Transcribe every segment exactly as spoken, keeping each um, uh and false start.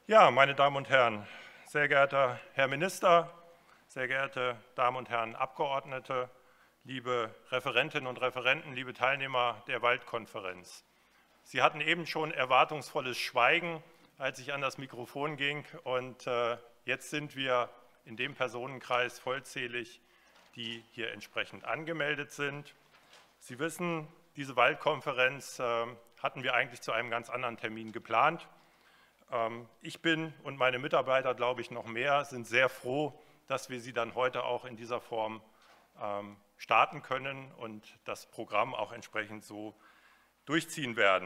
Ja, meine Damen und Herren, sehr geehrter Herr Minister, sehr geehrte Damen und Herren Abgeordnete, liebe Referentinnen und Referenten, liebe Teilnehmer der Waldkonferenz. Sie hatten eben schon erwartungsvolles Schweigen, als ich an das Mikrofon ging, und äh, jetzt sind wir in dem Personenkreis vollzählig, die hier entsprechend angemeldet sind. Sie wissen, diese Waldkonferenz äh, hatten wir eigentlich zu einem ganz anderen Termin geplant. Ähm, ich bin und meine Mitarbeiter, glaube ich, noch mehr, sind sehr froh, dass wir sie dann heute auch in dieser Form ähm, starten können und das Programm auch entsprechend so durchziehen werden.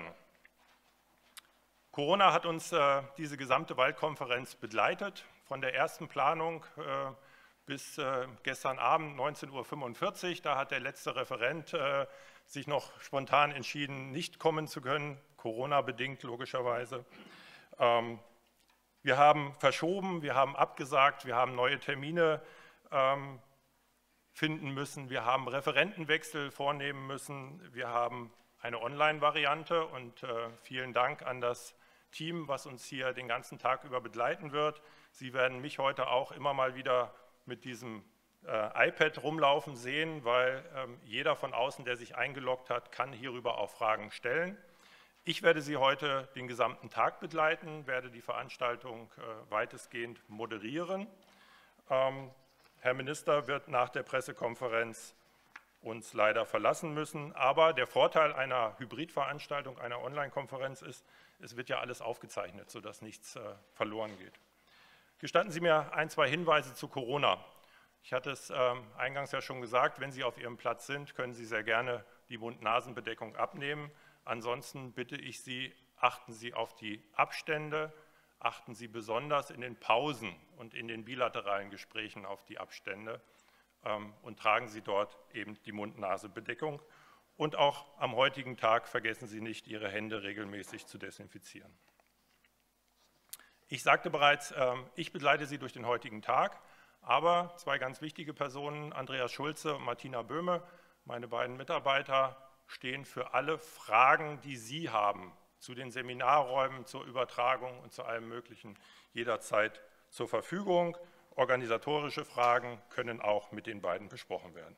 Corona hat uns äh, diese gesamte Waldkonferenz begleitet, von der ersten Planung äh, bis äh, gestern Abend neunzehn Uhr fünfundvierzig. Da hat der letzte Referent äh, sich noch spontan entschieden, nicht kommen zu können, Corona-bedingt logischerweise. Ähm, wir haben verschoben, wir haben abgesagt, wir haben neue Termine ähm, finden müssen, wir haben Referentenwechsel vornehmen müssen, wir haben eine Online-Variante und äh, vielen Dank an das Team, was uns hier den ganzen Tag über begleiten wird. Sie werden mich heute auch immer mal wieder mit diesem äh, iPad rumlaufen sehen, weil ähm, jeder von außen, der sich eingeloggt hat, kann hierüber auch Fragen stellen. Ich werde Sie heute den gesamten Tag begleiten, werde die Veranstaltung äh, weitestgehend moderieren. Ähm, Herr Minister wird nach der Pressekonferenz uns leider verlassen müssen. Aber der Vorteil einer Hybridveranstaltung, einer Online-Konferenz ist, es wird ja alles aufgezeichnet, sodass nichts äh, verloren geht. Gestatten Sie mir ein, zwei Hinweise zu Corona. Ich hatte es ähm, eingangs ja schon gesagt, wenn Sie auf Ihrem Platz sind, können Sie sehr gerne die Mund-Nasen-Bedeckung abnehmen. Ansonsten bitte ich Sie, achten Sie auf die Abstände, achten Sie besonders in den Pausen und in den bilateralen Gesprächen auf die Abstände ähm, und tragen Sie dort eben die Mund-Nase-Bedeckung. Und auch am heutigen Tag vergessen Sie nicht, Ihre Hände regelmäßig zu desinfizieren. Ich sagte bereits, ähm, ich begleite Sie durch den heutigen Tag, aber zwei ganz wichtige Personen, Andreas Schulze und Martina Böhme, meine beiden Mitarbeiter, stehen für alle Fragen, die Sie haben, zu den Seminarräumen, zur Übertragung und zu allem Möglichen jederzeit zur Verfügung. Organisatorische Fragen können auch mit den beiden besprochen werden.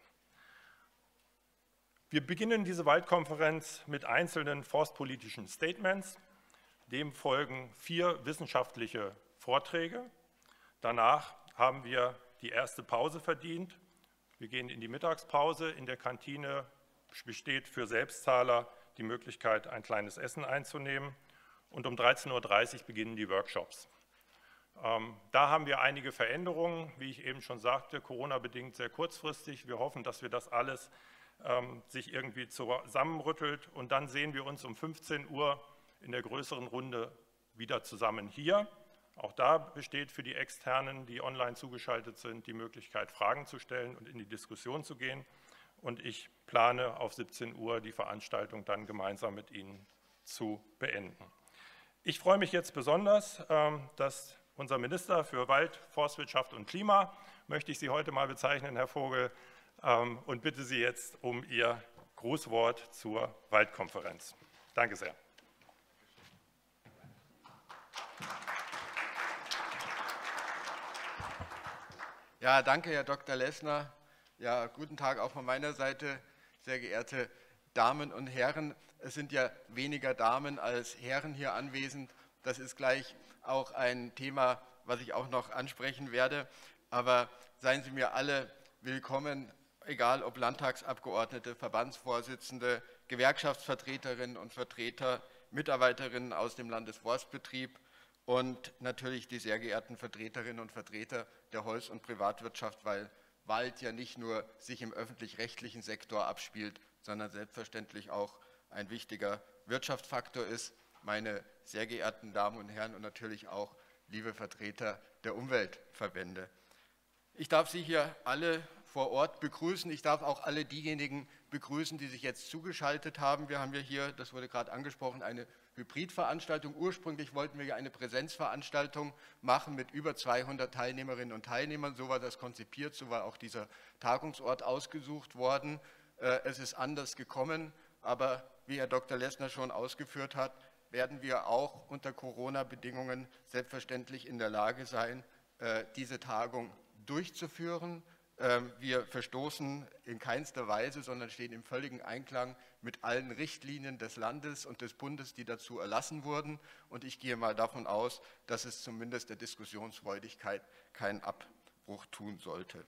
Wir beginnen diese Waldkonferenz mit einzelnen forstpolitischen Statements. Dem folgen vier wissenschaftliche Vorträge. Danach haben wir die erste Pause verdient. Wir gehen in die Mittagspause. In der Kantine besteht für Selbstzahler die Möglichkeit, ein kleines Essen einzunehmen. Und um dreizehn Uhr dreißig beginnen die Workshops. Ähm, da haben wir einige Veränderungen, wie ich eben schon sagte, Corona-bedingt sehr kurzfristig. Wir hoffen, dass wir das alles ähm, sich irgendwie zusammenrüttelt. Und dann sehen wir uns um fünfzehn Uhr in der größeren Runde wieder zusammen hier. Auch da besteht für die Externen, die online zugeschaltet sind, die Möglichkeit, Fragen zu stellen und in die Diskussion zu gehen. Und ich plane auf siebzehn Uhr die Veranstaltung dann gemeinsam mit Ihnen zu beenden. Ich freue mich jetzt besonders, dass unser Minister für Wald, Forstwirtschaft und Klima, möchte ich Sie heute mal bezeichnen, Herr Vogel, und bitte Sie jetzt um Ihr Grußwort zur Waldkonferenz. Danke sehr. Ja, danke, Herr Doktor Lessner. Ja, guten Tag auch von meiner Seite, sehr geehrte Damen und Herren. Es sind ja weniger Damen als Herren hier anwesend. Das ist gleich auch ein Thema, was ich auch noch ansprechen werde. Aber seien Sie mir alle willkommen, egal ob Landtagsabgeordnete, Verbandsvorsitzende, Gewerkschaftsvertreterinnen und Vertreter, Mitarbeiterinnen aus dem Landesforstbetrieb und natürlich die sehr geehrten Vertreterinnen und Vertreter der Holz- und Privatwirtschaft, weil Wald ja nicht nur sich im öffentlich-rechtlichen Sektor abspielt, sondern selbstverständlich auch ein wichtiger Wirtschaftsfaktor ist. Meine sehr geehrten Damen und Herren und natürlich auch liebe Vertreter der Umweltverbände. Ich darf Sie hier alle vor Ort begrüßen. Ich darf auch alle diejenigen begrüßen, die sich jetzt zugeschaltet haben. Wir haben ja hier, das wurde gerade angesprochen, eine Hybridveranstaltung. Ursprünglich wollten wir ja eine Präsenzveranstaltung machen mit über zweihundert Teilnehmerinnen und Teilnehmern. So war das konzipiert, so war auch dieser Tagungsort ausgesucht worden. Es ist anders gekommen, aber wie Herr Doktor Lessner schon ausgeführt hat, werden wir auch unter Corona-Bedingungen selbstverständlich in der Lage sein, diese Tagung durchzuführen. Wir verstoßen in keinster Weise, sondern stehen im völligen Einklang mit allen Richtlinien des Landes und des Bundes, die dazu erlassen wurden. Und ich gehe mal davon aus, dass es zumindest der Diskussionsfreudigkeit keinen Abbruch tun sollte.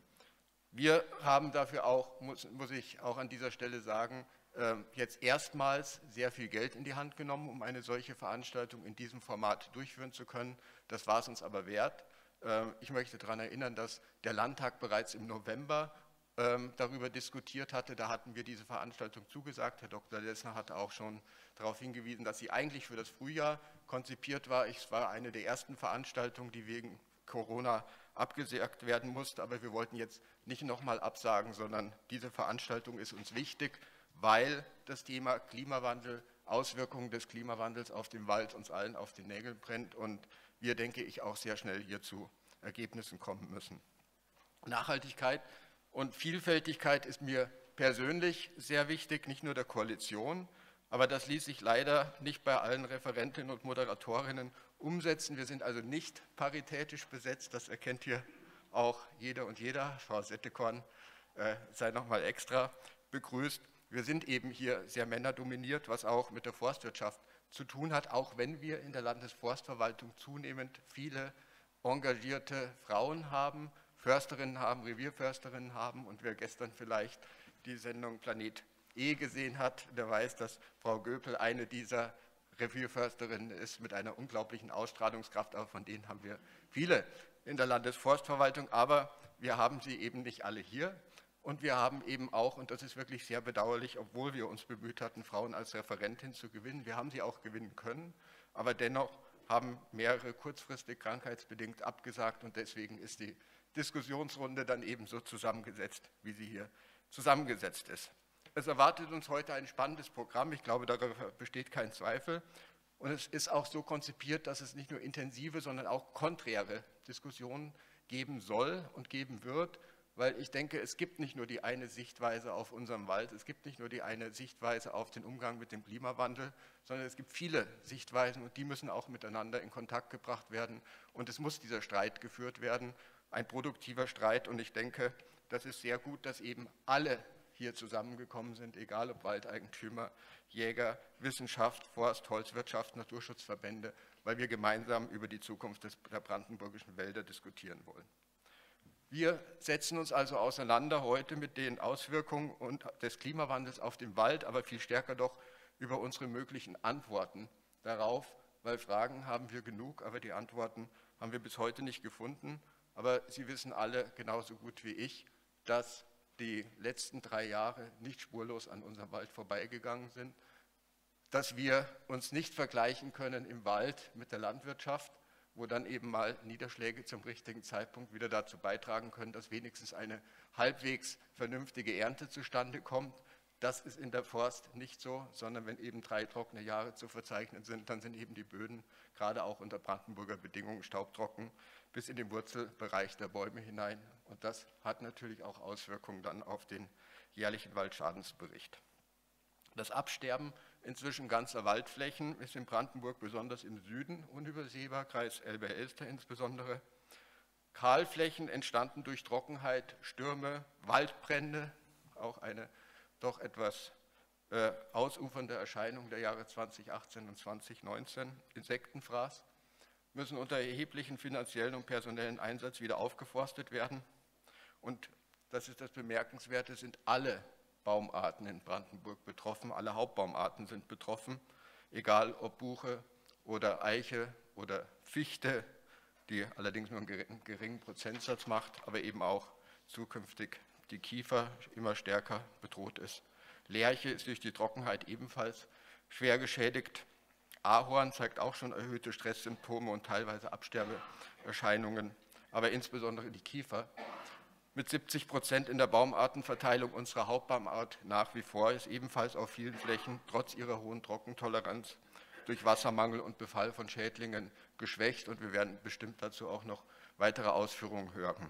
Wir haben dafür auch, muss, muss ich auch an dieser Stelle sagen, jetzt erstmals sehr viel Geld in die Hand genommen, um eine solche Veranstaltung in diesem Format durchführen zu können. Das war es uns aber wert. Ich möchte daran erinnern, dass der Landtag bereits im November darüber diskutiert hatte. Da hatten wir diese Veranstaltung zugesagt. Herr Doktor Lessner hatte auch schon darauf hingewiesen, dass sie eigentlich für das Frühjahr konzipiert war. Es war eine der ersten Veranstaltungen, die wegen Corona abgesagt werden musste. Aber wir wollten jetzt nicht nochmal absagen, sondern diese Veranstaltung ist uns wichtig, weil das Thema Klimawandel, Auswirkungen des Klimawandels auf den Wald uns allen auf den Nägeln brennt und wir, denke ich, auch sehr schnell hier zu Ergebnissen kommen müssen. Nachhaltigkeit und Vielfältigkeit ist mir persönlich sehr wichtig, nicht nur der Koalition, aber das ließ sich leider nicht bei allen Referentinnen und Moderatorinnen umsetzen. Wir sind also nicht paritätisch besetzt, das erkennt hier auch jeder und jeder. Frau Settekorn äh, sei nochmal extra begrüßt. Wir sind eben hier sehr männerdominiert, was auch mit der Forstwirtschaft zu tun hat, auch wenn wir in der Landesforstverwaltung zunehmend viele engagierte Frauen haben, Försterinnen haben, Revierförsterinnen haben und wer gestern vielleicht die Sendung Planet E gesehen hat, der weiß, dass Frau Göpel eine dieser Revierförsterinnen ist mit einer unglaublichen Ausstrahlungskraft, aber von denen haben wir viele in der Landesforstverwaltung, aber wir haben sie eben nicht alle hier. Und wir haben eben auch, und das ist wirklich sehr bedauerlich, obwohl wir uns bemüht hatten, Frauen als Referentin zu gewinnen, wir haben sie auch gewinnen können, aber dennoch haben mehrere kurzfristig krankheitsbedingt abgesagt und deswegen ist die Diskussionsrunde dann eben so zusammengesetzt, wie sie hier zusammengesetzt ist. Es erwartet uns heute ein spannendes Programm, ich glaube, darüber besteht kein Zweifel. Und es ist auch so konzipiert, dass es nicht nur intensive, sondern auch konträre Diskussionen geben soll und geben wird, weil ich denke, es gibt nicht nur die eine Sichtweise auf unseren Wald, es gibt nicht nur die eine Sichtweise auf den Umgang mit dem Klimawandel, sondern es gibt viele Sichtweisen und die müssen auch miteinander in Kontakt gebracht werden und es muss dieser Streit geführt werden, ein produktiver Streit und ich denke, das ist sehr gut, dass eben alle hier zusammengekommen sind, egal ob Waldeigentümer, Jäger, Wissenschaft, Forst, Holzwirtschaft, Naturschutzverbände, weil wir gemeinsam über die Zukunft des, der brandenburgischen Wälder diskutieren wollen. Wir setzen uns also auseinander heute mit den Auswirkungen des Klimawandels auf den Wald, aber viel stärker doch über unsere möglichen Antworten darauf, weil Fragen haben wir genug, aber die Antworten haben wir bis heute nicht gefunden. Aber Sie wissen alle genauso gut wie ich, dass die letzten drei Jahre nicht spurlos an unserem Wald vorbeigegangen sind, dass wir uns nicht vergleichen können im Wald mit der Landwirtschaft, wo dann eben mal Niederschläge zum richtigen Zeitpunkt wieder dazu beitragen können, dass wenigstens eine halbwegs vernünftige Ernte zustande kommt. Das ist in der Forst nicht so, sondern wenn eben drei trockene Jahre zu verzeichnen sind, dann sind eben die Böden, gerade auch unter Brandenburger Bedingungen, staubtrocken bis in den Wurzelbereich der Bäume hinein. Und das hat natürlich auch Auswirkungen dann auf den jährlichen Waldschadensbericht. Das Absterben inzwischen ganzer Waldflächen ist in Brandenburg besonders im Süden unübersehbar, Kreis Elbe-Elster insbesondere. Kahlflächen entstanden durch Trockenheit, Stürme, Waldbrände, auch eine doch etwas äh, ausufernde Erscheinung der Jahre zweitausendachtzehn und zweitausendneunzehn, Insektenfraß, müssen unter erheblichen finanziellen und personellen Einsatz wieder aufgeforstet werden. Und das ist das Bemerkenswerte, sind alle Baumarten in Brandenburg betroffen, alle Hauptbaumarten sind betroffen, egal ob Buche oder Eiche oder Fichte, die allerdings nur einen geringen Prozentsatz macht, aber eben auch zukünftig die Kiefer immer stärker bedroht ist. Lärche ist durch die Trockenheit ebenfalls schwer geschädigt. Ahorn zeigt auch schon erhöhte Stresssymptome und teilweise Absterbeerscheinungen, aber insbesondere die Kiefer. Mit siebzig Prozent in der Baumartenverteilung unserer Hauptbaumart nach wie vor ist ebenfalls auf vielen Flächen trotz ihrer hohen Trockentoleranz durch Wassermangel und Befall von Schädlingen geschwächt und wir werden bestimmt dazu auch noch weitere Ausführungen hören.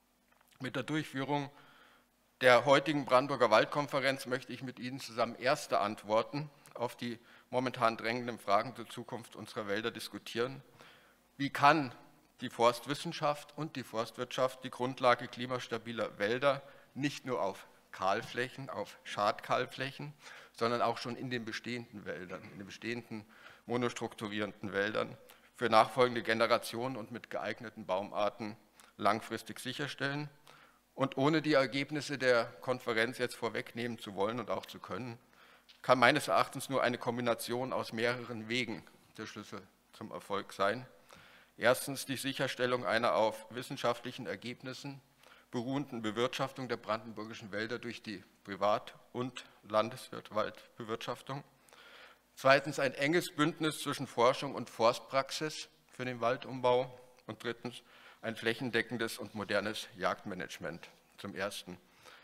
Mit der Durchführung der heutigen Brandenburger Waldkonferenz möchte ich mit Ihnen zusammen erste Antworten auf die momentan drängenden Fragen zur Zukunft unserer Wälder diskutieren. Wie kann die Forstwissenschaft und die Forstwirtschaft die Grundlage klimastabiler Wälder nicht nur auf Kahlflächen, auf Schadkahlflächen, sondern auch schon in den bestehenden Wäldern, in den bestehenden monostrukturierenden Wäldern für nachfolgende Generationen und mit geeigneten Baumarten langfristig sicherstellen? Und ohne die Ergebnisse der Konferenz jetzt vorwegnehmen zu wollen und auch zu können, kann meines Erachtens nur eine Kombination aus mehreren Wegen der Schlüssel zum Erfolg sein. Erstens die Sicherstellung einer auf wissenschaftlichen Ergebnissen beruhenden Bewirtschaftung der brandenburgischen Wälder durch die Privat- und Landeswaldbewirtschaftung. Zweitens ein enges Bündnis zwischen Forschung und Forstpraxis für den Waldumbau. Und drittens ein flächendeckendes und modernes Jagdmanagement zum Ersten.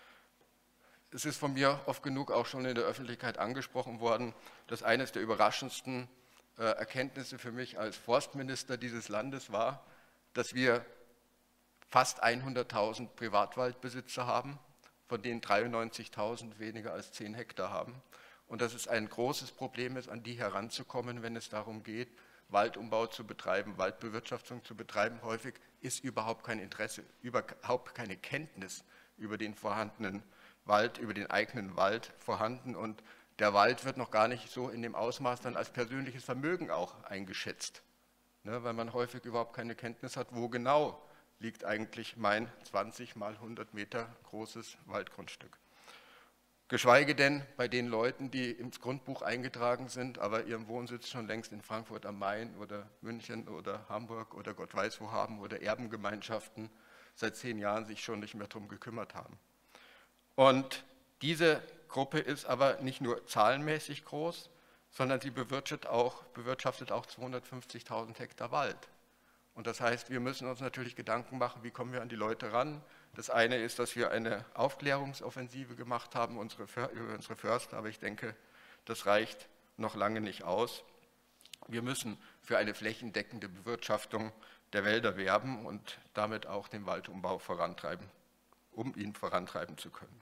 Es ist von mir oft genug auch schon in der Öffentlichkeit angesprochen worden, dass eines der überraschendsten äh, Erkenntnisse für mich als Forstminister dieses Landes war, dass wir fast hunderttausend Privatwaldbesitzer haben, von denen dreiundneunzigtausend weniger als zehn Hektar haben. Und dass es ein großes Problem ist, an die heranzukommen, wenn es darum geht, Waldumbau zu betreiben, Waldbewirtschaftung zu betreiben. Häufig ist überhaupt kein Interesse, überhaupt keine Kenntnis über den vorhandenen Wald, über den eigenen Wald vorhanden. Und der Wald wird noch gar nicht so in dem Ausmaß dann als persönliches Vermögen auch eingeschätzt, ne, weil man häufig überhaupt keine Kenntnis hat, wo genau liegt eigentlich mein zwanzig mal hundert Meter großes Waldgrundstück. Geschweige denn bei den Leuten, die ins Grundbuch eingetragen sind, aber ihren Wohnsitz schon längst in Frankfurt am Main oder München oder Hamburg oder Gott weiß wo haben oder Erbengemeinschaften seit zehn Jahren sich schon nicht mehr darum gekümmert haben. Und diese Gruppe ist aber nicht nur zahlenmäßig groß, sondern sie bewirtschaftet auch, bewirtschaftet auch zweihundertfünfzigtausend Hektar Wald. Und das heißt, wir müssen uns natürlich Gedanken machen, wie kommen wir an die Leute ran. Das eine ist, dass wir eine Aufklärungsoffensive gemacht haben unsere, über unsere Förster, aber ich denke, das reicht noch lange nicht aus. Wir müssen für eine flächendeckende Bewirtschaftung der Wälder werben und damit auch den Waldumbau vorantreiben, um ihn vorantreiben zu können.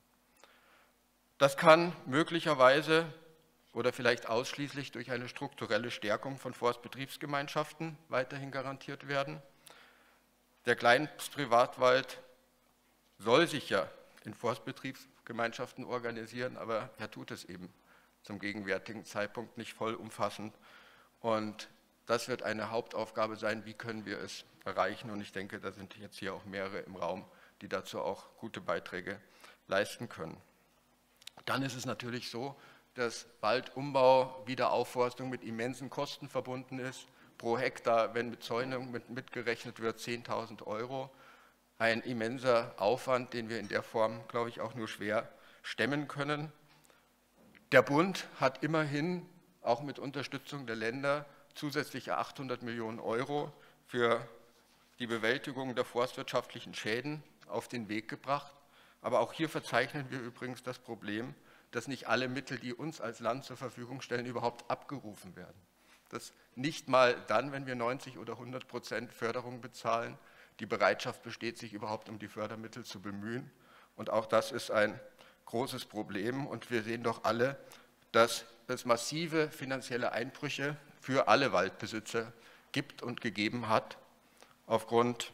Das kann möglicherweise oder vielleicht ausschließlich durch eine strukturelle Stärkung von Forstbetriebsgemeinschaften weiterhin garantiert werden. Der Kleinstprivatwald soll sich ja in Forstbetriebsgemeinschaften organisieren, aber er tut es eben zum gegenwärtigen Zeitpunkt nicht vollumfassend. Und das wird eine Hauptaufgabe sein, wie können wir es erreichen. Und ich denke, da sind jetzt hier auch mehrere im Raum, die dazu auch gute Beiträge leisten können. Dann ist es natürlich so, dass Waldumbau, Wiederaufforstung mit immensen Kosten verbunden ist. Pro Hektar, wenn mit Zäunung mit, mitgerechnet wird, zehntausend Euro. Ein immenser Aufwand, den wir in der Form, glaube ich, auch nur schwer stemmen können. Der Bund hat immerhin, auch mit Unterstützung der Länder, zusätzliche achthundert Millionen Euro für die Bewältigung der forstwirtschaftlichen Schäden auf den Weg gebracht. Aber auch hier verzeichnen wir übrigens das Problem, dass nicht alle Mittel, die uns als Land zur Verfügung stellen, überhaupt abgerufen werden. Dass nicht mal dann, wenn wir neunzig oder hundert Prozent Förderung bezahlen, die Bereitschaft besteht, sich überhaupt um die Fördermittel zu bemühen. Und auch das ist ein großes Problem. Und wir sehen doch alle, dass es massive finanzielle Einbrüche für alle Waldbesitzer gibt und gegeben hat, aufgrund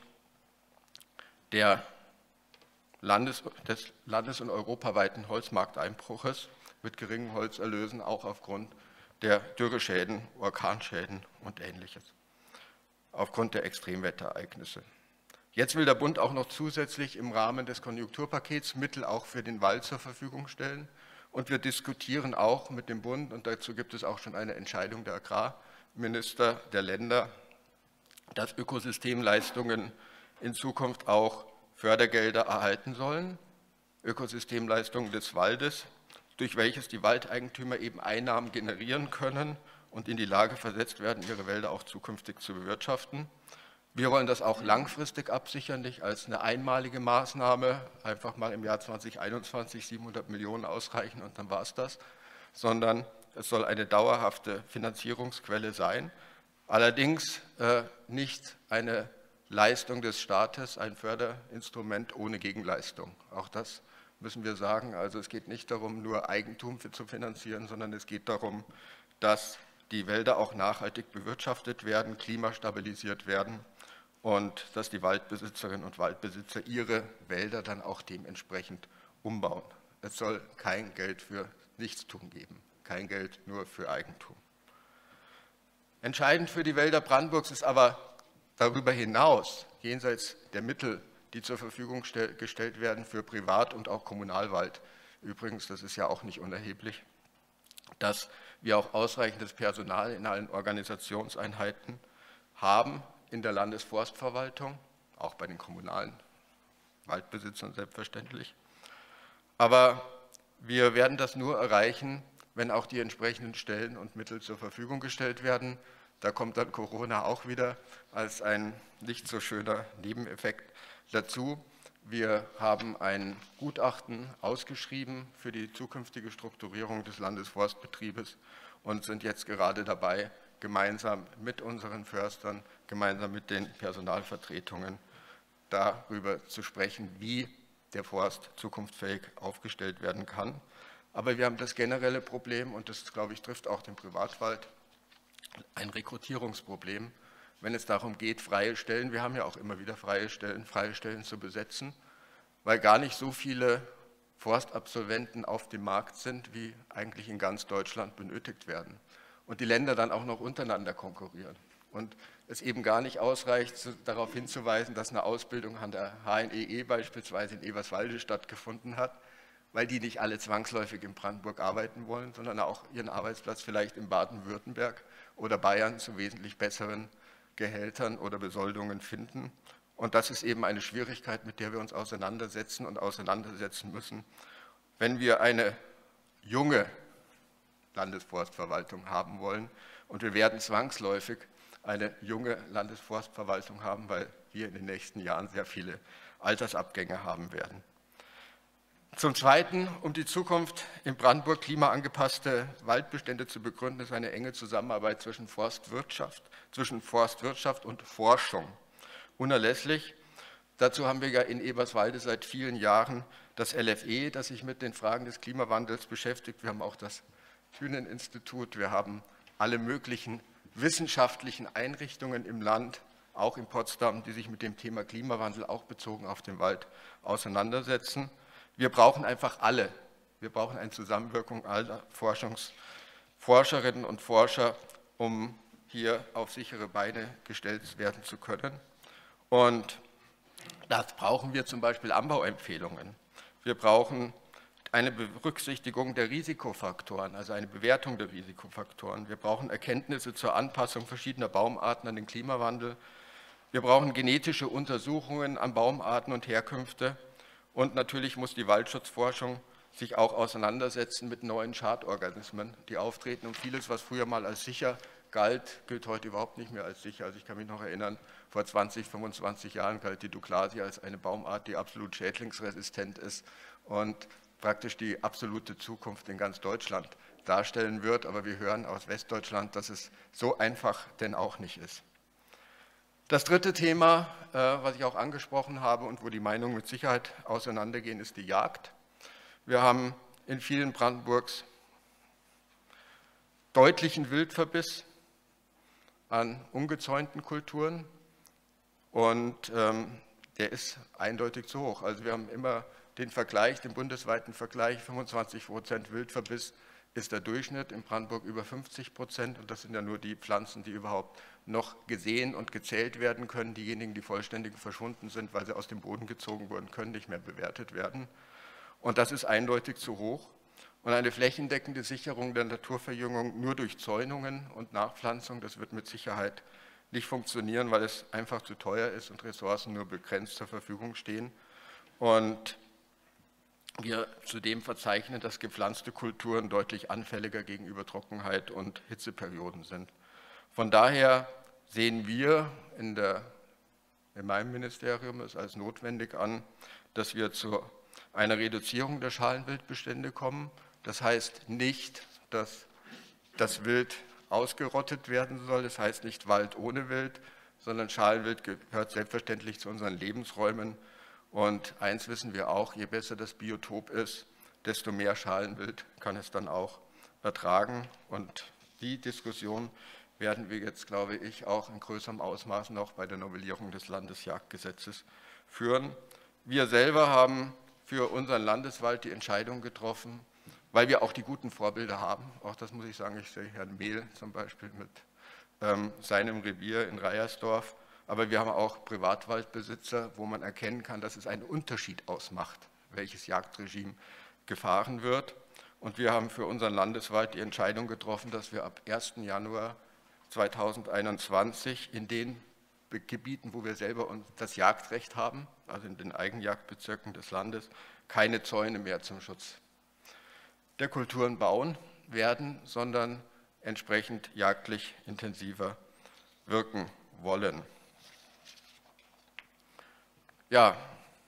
der Landes-, des landes- und europaweiten Holzmarkteinbruches mit geringen Holzerlösen, auch aufgrund der Dürreschäden, Orkanschäden und Ähnliches, aufgrund der Extremwetterereignisse. Jetzt will der Bund auch noch zusätzlich im Rahmen des Konjunkturpakets Mittel auch für den Wald zur Verfügung stellen. Und wir diskutieren auch mit dem Bund, und dazu gibt es auch schon eine Entscheidung der Agrarminister der Länder, dass Ökosystemleistungen in Zukunft auch Fördergelder erhalten sollen, Ökosystemleistungen des Waldes, durch welches die Waldeigentümer eben Einnahmen generieren können und in die Lage versetzt werden, ihre Wälder auch zukünftig zu bewirtschaften. Wir wollen das auch langfristig absichern, nicht als eine einmalige Maßnahme, einfach mal im Jahr zweitausendeinundzwanzig siebenhundert Millionen ausreichen und dann war es das, sondern es soll eine dauerhafte Finanzierungsquelle sein, allerdings äh, nicht eine Leistung des Staates, ein Förderinstrument ohne Gegenleistung. Auch das müssen wir sagen. Also es geht nicht darum, nur Eigentum zu finanzieren, sondern es geht darum, dass die Wälder auch nachhaltig bewirtschaftet werden, klimastabilisiert werden und dass die Waldbesitzerinnen und Waldbesitzer ihre Wälder dann auch dementsprechend umbauen. Es soll kein Geld für Nichtstun geben, kein Geld nur für Eigentum. Entscheidend für die Wälder Brandenburgs ist aber darüber hinaus, jenseits der Mittel, die zur Verfügung gestellt werden für Privat- und auch Kommunalwald, übrigens, das ist ja auch nicht unerheblich, dass wir auch ausreichendes Personal in allen Organisationseinheiten haben, in der Landesforstverwaltung, auch bei den kommunalen Waldbesitzern selbstverständlich. Aber wir werden das nur erreichen, wenn auch die entsprechenden Stellen und Mittel zur Verfügung gestellt werden. Da kommt dann Corona auch wieder als ein nicht so schöner Nebeneffekt dazu. Wir haben ein Gutachten ausgeschrieben für die zukünftige Strukturierung des Landesforstbetriebes und sind jetzt gerade dabei, gemeinsam mit unseren Förstern, gemeinsam mit den Personalvertretungen darüber zu sprechen, wie der Forst zukunftsfähig aufgestellt werden kann. Aber wir haben das generelle Problem, und das, glaube ich, trifft auch den Privatwald, ein Rekrutierungsproblem, wenn es darum geht, freie Stellen, wir haben ja auch immer wieder freie Stellen, freie Stellen zu besetzen, weil gar nicht so viele Forstabsolventen auf dem Markt sind, wie eigentlich in ganz Deutschland benötigt werden. Und die Länder dann auch noch untereinander konkurrieren. Und es eben gar nicht ausreicht, darauf hinzuweisen, dass eine Ausbildung an der H N E E beispielsweise in Eberswalde stattgefunden hat, weil die nicht alle zwangsläufig in Brandenburg arbeiten wollen, sondern auch ihren Arbeitsplatz vielleicht in Baden-Württemberg oder Bayern zu wesentlich besseren Gehältern oder Besoldungen finden. Und das ist eben eine Schwierigkeit, mit der wir uns auseinandersetzen und auseinandersetzen müssen, wenn wir eine junge Landesforstverwaltung haben wollen. Und wir werden zwangsläufig eine junge Landesforstverwaltung haben, weil wir in den nächsten Jahren sehr viele Altersabgänge haben werden. Zum Zweiten, um die Zukunft in Brandenburg klimaangepasste Waldbestände zu begründen, ist eine enge Zusammenarbeit zwischen Forstwirtschaft, zwischen Forstwirtschaft und Forschung unerlässlich. Dazu haben wir ja in Eberswalde seit vielen Jahren das L F E, das sich mit den Fragen des Klimawandels beschäftigt. Wir haben auch das Thünen-Institut, wir haben alle möglichen wissenschaftlichen Einrichtungen im Land, auch in Potsdam, die sich mit dem Thema Klimawandel auch bezogen auf den Wald auseinandersetzen. Wir brauchen einfach alle. Wir brauchen eine Zusammenwirkung aller Forschungs Forscherinnen und Forscher, um hier auf sichere Beine gestellt werden zu können. Und das brauchen wir zum Beispiel Anbauempfehlungen. Wir brauchen eine Berücksichtigung der Risikofaktoren, also eine Bewertung der Risikofaktoren. Wir brauchen Erkenntnisse zur Anpassung verschiedener Baumarten an den Klimawandel. Wir brauchen genetische Untersuchungen an Baumarten und Herkünfte. Und natürlich muss die Waldschutzforschung sich auch auseinandersetzen mit neuen Schadorganismen, die auftreten. Und vieles, was früher mal als sicher galt, gilt heute überhaupt nicht mehr als sicher. Also ich kann mich noch erinnern, vor zwanzig, fünfundzwanzig Jahren galt die Douglasie als eine Baumart, die absolut schädlingsresistent ist und praktisch die absolute Zukunft in ganz Deutschland darstellen wird. Aber wir hören aus Westdeutschland, dass es so einfach denn auch nicht ist. Das dritte Thema, was ich auch angesprochen habe und wo die Meinungen mit Sicherheit auseinandergehen, ist die Jagd. Wir haben in vielen Brandenburgs deutlichen Wildverbiss an ungezäunten Kulturen und ähm, der ist eindeutig zu hoch. Also wir haben immer den Vergleich, den bundesweiten Vergleich, fünfundzwanzig Prozent Wildverbiss ist der Durchschnitt, in Brandenburg über fünfzig Prozent und das sind ja nur die Pflanzen, die überhaupt noch gesehen und gezählt werden können. Diejenigen, die vollständig verschwunden sind, weil sie aus dem Boden gezogen wurden, können nicht mehr bewertet werden. Und das ist eindeutig zu hoch. Und eine flächendeckende Sicherung der Naturverjüngung nur durch Zäunungen und Nachpflanzung, das wird mit Sicherheit nicht funktionieren, weil es einfach zu teuer ist und Ressourcen nur begrenzt zur Verfügung stehen. Und wir zudem verzeichnen, dass gepflanzte Kulturen deutlich anfälliger gegenüber Trockenheit und Hitzeperioden sind. Von daher sehen wir in, der, in meinem Ministerium es als notwendig an, dass wir zu einer Reduzierung der Schalenwildbestände kommen. Das heißt nicht, dass das Wild ausgerottet werden soll, das heißt nicht Wald ohne Wild, sondern Schalenwild gehört selbstverständlich zu unseren Lebensräumen Und eins wissen wir auch, je besser das Biotop ist, desto mehr Schalenwild kann es dann auch ertragen. Und die Diskussion werden wir jetzt, glaube ich, auch in größerem Ausmaß noch bei der Novellierung des Landesjagdgesetzes führen. Wir selber haben für unseren Landeswald die Entscheidung getroffen, weil wir auch die guten Vorbilder haben. Auch das muss ich sagen, ich sehe Herrn Mehl zum Beispiel mit ähm, seinem Revier in Reiersdorf. Aber wir haben auch Privatwaldbesitzer, wo man erkennen kann, dass es einen Unterschied ausmacht, welches Jagdregime gefahren wird. Und wir haben für unseren Landeswald die Entscheidung getroffen, dass wir ab ersten Januar zweitausendeinundzwanzig in den Gebieten, wo wir selber das Jagdrecht haben, also in den Eigenjagdbezirken des Landes, keine Zäune mehr zum Schutz der Kulturen bauen werden, sondern entsprechend jagdlich intensiver wirken wollen. Ja,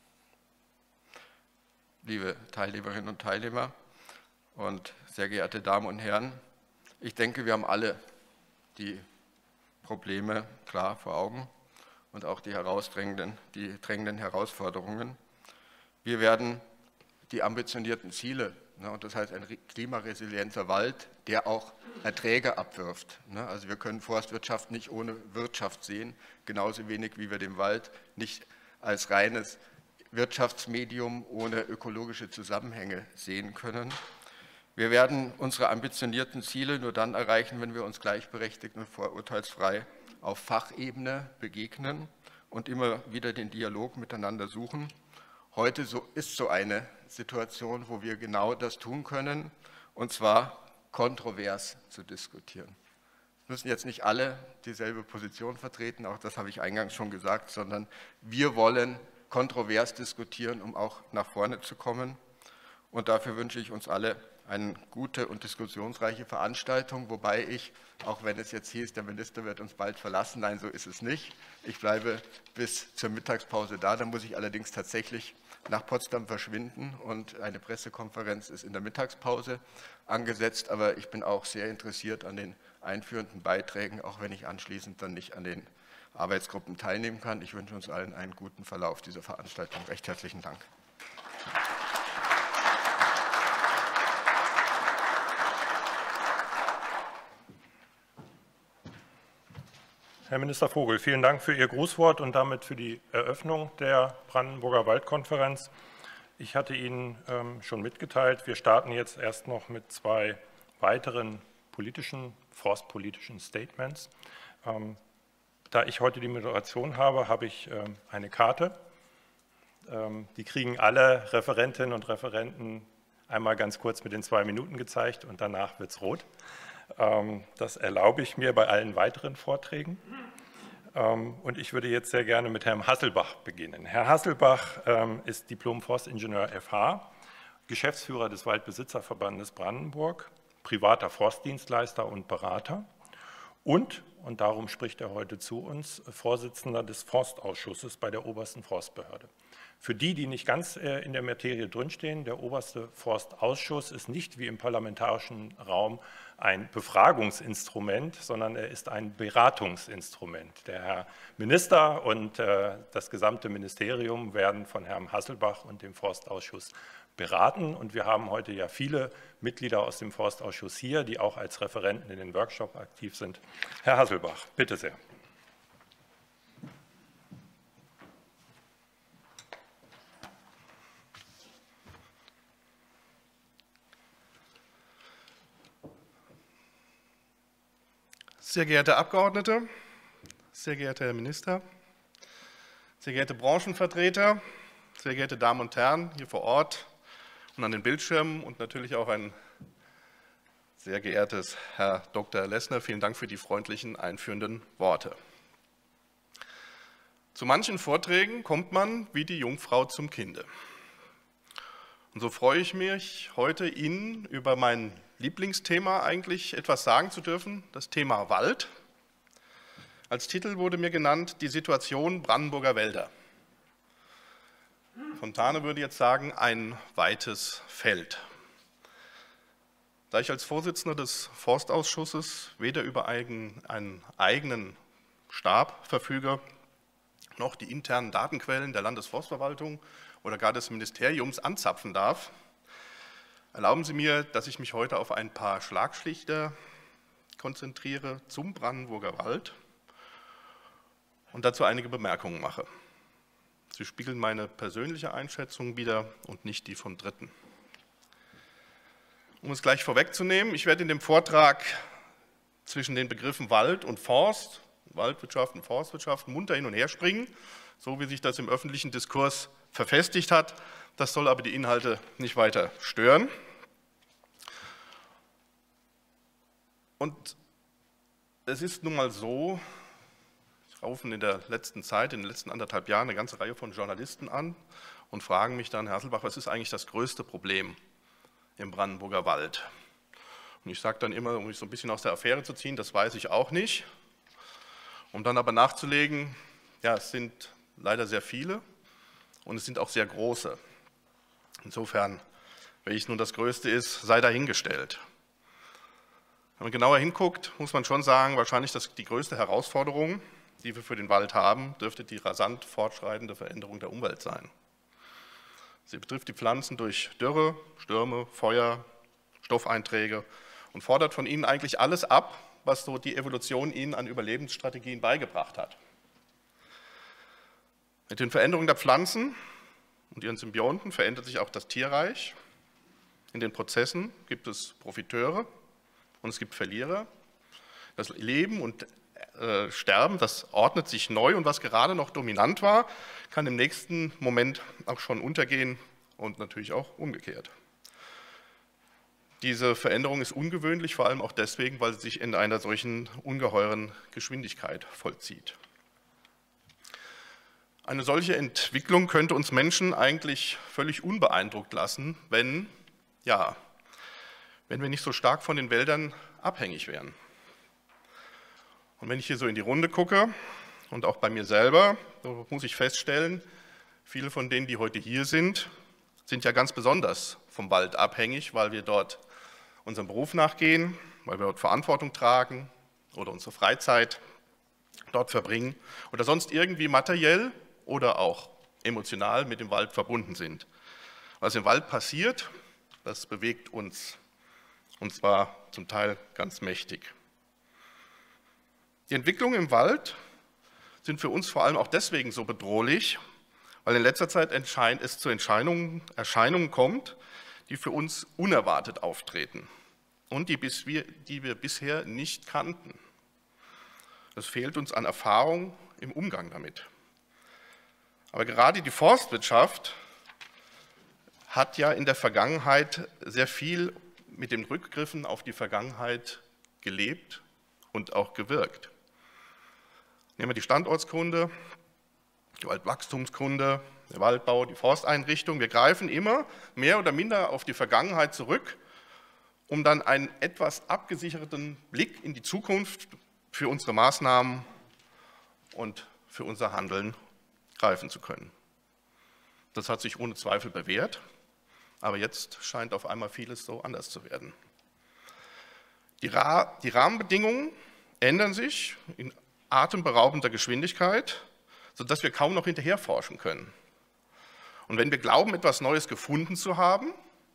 liebe Teilnehmerinnen und Teilnehmer und sehr geehrte Damen und Herren, ich denke, wir haben alle die Probleme klar vor Augen und auch die herausdrängenden, die drängenden Herausforderungen. Wir werden die ambitionierten Ziele, ne, und das heißt ein klimaresilienter Wald, der auch Erträge abwirft. Ne, also wir können Forstwirtschaft nicht ohne Wirtschaft sehen, genauso wenig wie wir den Wald nicht als reines Wirtschaftsmedium ohne ökologische Zusammenhänge sehen können. Wir werden unsere ambitionierten Ziele nur dann erreichen, wenn wir uns gleichberechtigt und vorurteilsfrei auf Fachebene begegnen und immer wieder den Dialog miteinander suchen. Heute so ist so eine Situation, wo wir genau das tun können, und zwar kontrovers zu diskutieren. Es müssen jetzt nicht alle dieselbe Position vertreten, auch das habe ich eingangs schon gesagt, sondern wir wollen kontrovers diskutieren, um auch nach vorne zu kommen. Und dafür wünsche ich uns alle eine gute und diskussionsreiche Veranstaltung, wobei ich, auch wenn es jetzt hieß, der Minister wird uns bald verlassen, nein, so ist es nicht. Ich bleibe bis zur Mittagspause da, dann muss ich allerdings tatsächlich nach Potsdam verschwinden und eine Pressekonferenz ist in der Mittagspause angesetzt, aber ich bin auch sehr interessiert an den einführenden Beiträgen, auch wenn ich anschließend dann nicht an den Arbeitsgruppen teilnehmen kann. Ich wünsche uns allen einen guten Verlauf dieser Veranstaltung. Recht herzlichen Dank. Herr Minister Vogel, vielen Dank für Ihr Grußwort und damit für die Eröffnung der Brandenburger Waldkonferenz. Ich hatte Ihnen ähm, schon mitgeteilt, wir starten jetzt erst noch mit zwei weiteren politischen, forstpolitischen Statements. Ähm, da ich heute die Moderation habe, habe ich ähm, eine Karte. Ähm, die kriegen alle Referentinnen und Referenten einmal ganz kurz mit den zwei Minuten gezeigt und danach wird es rot. Das erlaube ich mir bei allen weiteren Vorträgen. Und ich würde jetzt sehr gerne mit Herrn Hasselbach beginnen. Herr Hasselbach ist Diplom-Forstingenieur F H, Geschäftsführer des Waldbesitzerverbandes Brandenburg, privater Forstdienstleister und Berater und, und darum spricht er heute zu uns, Vorsitzender des Forstausschusses bei der obersten Forstbehörde. Für die, die nicht ganz in der Materie drinstehen, der oberste Forstausschuss ist nicht wie im parlamentarischen Raum ein Befragungsinstrument, sondern er ist ein Beratungsinstrument. Der Herr Minister und das gesamte Ministerium werden von Herrn Hasselbach und dem Forstausschuss beraten. Und wir haben heute ja viele Mitglieder aus dem Forstausschuss hier, die auch als Referenten in den Workshop aktiv sind. Herr Hasselbach, bitte sehr. Sehr geehrte Abgeordnete, sehr geehrter Herr Minister, sehr geehrte Branchenvertreter, sehr geehrte Damen und Herren hier vor Ort und an den Bildschirmen und natürlich auch ein sehr geehrtes Herr Doktor Lessner, vielen Dank für die freundlichen einführenden Worte. Zu manchen Vorträgen kommt man wie die Jungfrau zum Kinde. Und so freue ich mich, heute Ihnen über mein Lieblingsthema eigentlich etwas sagen zu dürfen, das Thema Wald. Als Titel wurde mir genannt, die Situation Brandenburger Wälder. Fontane würde jetzt sagen, ein weites Feld. Da ich als Vorsitzender des Forstausschusses weder über einen eigenen Stab verfüge, noch die internen Datenquellen der Landesforstverwaltung oder gar des Ministeriums anzapfen darf, erlauben Sie mir, dass ich mich heute auf ein paar Schlagschlichter konzentriere zum Brandenburger Wald und dazu einige Bemerkungen mache. Sie spiegeln meine persönliche Einschätzung wider und nicht die von Dritten. Um es gleich vorwegzunehmen, ich werde in dem Vortrag zwischen den Begriffen Wald und Forst, Waldwirtschaft und Forstwirtschaft munter hin und her springen, so wie sich das im öffentlichen Diskurs verfestigt hat. Das soll aber die Inhalte nicht weiter stören. Und es ist nun mal so, es rufen in der letzten Zeit, in den letzten anderthalb Jahren eine ganze Reihe von Journalisten an und fragen mich dann, Herr Hasselbach, was ist eigentlich das größte Problem im Brandenburger Wald? Und ich sage dann immer, um mich so ein bisschen aus der Affäre zu ziehen, das weiß ich auch nicht. Um dann aber nachzulegen, ja, es sind leider sehr viele und es sind auch sehr große. Insofern, welches nun das Größte ist, sei dahingestellt. Wenn man genauer hinguckt, muss man schon sagen, wahrscheinlich dass die größte Herausforderung, die wir für den Wald haben, dürfte die rasant fortschreitende Veränderung der Umwelt sein. Sie betrifft die Pflanzen durch Dürre, Stürme, Feuer, Stoffeinträge und fordert von ihnen eigentlich alles ab, was so die Evolution ihnen an Überlebensstrategien beigebracht hat. Mit den Veränderungen der Pflanzen und ihren Symbionten verändert sich auch das Tierreich. In den Prozessen gibt es Profiteure und es gibt Verlierer. Das Leben und äh, Sterben, das ordnet sich neu und was gerade noch dominant war, kann im nächsten Moment auch schon untergehen und natürlich auch umgekehrt. Diese Veränderung ist ungewöhnlich, vor allem auch deswegen, weil sie sich in einer solchen ungeheuren Geschwindigkeit vollzieht. Eine solche Entwicklung könnte uns Menschen eigentlich völlig unbeeindruckt lassen, wenn, ja, wenn wir nicht so stark von den Wäldern abhängig wären. Und wenn ich hier so in die Runde gucke und auch bei mir selber, so muss ich feststellen, viele von denen, die heute hier sind, sind ja ganz besonders vom Wald abhängig, weil wir dort unserem Beruf nachgehen, weil wir dort Verantwortung tragen oder unsere Freizeit dort verbringen oder sonst irgendwie materiell oder auch emotional mit dem Wald verbunden sind. Was im Wald passiert, das bewegt uns, und zwar zum Teil ganz mächtig. Die Entwicklungen im Wald sind für uns vor allem auch deswegen so bedrohlich, weil in letzter Zeit es zu Erscheinungen kommt, die für uns unerwartet auftreten und die, bis wir, die wir bisher nicht kannten. Es fehlt uns an Erfahrung im Umgang damit. Aber gerade die Forstwirtschaft hat ja in der Vergangenheit sehr viel mit den Rückgriffen auf die Vergangenheit gelebt und auch gewirkt. Nehmen wir die Standortskunde, die Waldwachstumskunde, der Waldbau, die Forsteinrichtung. Wir greifen immer mehr oder minder auf die Vergangenheit zurück, um dann einen etwas abgesicherten Blick in die Zukunft für unsere Maßnahmen und für unser Handeln greifen zu können. Das hat sich ohne Zweifel bewährt, aber jetzt scheint auf einmal vieles so anders zu werden. Die, Ra- die Rahmenbedingungen ändern sich in atemberaubender Geschwindigkeit, sodass wir kaum noch hinterher forschen können. Und wenn wir glauben, etwas Neues gefunden zu haben,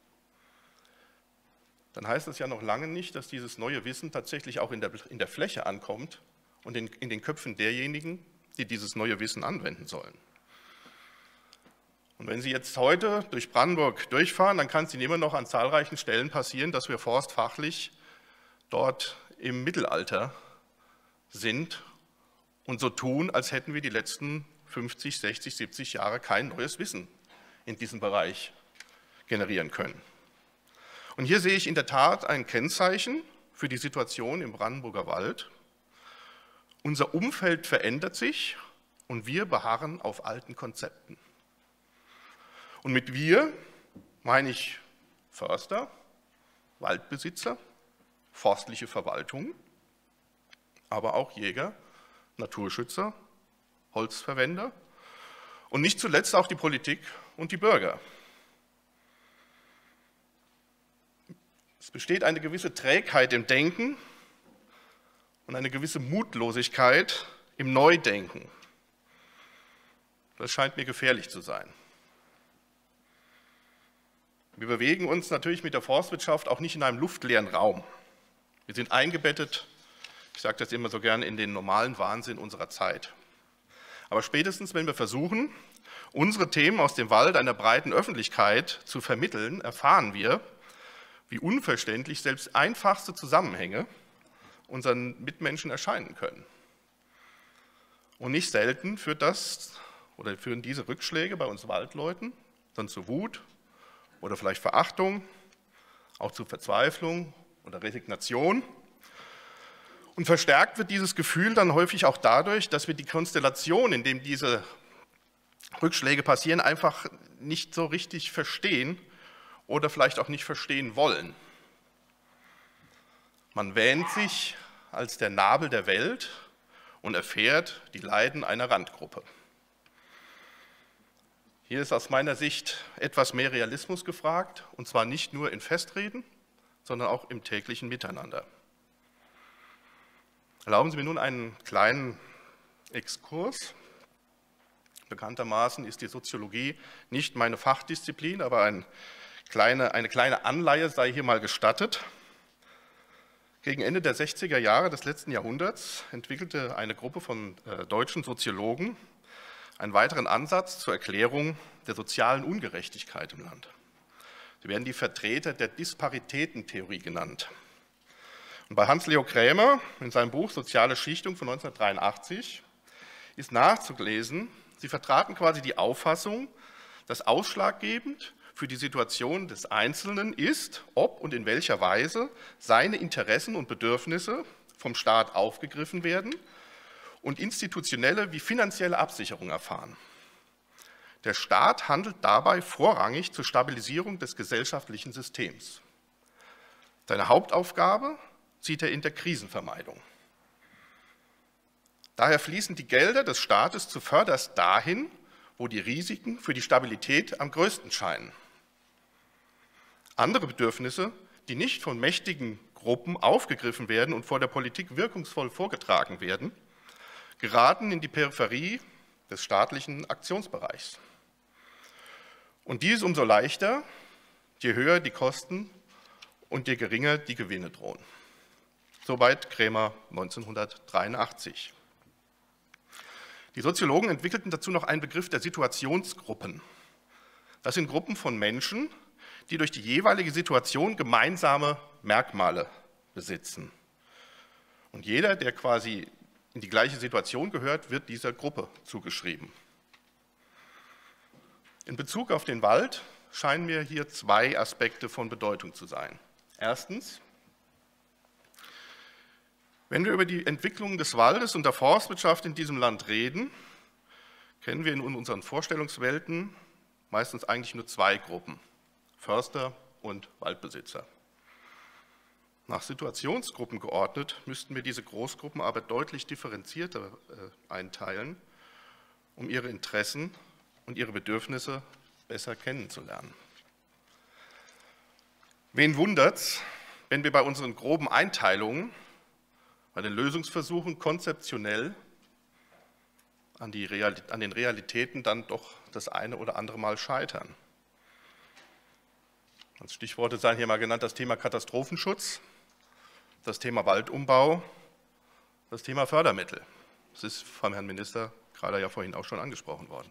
dann heißt das ja noch lange nicht, dass dieses neue Wissen tatsächlich auch in der, in der Fläche ankommt und in, in den Köpfen derjenigen, die dieses neue Wissen anwenden sollen. Und wenn Sie jetzt heute durch Brandenburg durchfahren, dann kann es Ihnen immer noch an zahlreichen Stellen passieren, dass wir forstfachlich dort im Mittelalter sind und so tun, als hätten wir die letzten fünfzig, sechzig, siebzig Jahre kein neues Wissen in diesem Bereich generieren können. Und hier sehe ich in der Tat ein Kennzeichen für die Situation im Brandenburger Wald. Unser Umfeld verändert sich und wir beharren auf alten Konzepten. Und mit wir meine ich Förster, Waldbesitzer, forstliche Verwaltung, aber auch Jäger, Naturschützer, Holzverwender und nicht zuletzt auch die Politik und die Bürger. Es besteht eine gewisse Trägheit im Denken und eine gewisse Mutlosigkeit im Neudenken. Das scheint mir gefährlich zu sein. Wir bewegen uns natürlich mit der Forstwirtschaft auch nicht in einem luftleeren Raum. Wir sind eingebettet, ich sage das immer so gerne, in den normalen Wahnsinn unserer Zeit. Aber spätestens, wenn wir versuchen, unsere Themen aus dem Wald einer breiten Öffentlichkeit zu vermitteln, erfahren wir, wie unverständlich selbst einfachste Zusammenhänge unseren Mitmenschen erscheinen können. Und nicht selten führt das oder führen diese Rückschläge bei uns Waldleuten dann zu Wut oder vielleicht Verachtung, auch zu Verzweiflung oder Resignation. Und verstärkt wird dieses Gefühl dann häufig auch dadurch, dass wir die Konstellation, in der diese Rückschläge passieren, einfach nicht so richtig verstehen oder vielleicht auch nicht verstehen wollen. Man wähnt sich als der Nabel der Welt und erfährt die Leiden einer Randgruppe. Hier ist aus meiner Sicht etwas mehr Realismus gefragt, und zwar nicht nur in Festreden, sondern auch im täglichen Miteinander. Erlauben Sie mir nun einen kleinen Exkurs. Bekanntermaßen ist die Soziologie nicht meine Fachdisziplin, aber ein kleine, eine kleine Anleihe sei hier mal gestattet. Gegen Ende der sechziger Jahre des letzten Jahrhunderts entwickelte eine Gruppe von äh, deutschen Soziologen einen weiteren Ansatz zur Erklärung der sozialen Ungerechtigkeit im Land. Sie werden die Vertreter der Disparitätentheorie genannt. Und bei Hans-Leo Krämer in seinem Buch Soziale Schichtung von neunzehnhundertdreiundachtzig ist nachzulesen, sie vertraten quasi die Auffassung, dass ausschlaggebend für die Situation des Einzelnen ist, ob und in welcher Weise seine Interessen und Bedürfnisse vom Staat aufgegriffen werden und institutionelle wie finanzielle Absicherung erfahren. Der Staat handelt dabei vorrangig zur Stabilisierung des gesellschaftlichen Systems. Seine Hauptaufgabe sieht er in der Krisenvermeidung. Daher fließen die Gelder des Staates zuvörderst dahin, wo die Risiken für die Stabilität am größten scheinen. Andere Bedürfnisse, die nicht von mächtigen Gruppen aufgegriffen werden und vor der Politik wirkungsvoll vorgetragen werden, geraten in die Peripherie des staatlichen Aktionsbereichs. Und dies umso leichter, je höher die Kosten und je geringer die Gewinne drohen. Soweit Krämer neunzehnhundertdreiundachtzig. Die Soziologen entwickelten dazu noch einen Begriff der Situationsgruppen. Das sind Gruppen von Menschen, die durch die jeweilige Situation gemeinsame Merkmale besitzen. Und jeder, der quasi in die gleiche Situation gehört, wird dieser Gruppe zugeschrieben. In Bezug auf den Wald scheinen mir hier zwei Aspekte von Bedeutung zu sein. Erstens, wenn wir über die Entwicklung des Waldes und der Forstwirtschaft in diesem Land reden, kennen wir in unseren Vorstellungswelten meistens eigentlich nur zwei Gruppen: Förster und Waldbesitzer. Nach Situationsgruppen geordnet müssten wir diese Großgruppen aber deutlich differenzierter einteilen, um ihre Interessen und ihre Bedürfnisse besser kennenzulernen. Wen wundert's, wenn wir bei unseren groben Einteilungen, bei den Lösungsversuchen konzeptionell an, die Real, an den Realitäten dann doch das eine oder andere Mal scheitern? Als Stichworte seien hier mal genannt das Thema Katastrophenschutz, das Thema Waldumbau, das Thema Fördermittel. Das ist vom Herrn Minister gerade ja vorhin auch schon angesprochen worden.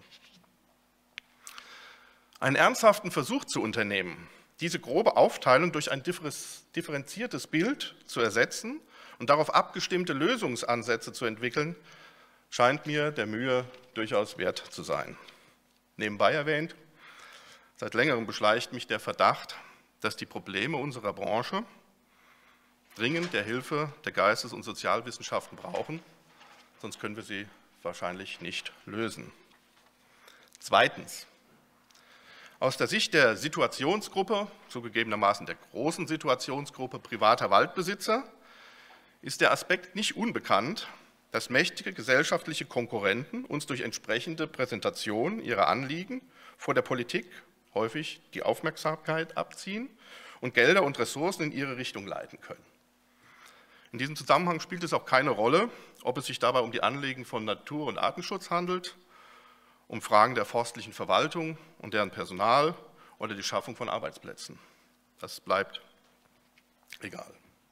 Einen ernsthaften Versuch zu unternehmen, diese grobe Aufteilung durch ein differenziertes Bild zu ersetzen und darauf abgestimmte Lösungsansätze zu entwickeln, scheint mir der Mühe durchaus wert zu sein. Nebenbei erwähnt, seit längerem beschleicht mich der Verdacht, dass die Probleme unserer Branche dringend der Hilfe der Geistes- und Sozialwissenschaften brauchen, sonst können wir sie wahrscheinlich nicht lösen. Zweitens, aus der Sicht der Situationsgruppe, zugegebenermaßen der großen Situationsgruppe privater Waldbesitzer, ist der Aspekt nicht unbekannt, dass mächtige gesellschaftliche Konkurrenten uns durch entsprechende Präsentation ihrer Anliegen vor der Politik häufig die Aufmerksamkeit abziehen und Gelder und Ressourcen in ihre Richtung leiten können. In diesem Zusammenhang spielt es auch keine Rolle, ob es sich dabei um die Anliegen von Natur- und Artenschutz handelt, um Fragen der forstlichen Verwaltung und deren Personal oder die Schaffung von Arbeitsplätzen. Das bleibt egal.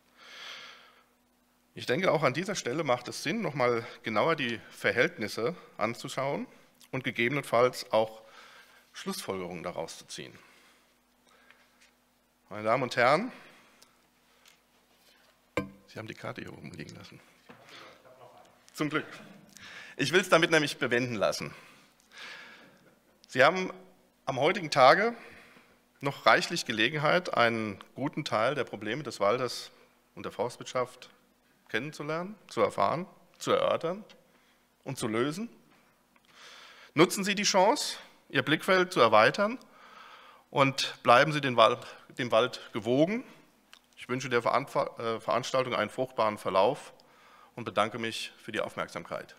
Ich denke, auch an dieser Stelle macht es Sinn, nochmal genauer die Verhältnisse anzuschauen und gegebenenfalls auch Schlussfolgerungen daraus zu ziehen. Meine Damen und Herren, Sie haben die Karte hier oben liegen lassen. Zum Glück. Ich will es damit nämlich bewenden lassen. Sie haben am heutigen Tage noch reichlich Gelegenheit, einen guten Teil der Probleme des Waldes und der Forstwirtschaft kennenzulernen, zu erfahren, zu erörtern und zu lösen. Nutzen Sie die Chance, Ihr Blickfeld zu erweitern und bleiben Sie dem Wald, dem Wald gewogen. Ich wünsche der Veranstaltung einen fruchtbaren Verlauf und bedanke mich für die Aufmerksamkeit.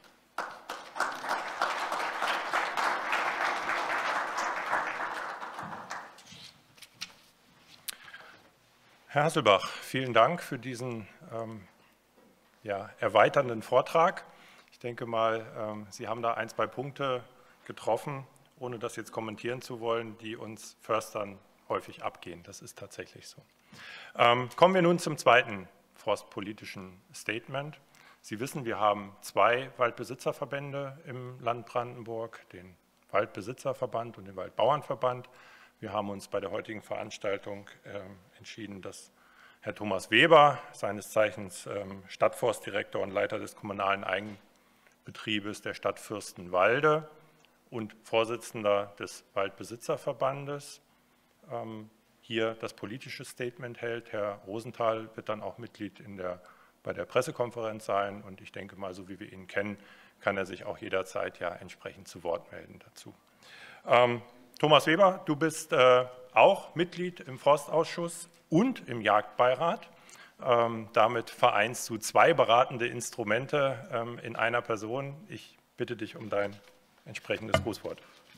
Herr Hasselbach, vielen Dank für diesen ähm, ja, erweiternden Vortrag. Ich denke mal, ähm, Sie haben da ein, zwei Punkte getroffen, ohne das jetzt kommentieren zu wollen, die uns Förstern häufig abgehen. Das ist tatsächlich so. Ähm, kommen wir nun zum zweiten forstpolitischen Statement. Sie wissen, wir haben zwei Waldbesitzerverbände im Land Brandenburg, den Waldbesitzerverband und den Waldbauernverband. Wir haben uns bei der heutigen Veranstaltung äh, entschieden, dass Herr Thomas Weber, seines Zeichens ähm, Stadtforstdirektor und Leiter des kommunalen Eigenbetriebes der Stadt Fürstenwalde und Vorsitzender des Waldbesitzerverbandes, ähm, hier das politische Statement hält. Herr Rosenthal wird dann auch Mitglied in der, bei der Pressekonferenz sein und ich denke mal, so wie wir ihn kennen, kann er sich auch jederzeit ja entsprechend zu Wort melden dazu. Ähm, Thomas Weber, du bist äh, auch Mitglied im Forstausschuss und im Jagdbeirat. Ähm, damit vereinst du zwei beratende Instrumente ähm, in einer Person. Ich bitte dich um dein entsprechendes Grußwort.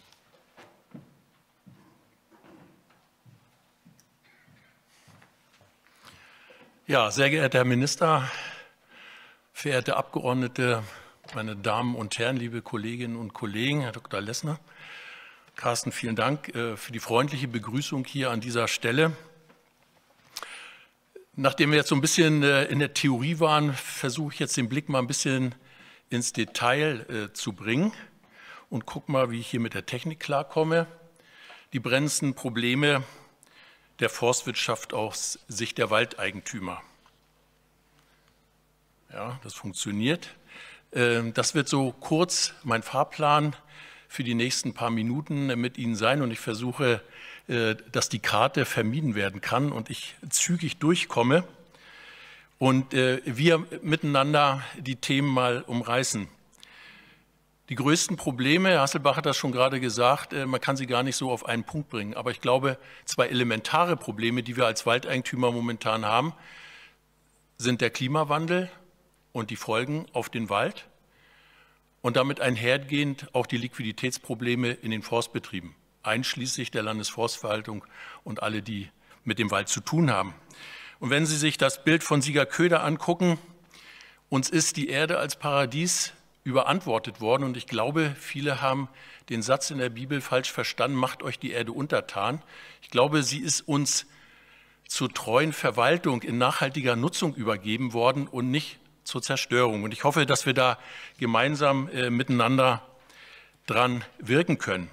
Ja, sehr geehrter Herr Minister, verehrte Abgeordnete, meine Damen und Herren, liebe Kolleginnen und Kollegen, Herr Doktor Lessner. Carsten, vielen Dank für die freundliche Begrüßung hier an dieser Stelle. Nachdem wir jetzt so ein bisschen in der Theorie waren, versuche ich jetzt den Blick mal ein bisschen ins Detail zu bringen und gucke mal, wie ich hier mit der Technik klarkomme. Die brennendsten Probleme der Forstwirtschaft aus Sicht der Waldeigentümer. Ja, das funktioniert. Das wird so kurz mein Fahrplan für die nächsten paar Minuten mit Ihnen sein und ich versuche, dass die Karte vermieden werden kann und ich zügig durchkomme und wir miteinander die Themen mal umreißen. Die größten Probleme, Herr Hasselbach hat das schon gerade gesagt, man kann sie gar nicht so auf einen Punkt bringen, aber ich glaube, zwei elementare Probleme, die wir als Waldeigentümer momentan haben, sind der Klimawandel und die Folgen auf den Wald und damit einhergehend auch die Liquiditätsprobleme in den Forstbetrieben, einschließlich der Landesforstverwaltung und alle, die mit dem Wald zu tun haben. Und wenn Sie sich das Bild von Sieger Köder angucken, uns ist die Erde als Paradies überantwortet worden und ich glaube, viele haben den Satz in der Bibel falsch verstanden, macht euch die Erde untertan. Ich glaube, sie ist uns zur treuen Verwaltung in nachhaltiger Nutzung übergeben worden und nicht zur Zerstörung. Und ich hoffe, dass wir da gemeinsam äh, miteinander dran wirken können.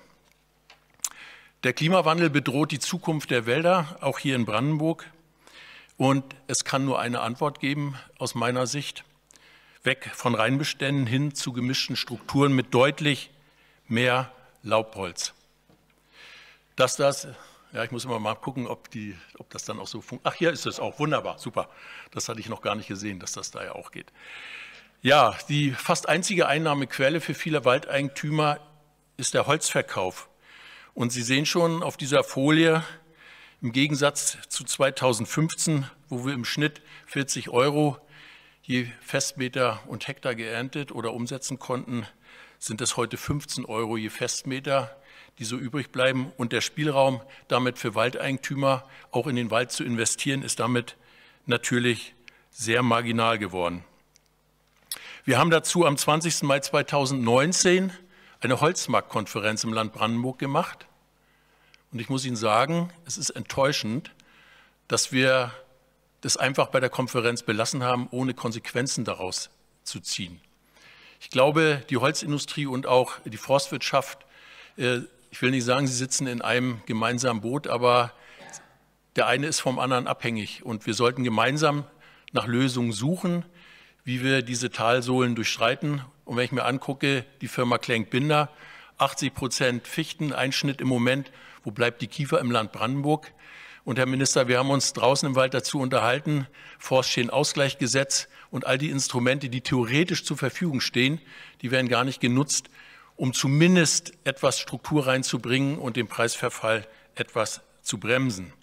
Der Klimawandel bedroht die Zukunft der Wälder, auch hier in Brandenburg. Und es kann nur eine Antwort geben, aus meiner Sicht. Weg von Reinbeständen hin zu gemischten Strukturen mit deutlich mehr Laubholz. Dass das, ja, ich muss immer mal gucken, ob, die, ob das dann auch so funktioniert. Ach, hier ist es auch, wunderbar, super. Das hatte ich noch gar nicht gesehen, dass das da ja auch geht. Ja, die fast einzige Einnahmequelle für viele Waldeigentümer ist der Holzverkauf. Und Sie sehen schon auf dieser Folie, im Gegensatz zu zweitausendfünfzehn, wo wir im Schnitt vierzig Euro je Festmeter und Hektar geerntet oder umsetzen konnten, sind es heute fünfzehn Euro je Festmeter, die so übrig bleiben. Und der Spielraum damit für Waldeigentümer, auch in den Wald zu investieren, ist damit natürlich sehr marginal geworden. Wir haben dazu am zwanzigsten Mai zweitausendneunzehn eine Holzmarktkonferenz im Land Brandenburg gemacht. Und ich muss Ihnen sagen, es ist enttäuschend, dass wir das einfach bei der Konferenz belassen haben, ohne Konsequenzen daraus zu ziehen. Ich glaube, die Holzindustrie und auch die Forstwirtschaft, ich will nicht sagen, sie sitzen in einem gemeinsamen Boot, aber der eine ist vom anderen abhängig. Und wir sollten gemeinsam nach Lösungen suchen, wie wir diese Talsohlen durchschreiten. Und wenn ich mir angucke, die Firma Klenk-Binder, achtzig Prozent Fichteneinschnitt im Moment, wo bleibt die Kiefer im Land Brandenburg? Und Herr Minister, wir haben uns draußen im Wald dazu unterhalten, Forstschädenausgleichsgesetz und all die Instrumente, die theoretisch zur Verfügung stehen, die werden gar nicht genutzt, um zumindest etwas Struktur reinzubringen und den Preisverfall etwas zu bremsen.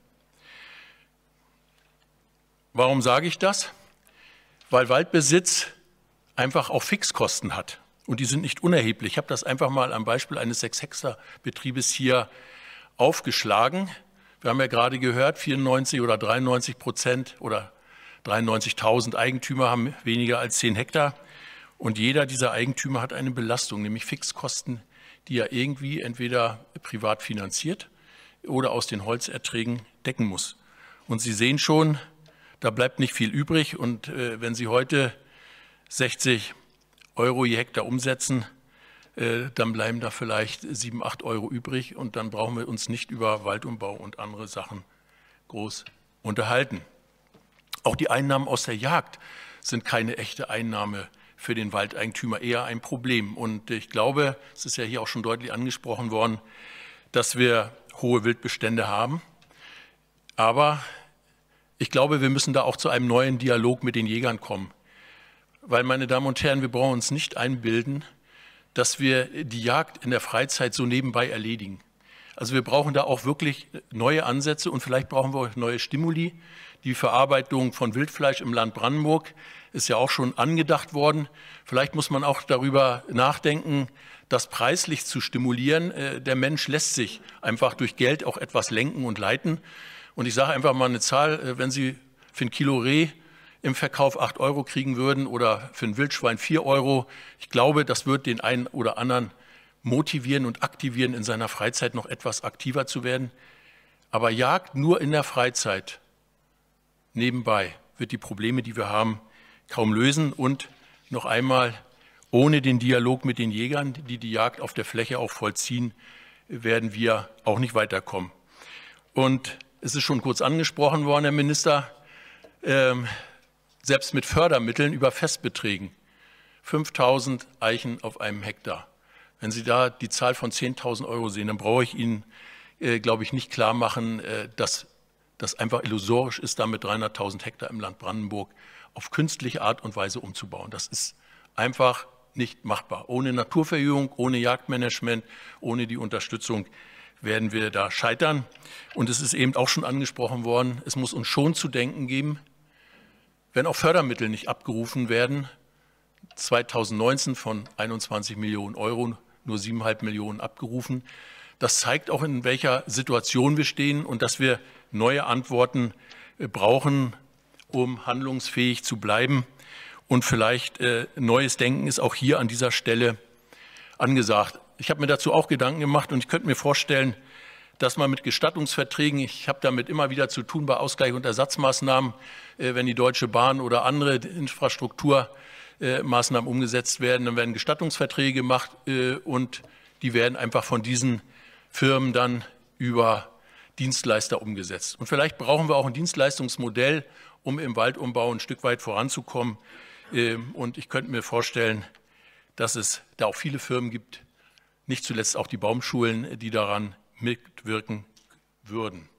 Warum sage ich das? Weil Waldbesitz einfach auch Fixkosten hat und die sind nicht unerheblich. Ich habe das einfach mal am Beispiel eines sechs-Hektar-Betriebes hier aufgeschlagen. Wir haben ja gerade gehört, vierundneunzig oder dreiundneunzig Prozent oder dreiundneunzigtausend Eigentümer haben weniger als zehn Hektar. Und jeder dieser Eigentümer hat eine Belastung, nämlich Fixkosten, die er irgendwie entweder privat finanziert oder aus den Holzerträgen decken muss. Und Sie sehen schon, da bleibt nicht viel übrig. Und äh, wenn Sie heute sechzig Euro je Hektar umsetzen, äh, dann bleiben da vielleicht sieben, acht Euro übrig. Und dann brauchen wir uns nicht über Waldumbau und andere Sachen groß unterhalten. Auch die Einnahmen aus der Jagd sind keine echte Einnahme für den Waldeigentümer, eher ein Problem. Und ich glaube, es ist ja hier auch schon deutlich angesprochen worden, dass wir hohe Wildbestände haben. Aber ich glaube, wir müssen da auch zu einem neuen Dialog mit den Jägern kommen. Weil, meine Damen und Herren, wir brauchen uns nicht einbilden, dass wir die Jagd in der Freizeit so nebenbei erledigen. Also wir brauchen da auch wirklich neue Ansätze und vielleicht brauchen wir auch neue Stimuli. Die Verarbeitung von Wildfleisch im Land Brandenburg ist ja auch schon angedacht worden. Vielleicht muss man auch darüber nachdenken, das preislich zu stimulieren. Der Mensch lässt sich einfach durch Geld auch etwas lenken und leiten. Und ich sage einfach mal eine Zahl, wenn Sie für ein Kilo Reh im Verkauf acht Euro kriegen würden oder für ein Wildschwein vier Euro, ich glaube, das wird den einen oder anderen motivieren und aktivieren, in seiner Freizeit noch etwas aktiver zu werden. Aber Jagd nur in der Freizeit nebenbei wird die Probleme, die wir haben, kaum lösen. Und noch einmal, ohne den Dialog mit den Jägern, die die Jagd auf der Fläche auch vollziehen, werden wir auch nicht weiterkommen. Und es ist schon kurz angesprochen worden, Herr Minister, ähm, selbst mit Fördermitteln über Festbeträgen, fünftausend Eichen auf einem Hektar. Wenn Sie da die Zahl von zehntausend Euro sehen, dann brauche ich Ihnen, äh, glaube ich, nicht klar machen, äh, dass das einfach illusorisch ist, damit dreihunderttausend Hektar im Land Brandenburg auf künstliche Art und Weise umzubauen. Das ist einfach nicht machbar. Ohne Naturverjüngung, ohne Jagdmanagement, ohne die Unterstützung werden wir da scheitern. Und es ist eben auch schon angesprochen worden, es muss uns schon zu denken geben, wenn auch Fördermittel nicht abgerufen werden, zweitausendneunzehn von einundzwanzig Millionen Euro, nur siebeneinhalb Millionen abgerufen. Das zeigt auch, in welcher Situation wir stehen und dass wir neue Antworten brauchen, um handlungsfähig zu bleiben. Und vielleicht äh, neues Denken ist auch hier an dieser Stelle angesagt. Ich habe mir dazu auch Gedanken gemacht und ich könnte mir vorstellen, dass man mit Gestattungsverträgen, ich habe damit immer wieder zu tun bei Ausgleich und Ersatzmaßnahmen, äh, wenn die Deutsche Bahn oder andere Infrastrukturmaßnahmen umgesetzt werden, dann werden Gestattungsverträge gemacht äh, und die werden einfach von diesen Firmen dann über Dienstleister umgesetzt. Und vielleicht brauchen wir auch ein Dienstleistungsmodell, um im Waldumbau ein Stück weit voranzukommen. Und ich könnte mir vorstellen, dass es da auch viele Firmen gibt, nicht zuletzt auch die Baumschulen, die daran mitwirken würden.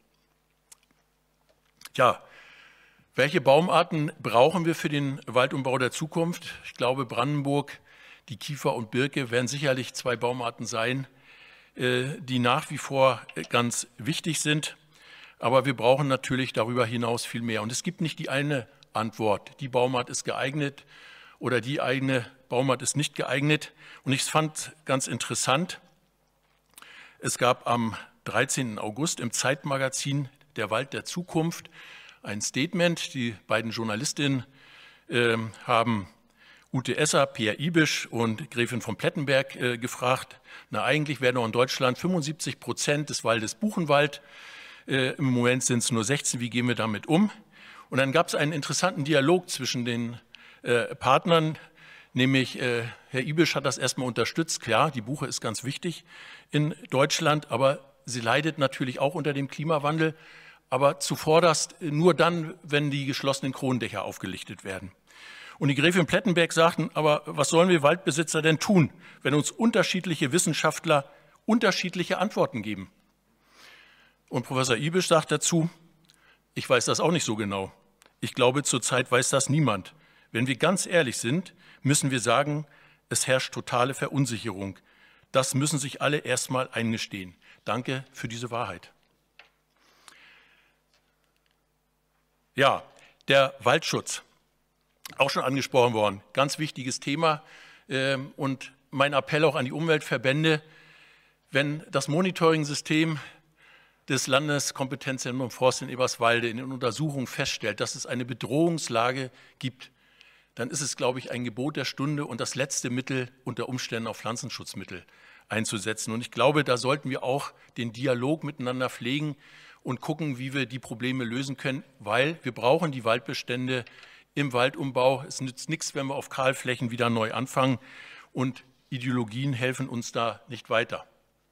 Ja, welche Baumarten brauchen wir für den Waldumbau der Zukunft? Ich glaube, Brandenburg, die Kiefer und Birke werden sicherlich zwei Baumarten sein, die nach wie vor ganz wichtig sind. Aber wir brauchen natürlich darüber hinaus viel mehr. Und es gibt nicht die eine Antwort, die Baumart ist geeignet oder die eine Baumart ist nicht geeignet. Und ich fand ganz interessant, es gab am dreizehnten August im Zeitmagazin Der Wald der Zukunft ein Statement. Die beiden Journalistinnen äh, haben Ute Esser, Peer Ibisch und Gräfin von Plettenberg äh, gefragt, Na, eigentlich werden auch in Deutschland fünfundsiebzig Prozent des Waldes Buchenwald. Äh, Im Moment sind es nur sechzehn. Wie gehen wir damit um? Und dann gab es einen interessanten Dialog zwischen den äh, Partnern, nämlich äh, Herr Ibisch hat das erstmal unterstützt. Klar, die Buche ist ganz wichtig in Deutschland, aber sie leidet natürlich auch unter dem Klimawandel, aber zuvorderst nur dann, wenn die geschlossenen Kronendächer aufgelichtet werden. Und die Gräfin Plettenberg sagten, aber was sollen wir Waldbesitzer denn tun, wenn uns unterschiedliche Wissenschaftler unterschiedliche Antworten geben? Und Professor Ibisch sagt dazu, ich weiß das auch nicht so genau. Ich glaube, zurzeit weiß das niemand. Wenn wir ganz ehrlich sind, müssen wir sagen, es herrscht totale Verunsicherung. Das müssen sich alle erstmal eingestehen. Danke für diese Wahrheit. Ja, der Waldschutz, auch schon angesprochen worden, ganz wichtiges Thema. Und mein Appell auch an die Umweltverbände, wenn das Monitoring-System des Landeskompetenzzentrums Forst in Eberswalde in den Untersuchungen feststellt, dass es eine Bedrohungslage gibt, dann ist es, glaube ich, ein Gebot der Stunde und das letzte Mittel unter Umständen auf Pflanzenschutzmittel einzusetzen. Und ich glaube, da sollten wir auch den Dialog miteinander pflegen und gucken, wie wir die Probleme lösen können, weil wir brauchen die Waldbestände im Waldumbau. Es nützt nichts, wenn wir auf Kahlflächen wieder neu anfangen und Ideologien helfen uns da nicht weiter.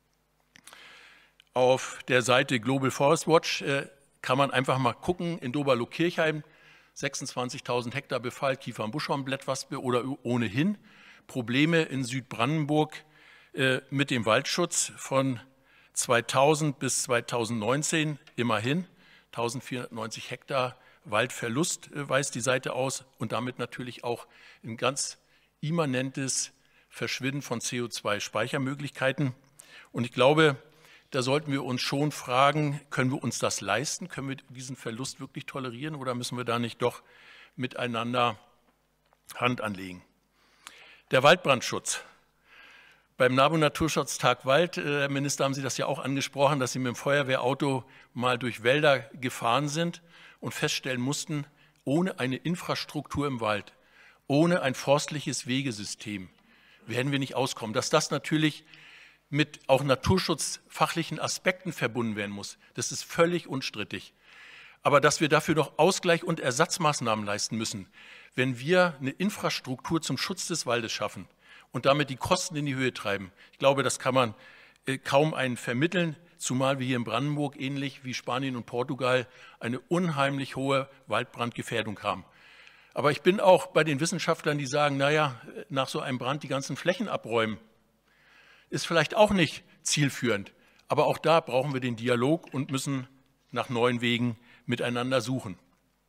Auf der Seite Global Forest Watch äh, kann man einfach mal gucken, in Doberloh-Kirchheim, sechsundzwanzigtausend Hektar Befall, Kiefer- und Buschhornblättwaspe oder ohnehin Probleme in Südbrandenburg äh, mit dem Waldschutz von zweitausend bis zweitausendneunzehn, immerhin eintausendvierhundertneunzig Hektar Waldverlust äh, weist die Seite aus und damit natürlich auch ein ganz immanentes Verschwinden von C O zwei Speichermöglichkeiten. Und ich glaube, da sollten wir uns schon fragen, können wir uns das leisten? Können wir diesen Verlust wirklich tolerieren oder müssen wir da nicht doch miteinander Hand anlegen? Der Waldbrandschutz. Beim NABU Naturschutztag Wald, Herr Minister, haben Sie das ja auch angesprochen, dass Sie mit dem Feuerwehrauto mal durch Wälder gefahren sind und feststellen mussten, ohne eine Infrastruktur im Wald, ohne ein forstliches Wegesystem werden wir nicht auskommen. Dass das natürlich mit auch naturschutzfachlichen Aspekten verbunden werden muss, das ist völlig unstrittig. Aber dass wir dafür noch Ausgleich und Ersatzmaßnahmen leisten müssen, wenn wir eine Infrastruktur zum Schutz des Waldes schaffen und damit die Kosten in die Höhe treiben, ich glaube, das kann man kaum einen vermitteln, zumal wir hier in Brandenburg, ähnlich wie Spanien und Portugal, eine unheimlich hohe Waldbrandgefährdung haben. Aber ich bin auch bei den Wissenschaftlern, die sagen, naja, nach so einem Brand die ganzen Flächen abräumen, ist vielleicht auch nicht zielführend. Aber auch da brauchen wir den Dialog und müssen nach neuen Wegen miteinander suchen.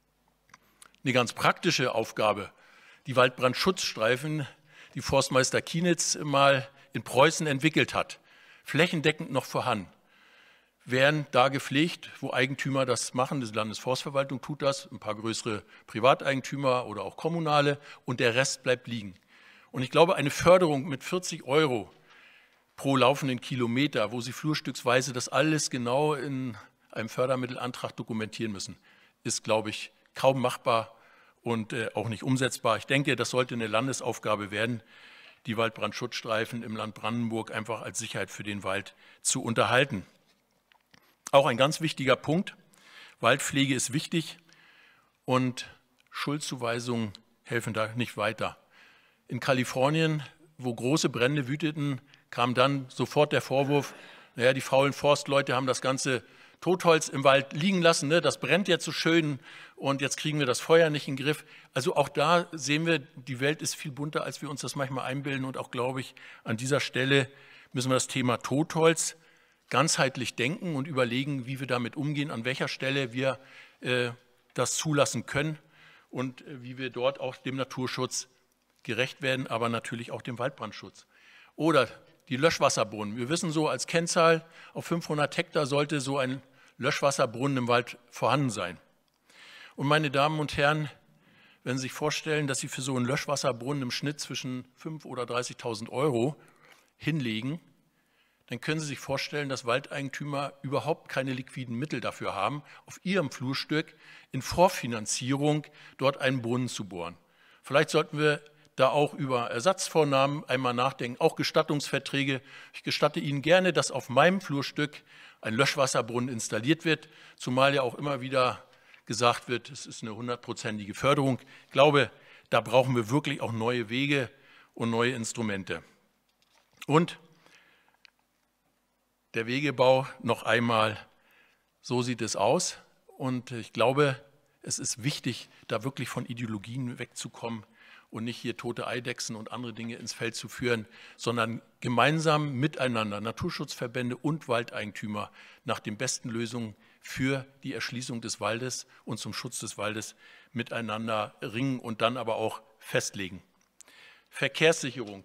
Eine ganz praktische Aufgabe, die Waldbrandschutzstreifen, die Forstmeister Kienitz mal in Preußen entwickelt hat, flächendeckend noch vorhanden, werden da gepflegt, wo Eigentümer das machen. Die Landesforstverwaltung tut das, ein paar größere Privateigentümer oder auch kommunale und der Rest bleibt liegen. Und ich glaube, eine Förderung mit vierzig Euro pro laufenden Kilometer, wo Sie flurstücksweise das alles genau in einem Fördermittelantrag dokumentieren müssen, ist, glaube ich, kaum machbar und äh, auch nicht umsetzbar. Ich denke, das sollte eine Landesaufgabe werden, die Waldbrandschutzstreifen im Land Brandenburg einfach als Sicherheit für den Wald zu unterhalten. Auch ein ganz wichtiger Punkt, Waldpflege ist wichtig und Schuldzuweisungen helfen da nicht weiter. In Kalifornien, wo große Brände wüteten, kam dann sofort der Vorwurf, naja, die faulen Forstleute haben das ganze Totholz im Wald liegen lassen, ne? Das brennt jetzt so schön und jetzt kriegen wir das Feuer nicht in den Griff. Also auch da sehen wir, die Welt ist viel bunter, als wir uns das manchmal einbilden und auch, glaube ich, an dieser Stelle müssen wir das Thema Totholz ganzheitlich denken und überlegen, wie wir damit umgehen, an welcher Stelle wir äh, das zulassen können und äh, wie wir dort auch dem Naturschutz gerecht werden, aber natürlich auch dem Waldbrandschutz. Oder die Löschwasserbrunnen. Wir wissen so, als Kennzahl auf fünfhundert Hektar sollte so ein Löschwasserbrunnen im Wald vorhanden sein. Und meine Damen und Herren, wenn Sie sich vorstellen, dass Sie für so einen Löschwasserbrunnen im Schnitt zwischen fünftausend oder dreißigtausend Euro hinlegen, dann können Sie sich vorstellen, dass Waldeigentümer überhaupt keine liquiden Mittel dafür haben, auf ihrem Flurstück in Vorfinanzierung dort einen Brunnen zu bohren. Vielleicht sollten wir da auch über Ersatzvornahmen einmal nachdenken, auch Gestattungsverträge. Ich gestatte Ihnen gerne, dass auf meinem Flurstück ein Löschwasserbrunnen installiert wird, zumal ja auch immer wieder gesagt wird, es ist eine hundertprozentige Förderung. Ich glaube, da brauchen wir wirklich auch neue Wege und neue Instrumente. Und der Wegebau noch einmal, so sieht es aus. Und ich glaube, es ist wichtig, da wirklich von Ideologien wegzukommen und nicht hier tote Eidechsen und andere Dinge ins Feld zu führen, sondern gemeinsam miteinander, Naturschutzverbände und Waldeigentümer, nach den besten Lösungen für die Erschließung des Waldes und zum Schutz des Waldes miteinander ringen und dann aber auch festlegen. Verkehrssicherung.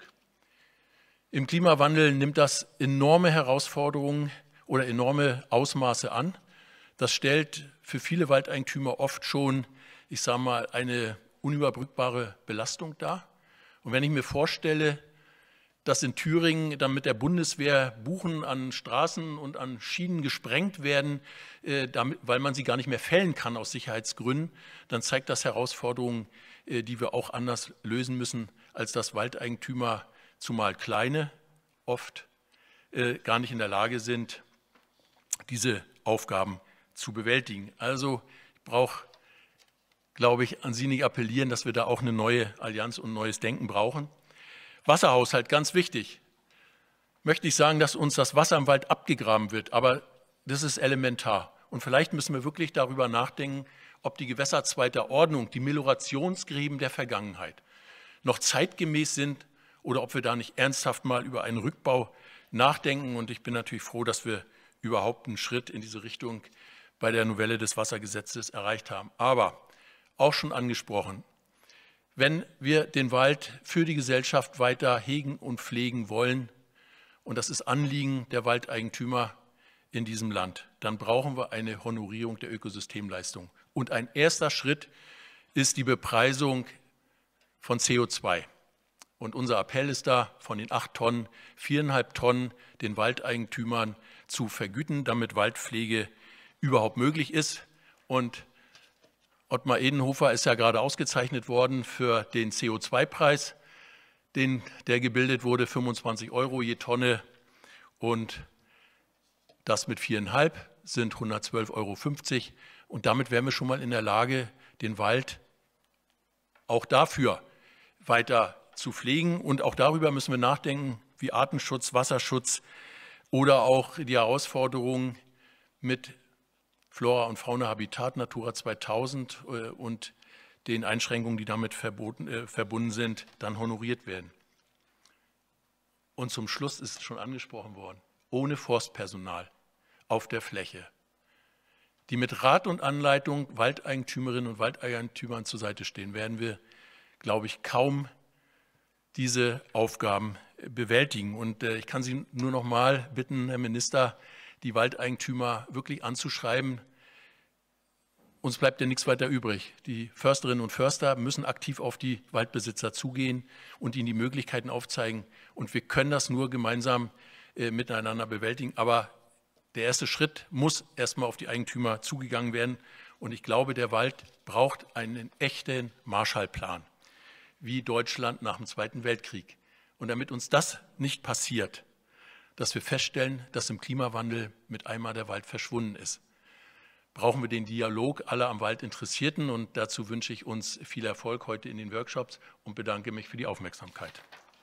Im Klimawandel nimmt das enorme Herausforderungen oder enorme Ausmaße an. Das stellt für viele Waldeigentümer oft schon, ich sage mal, eine unüberbrückbare Belastung dar. Und wenn ich mir vorstelle, dass in Thüringen dann mit der Bundeswehr Buchen an Straßen und an Schienen gesprengt werden, äh, damit, weil man sie gar nicht mehr fällen kann aus Sicherheitsgründen, dann zeigt das Herausforderungen, äh, die wir auch anders lösen müssen, als dass Waldeigentümer, zumal kleine, oft äh, gar nicht in der Lage sind, diese Aufgaben zu bewältigen. Also ich brauche, glaube ich, an Sie nicht appellieren, dass wir da auch eine neue Allianz und neues Denken brauchen. Wasserhaushalt, ganz wichtig. Möchte ich sagen, dass uns das Wasser im Wald abgegraben wird, aber das ist elementar. Und vielleicht müssen wir wirklich darüber nachdenken, ob die Gewässer zweiter Ordnung, die Meliorationsgräben der Vergangenheit, noch zeitgemäß sind oder ob wir da nicht ernsthaft mal über einen Rückbau nachdenken. Und ich bin natürlich froh, dass wir überhaupt einen Schritt in diese Richtung bei der Novelle des Wassergesetzes erreicht haben. Aber auch schon angesprochen, wenn wir den Wald für die Gesellschaft weiter hegen und pflegen wollen, und das ist Anliegen der Waldeigentümer in diesem Land, dann brauchen wir eine Honorierung der Ökosystemleistung. Und ein erster Schritt ist die Bepreisung von C O zwei. Und unser Appell ist da, von den acht Tonnen, viereinhalb Tonnen den Waldeigentümern zu vergüten, damit Waldpflege überhaupt möglich ist. Und Ottmar Edenhofer ist ja gerade ausgezeichnet worden für den C O zwei Preis, den, der gebildet wurde, fünfundzwanzig Euro je Tonne. Und das mit viereinhalb sind hundertzwölf Euro fünfzig. Und damit wären wir schon mal in der Lage, den Wald auch dafür weiter zu pflegen. Und auch darüber müssen wir nachdenken, wie Artenschutz, Wasserschutz oder auch die Herausforderungen mit Flora- und Fauna-Habitat, Natura zweitausend und den Einschränkungen, die damit verboten, äh, verbunden sind, dann honoriert werden. Und zum Schluss ist es schon angesprochen worden, ohne Forstpersonal auf der Fläche, die mit Rat und Anleitung Waldeigentümerinnen und Waldeigentümern zur Seite stehen, werden wir, glaube ich, kaum diese Aufgaben bewältigen. Und äh, ich kann Sie nur noch mal bitten, Herr Minister, die Waldeigentümer wirklich anzuschreiben. Uns bleibt ja nichts weiter übrig. Die Försterinnen und Förster müssen aktiv auf die Waldbesitzer zugehen und ihnen die Möglichkeiten aufzeigen. Und wir können das nur gemeinsam äh, miteinander bewältigen. Aber der erste Schritt muss erstmal auf die Eigentümer zugegangen werden. Und ich glaube, der Wald braucht einen echten Marshallplan, wie Deutschland nach dem Zweiten Weltkrieg. Und damit uns das nicht passiert, dass wir feststellen, dass im Klimawandel mit einmal der Wald verschwunden ist, brauchen wir den Dialog aller am Wald Interessierten. Und dazu wünsche ich uns viel Erfolg heute in den Workshops und bedanke mich für die Aufmerksamkeit.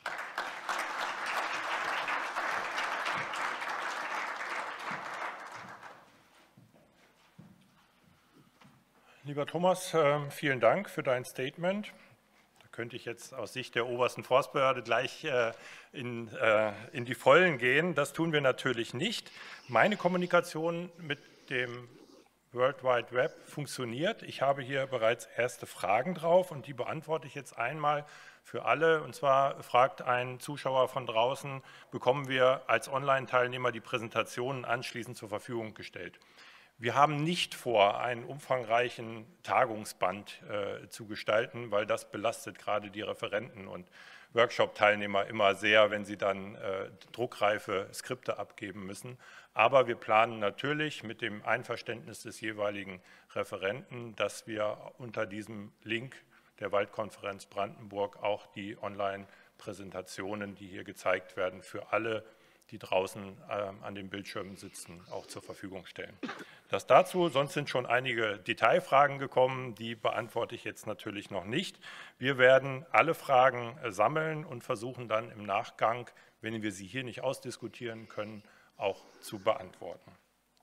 Lieber Thomas, vielen Dank für dein Statement. Da könnte ich jetzt aus Sicht der obersten Forstbehörde gleich in, in die Vollen gehen. Das tun wir natürlich nicht. Meine Kommunikation mit dem World Wide Web funktioniert. Ich habe hier bereits erste Fragen drauf und die beantworte ich jetzt einmal für alle. Und zwar fragt ein Zuschauer von draußen, bekommen wir als Online-Teilnehmer die Präsentationen anschließend zur Verfügung gestellt? Wir haben nicht vor, einen umfangreichen Tagungsband äh, zu gestalten, weil das belastet gerade die Referenten und Workshop-Teilnehmer immer sehr, wenn sie dann äh, druckreife Skripte abgeben müssen. Aber wir planen natürlich mit dem Einverständnis des jeweiligen Referenten, dass wir unter diesem Link, der Waldkonferenz Brandenburg auch die Online-Präsentationen, die hier gezeigt werden, für alle, die draußen äh, an den Bildschirmen sitzen, auch zur Verfügung stellen. Das dazu, sonst sind schon einige Detailfragen gekommen, die beantworte ich jetzt natürlich noch nicht. Wir werden alle Fragen äh, sammeln und versuchen dann im Nachgang, wenn wir sie hier nicht ausdiskutieren können, auch zu beantworten.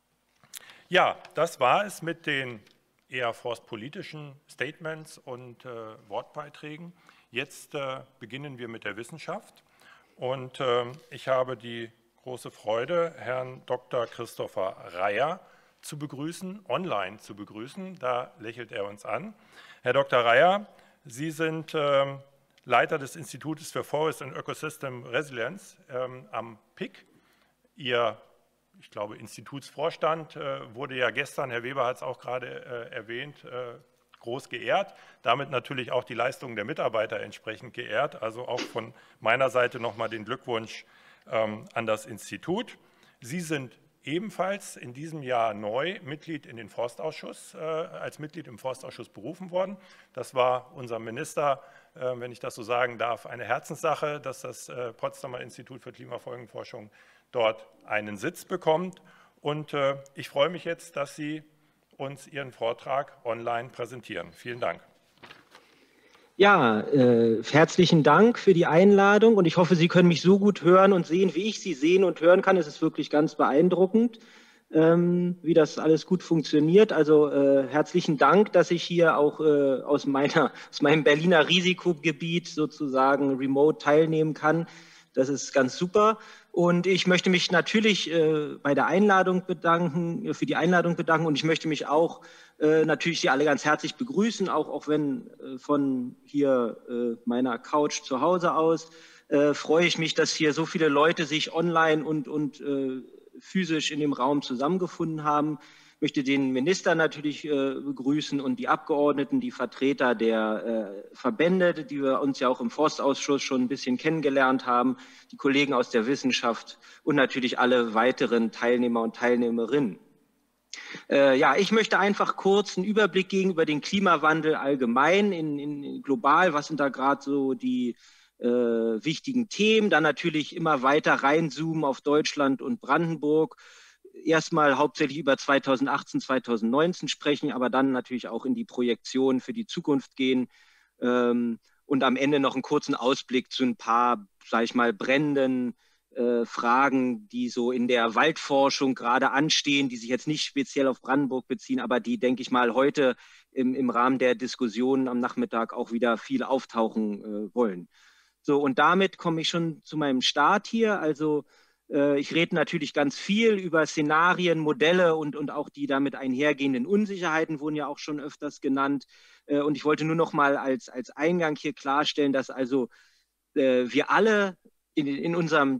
Ja, das war es mit den eher forstpolitischen Statements und äh, Wortbeiträgen. Jetzt äh, beginnen wir mit der Wissenschaft. Und äh, ich habe die große Freude, Herrn Doktor Christopher Reyer zu begrüßen, online zu begrüßen. Da lächelt er uns an. Herr Doktor Reyer, Sie sind äh, Leiter des Institutes für Forest and Ecosystem Resilience ähm, am P I C. Ihr, ich glaube, Institutsvorstand äh, wurde ja gestern, Herr Weber hat es auch gerade äh, erwähnt, äh, groß geehrt, damit natürlich auch die Leistungen der Mitarbeiter entsprechend geehrt. Also auch von meiner Seite nochmal den Glückwunsch ähm, an das Institut. Sie sind ebenfalls in diesem Jahr neu Mitglied in den Forstausschuss, äh, als Mitglied im Forstausschuss berufen worden. Das war unserem Minister, äh, wenn ich das so sagen darf, eine Herzenssache, dass das äh, Potsdamer Institut für Klimafolgenforschung dort einen Sitz bekommt. Und äh, ich freue mich jetzt, dass Sie uns Ihren Vortrag online präsentieren. Vielen Dank. Ja, äh, herzlichen Dank für die Einladung und ich hoffe, Sie können mich so gut hören und sehen, wie ich Sie sehen und hören kann. Es ist wirklich ganz beeindruckend, ähm, wie das alles gut funktioniert. Also äh, herzlichen Dank, dass ich hier auch äh, aus, meiner, aus meinem Berliner Risikogebiet sozusagen remote teilnehmen kann. Das ist ganz super. Und ich möchte mich natürlich äh, bei der Einladung bedanken, für die Einladung bedanken und ich möchte mich auch äh, natürlich Sie alle ganz herzlich begrüßen, auch, auch wenn äh, von hier äh, meiner Couch zu Hause aus äh, freue ich mich, dass hier so viele Leute sich online und, und äh, physisch in dem Raum zusammengefunden haben. Ich möchte den Minister natürlich äh, begrüßen und die Abgeordneten, die Vertreter der äh, Verbände, die wir uns ja auch im Forstausschuss schon ein bisschen kennengelernt haben, die Kollegen aus der Wissenschaft und natürlich alle weiteren Teilnehmer und Teilnehmerinnen. Äh, ja, ich möchte einfach kurz einen Überblick geben über den Klimawandel allgemein, in, in global, was sind da gerade so die äh, wichtigen Themen, dann natürlich immer weiter reinzoomen auf Deutschland und Brandenburg. Erstmal hauptsächlich über zweitausendachtzehn, zweitausendneunzehn sprechen, aber dann natürlich auch in die Projektion für die Zukunft gehen ähm, und am Ende noch einen kurzen Ausblick zu ein paar, sage ich mal, brennenden äh, Fragen, die so in der Waldforschung gerade anstehen, die sich jetzt nicht speziell auf Brandenburg beziehen, aber die, denke ich mal, heute im, im Rahmen der Diskussionen am Nachmittag auch wieder viel auftauchen äh, wollen. So, und damit komme ich schon zu meinem Start hier. Also ich rede natürlich ganz viel über Szenarien, Modelle und, und auch die damit einhergehenden Unsicherheiten wurden ja auch schon öfters genannt. Und ich wollte nur noch mal als, als Eingang hier klarstellen, dass also äh, wir alle in, in, unserem,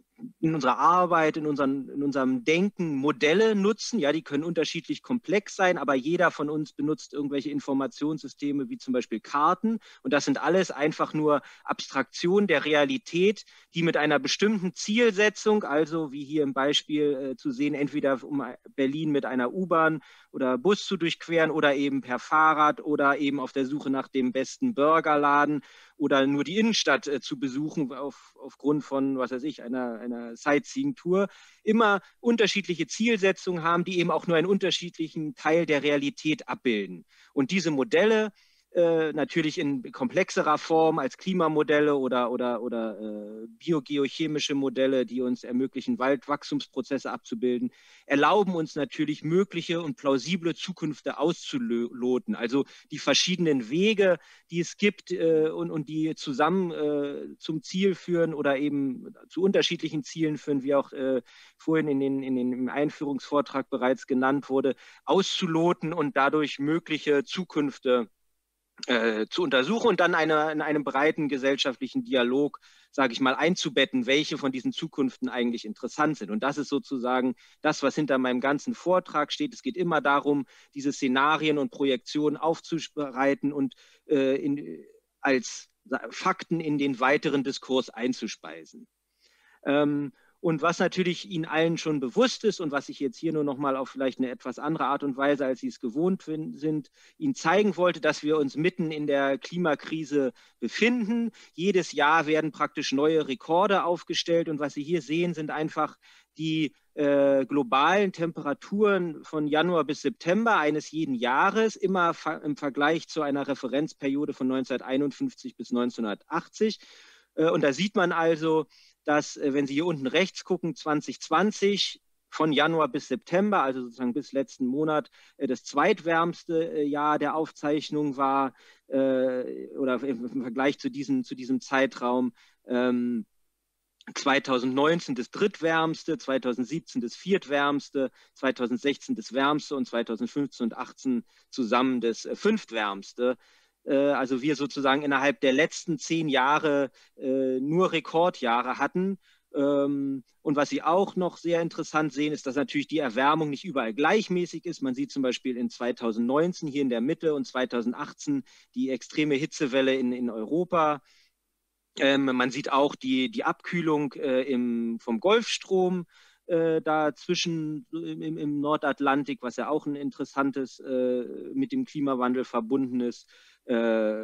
in unserer Arbeit, in, unseren, in unserem Denken Modelle nutzen. Ja, die können unterschiedlich komplex sein, aber jeder von uns benutzt irgendwelche Informationssysteme wie zum Beispiel Karten. Und das sind alles einfach nur Abstraktionen der Realität, die mit einer bestimmten Zielsetzung, also wie hier im Beispiel äh, zu sehen, entweder um Berlin mit einer U-Bahn oder Bus zu durchqueren oder eben per Fahrrad oder eben auf der Suche nach dem besten Burgerladen oder nur die Innenstadt äh, zu besuchen auf, aufgrund von, was weiß ich, einer, einer Sightseeing-Tour, immer unterschiedliche Zielsetzungen haben, die eben auch nur einen unterschiedlichen Teil der Realität abbilden. Und diese Modelle äh, natürlich in komplexerer Form als Klimamodelle oder, oder, oder äh, biogeochemische Modelle, die uns ermöglichen, Waldwachstumsprozesse abzubilden, erlauben uns natürlich mögliche und plausible Zukünfte auszuloten. Also die verschiedenen Wege, die es gibt äh, und, und die zusammen äh, zum Ziel führen oder eben zu unterschiedlichen Zielen führen, wie auch äh, vorhin in den, in den, im Einführungsvortrag bereits genannt wurde, auszuloten und dadurch mögliche Zukünfte Äh, zu untersuchen und dann eine, in einem breiten gesellschaftlichen Dialog, sage ich mal, einzubetten, welche von diesen Zukünften eigentlich interessant sind. Und das ist sozusagen das, was hinter meinem ganzen Vortrag steht. Es geht immer darum, diese Szenarien und Projektionen aufzubereiten und äh, in, als Fakten in den weiteren Diskurs einzuspeisen. Ähm, Und was natürlich Ihnen allen schon bewusst ist und was ich jetzt hier nur noch mal auf vielleicht eine etwas andere Art und Weise, als Sie es gewohnt sind, Ihnen zeigen wollte, dass wir uns mitten in der Klimakrise befinden. Jedes Jahr werden praktisch neue Rekorde aufgestellt und was Sie hier sehen, sind einfach die äh, globalen Temperaturen von Januar bis September eines jeden Jahres, immer im Vergleich zu einer Referenzperiode von neunzehnhunderteinundfünfzig bis neunzehnhundertachtzig. Äh, und da sieht man also, dass, wenn Sie hier unten rechts gucken, zwanzig zwanzig von Januar bis September, also sozusagen bis letzten Monat, das zweitwärmste Jahr der Aufzeichnung war, oder im Vergleich zu diesem, zu diesem Zeitraum zweitausendneunzehn das drittwärmste, zweitausendsiebzehn das viertwärmste, zweitausendsechzehn das wärmste und zweitausendfünfzehn und achtzehn zusammen das fünftwärmste. Also wir sozusagen innerhalb der letzten zehn Jahre äh, nur Rekordjahre hatten. Ähm, und was Sie auch noch sehr interessant sehen, ist, dass natürlich die Erwärmung nicht überall gleichmäßig ist. Man sieht zum Beispiel in zweitausendneunzehn hier in der Mitte und zweitausendachtzehn die extreme Hitzewelle in, in Europa. Ähm, man sieht auch die, die Abkühlung äh, im, vom Golfstrom äh, da zwischen im, im Nordatlantik, was ja auch ein interessantes äh, mit dem Klimawandel verbundenes Äh,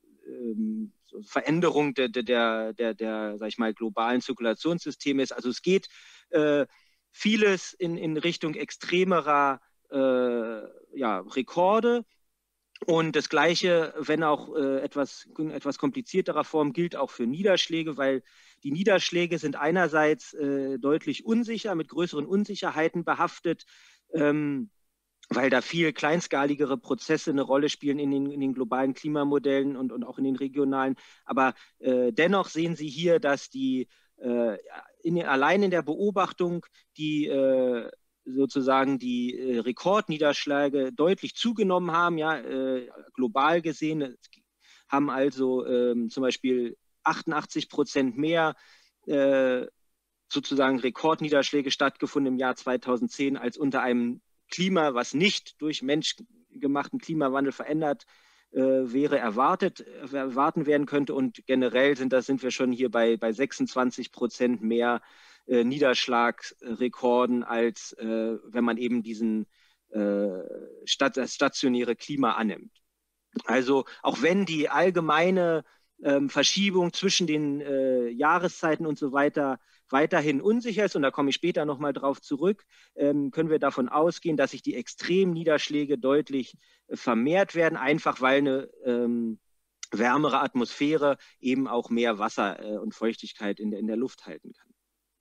ähm, so Veränderung der, der, der, der, sag ich mal, globalen Zirkulationssysteme ist. Also es geht äh, vieles in, in Richtung extremerer äh, ja, Rekorde. Und das Gleiche, wenn auch äh, etwas, etwas komplizierterer Form, gilt auch für Niederschläge, weil die Niederschläge sind einerseits äh, deutlich unsicher, mit größeren Unsicherheiten behaftet, ähm, weil da viel kleinskaligere Prozesse eine Rolle spielen in den, in den globalen Klimamodellen und, und auch in den regionalen. Aber äh, dennoch sehen Sie hier, dass die äh, in, allein in der Beobachtung die äh, sozusagen die äh, Rekordniederschläge deutlich zugenommen haben, ja, äh, global gesehen, haben also äh, zum Beispiel achtundachtzig Prozent mehr äh, sozusagen Rekordniederschläge stattgefunden im Jahr zweitausendzehn als unter einem Klima, was nicht durch menschgemachten Klimawandel verändert äh, wäre, erwartet, erwarten werden könnte. Und generell sind, das, sind wir schon hier bei, bei sechsundzwanzig Prozent mehr äh, Niederschlagsrekorden, als äh, wenn man eben diesen äh, stat das stationäre Klima annimmt. Also auch wenn die allgemeine ähm, Verschiebung zwischen den äh, Jahreszeiten und so weiter weiterhin unsicher ist, und da komme ich später nochmal drauf zurück, ähm, können wir davon ausgehen, dass sich die Extremniederschläge deutlich äh, vermehrt werden, einfach weil eine ähm, wärmere Atmosphäre eben auch mehr Wasser äh, und Feuchtigkeit in der, in der Luft halten kann.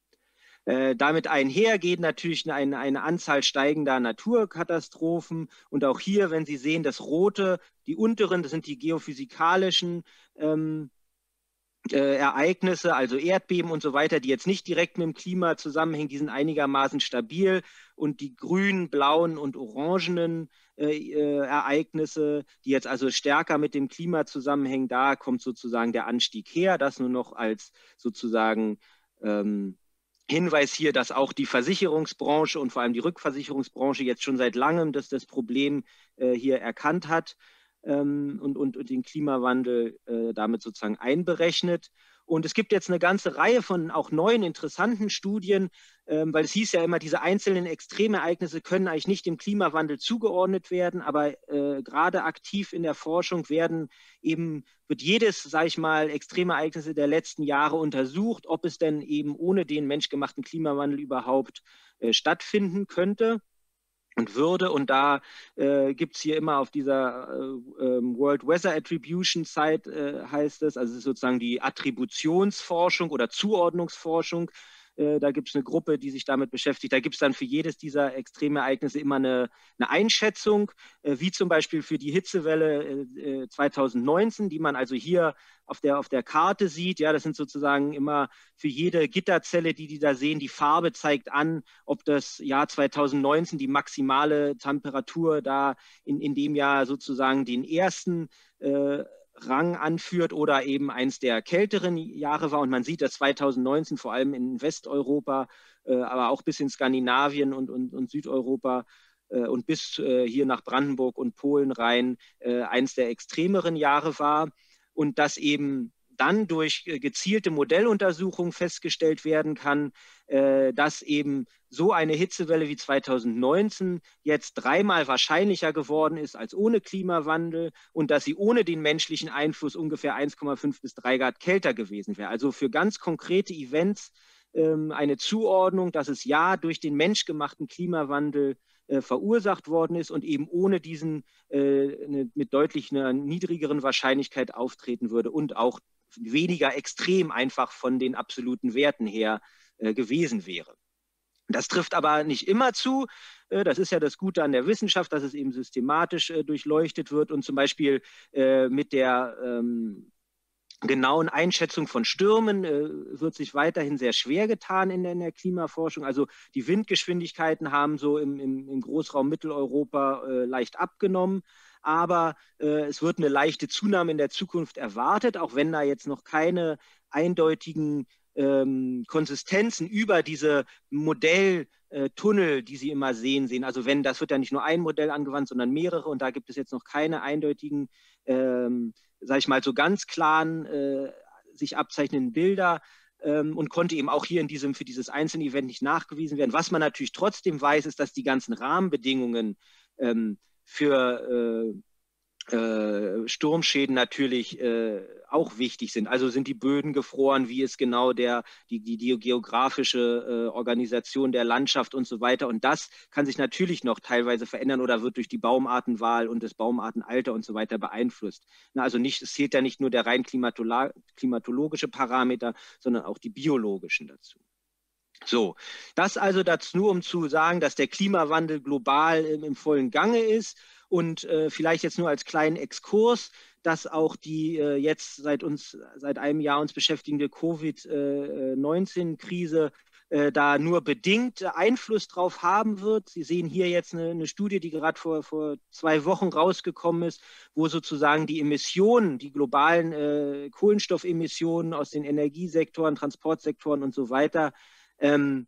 Äh, damit einher geht natürlich eine, eine Anzahl steigender Naturkatastrophen. Und auch hier, wenn Sie sehen, das Rote, die unteren, das sind die geophysikalischen ähm, Äh, Ereignisse, also Erdbeben und so weiter, die jetzt nicht direkt mit dem Klima zusammenhängen, die sind einigermaßen stabil. Und die grünen, blauen und orangenen äh, äh, Ereignisse, die jetzt also stärker mit dem Klima zusammenhängen, da kommt sozusagen der Anstieg her. Das nur noch als sozusagen ähm, Hinweis hier, dass auch die Versicherungsbranche und vor allem die Rückversicherungsbranche jetzt schon seit langem das, das Problem äh, hier erkannt hat. Und, und, und den Klimawandel äh, damit sozusagen einberechnet. Und es gibt jetzt eine ganze Reihe von auch neuen interessanten Studien, ähm, weil es hieß ja immer, diese einzelnen Extremereignisse können eigentlich nicht dem Klimawandel zugeordnet werden, aber äh, gerade aktiv in der Forschung werden eben, wird jedes, sage ich mal, Extremereignisse der letzten Jahre untersucht, ob es denn eben ohne den menschgemachten Klimawandel überhaupt äh, stattfinden könnte und würde. Und da äh, gibt es hier immer auf dieser äh, World Weather Attribution Site, äh, heißt es, also es ist sozusagen die Attributionsforschung oder Zuordnungsforschung. Äh, da gibt es eine Gruppe, die sich damit beschäftigt. Da gibt es dann für jedes dieser Extremereignisse immer eine, eine Einschätzung, äh, wie zum Beispiel für die Hitzewelle äh, zweitausendneunzehn, die man also hier auf der, auf der Karte sieht. Ja, das sind sozusagen immer für jede Gitterzelle, die die da sehen, die Farbe zeigt an, ob das Jahr zweitausendneunzehn die maximale Temperatur da in, in dem Jahr sozusagen den ersten äh, Rang anführt oder eben eins der kälteren Jahre war. Und man sieht, dass zweitausendneunzehn vor allem in Westeuropa, äh, aber auch bis in Skandinavien und, und, und Südeuropa äh, und bis äh, hier nach Brandenburg und Polen rein äh, eins der extremeren Jahre war. Und dass eben dann durch gezielte Modelluntersuchungen festgestellt werden kann, äh, dass eben so eine Hitzewelle wie zweitausendneunzehn jetzt dreimal wahrscheinlicher geworden ist als ohne Klimawandel und dass sie ohne den menschlichen Einfluss ungefähr eins Komma fünf bis drei Grad kälter gewesen wäre. Also für ganz konkrete Events ähm, eine Zuordnung, dass es ja durch den menschgemachten Klimawandel äh, verursacht worden ist und eben ohne diesen äh, eine, mit deutlich einer niedrigeren Wahrscheinlichkeit auftreten würde und auch weniger extrem einfach von den absoluten Werten her äh, gewesen wäre. Das trifft aber nicht immer zu. Das ist ja das Gute an der Wissenschaft, dass es eben systematisch äh, durchleuchtet wird und zum Beispiel äh, mit der ähm, genauen Einschätzung von Stürmen äh, wird sich weiterhin sehr schwer getan in der, in der Klimaforschung. Also die Windgeschwindigkeiten haben so im, im, im Großraum Mitteleuropa äh, leicht abgenommen. Aber äh, es wird eine leichte Zunahme in der Zukunft erwartet, auch wenn da jetzt noch keine eindeutigen ähm, Konsistenzen über diese Modelltunnel, die Sie immer sehen, sehen. Also wenn, das wird ja nicht nur ein Modell angewandt, sondern mehrere und da gibt es jetzt noch keine eindeutigen, ähm, sage ich mal, so ganz klaren, äh, sich abzeichnenden Bilder ähm, und konnte eben auch hier in diesem, für dieses einzelne Event nicht nachgewiesen werden. Was man natürlich trotzdem weiß, ist, dass die ganzen Rahmenbedingungen ähm, für äh, äh, Sturmschäden natürlich äh, auch wichtig sind. Also sind die Böden gefroren, wie ist genau der, die, die, die geografische äh, Organisation der Landschaft und so weiter. Und das kann sich natürlich noch teilweise verändern oder wird durch die Baumartenwahl und das Baumartenalter und so weiter beeinflusst. Na, also nicht, es zählt ja nicht nur der rein klimatologische Parameter, sondern auch die biologischen dazu. So, das also dazu nur, um zu sagen, dass der Klimawandel global im, im vollen Gange ist und äh, vielleicht jetzt nur als kleinen Exkurs, dass auch die äh, jetzt seit uns seit einem Jahr uns beschäftigende Covid neunzehn Krise äh, da nur bedingt Einfluss drauf haben wird. Sie sehen hier jetzt eine, eine Studie, die gerade vor, vor zwei Wochen rausgekommen ist, wo sozusagen die Emissionen, die globalen äh, Kohlenstoffemissionen aus den Energiesektoren, Transportsektoren und so weiter In,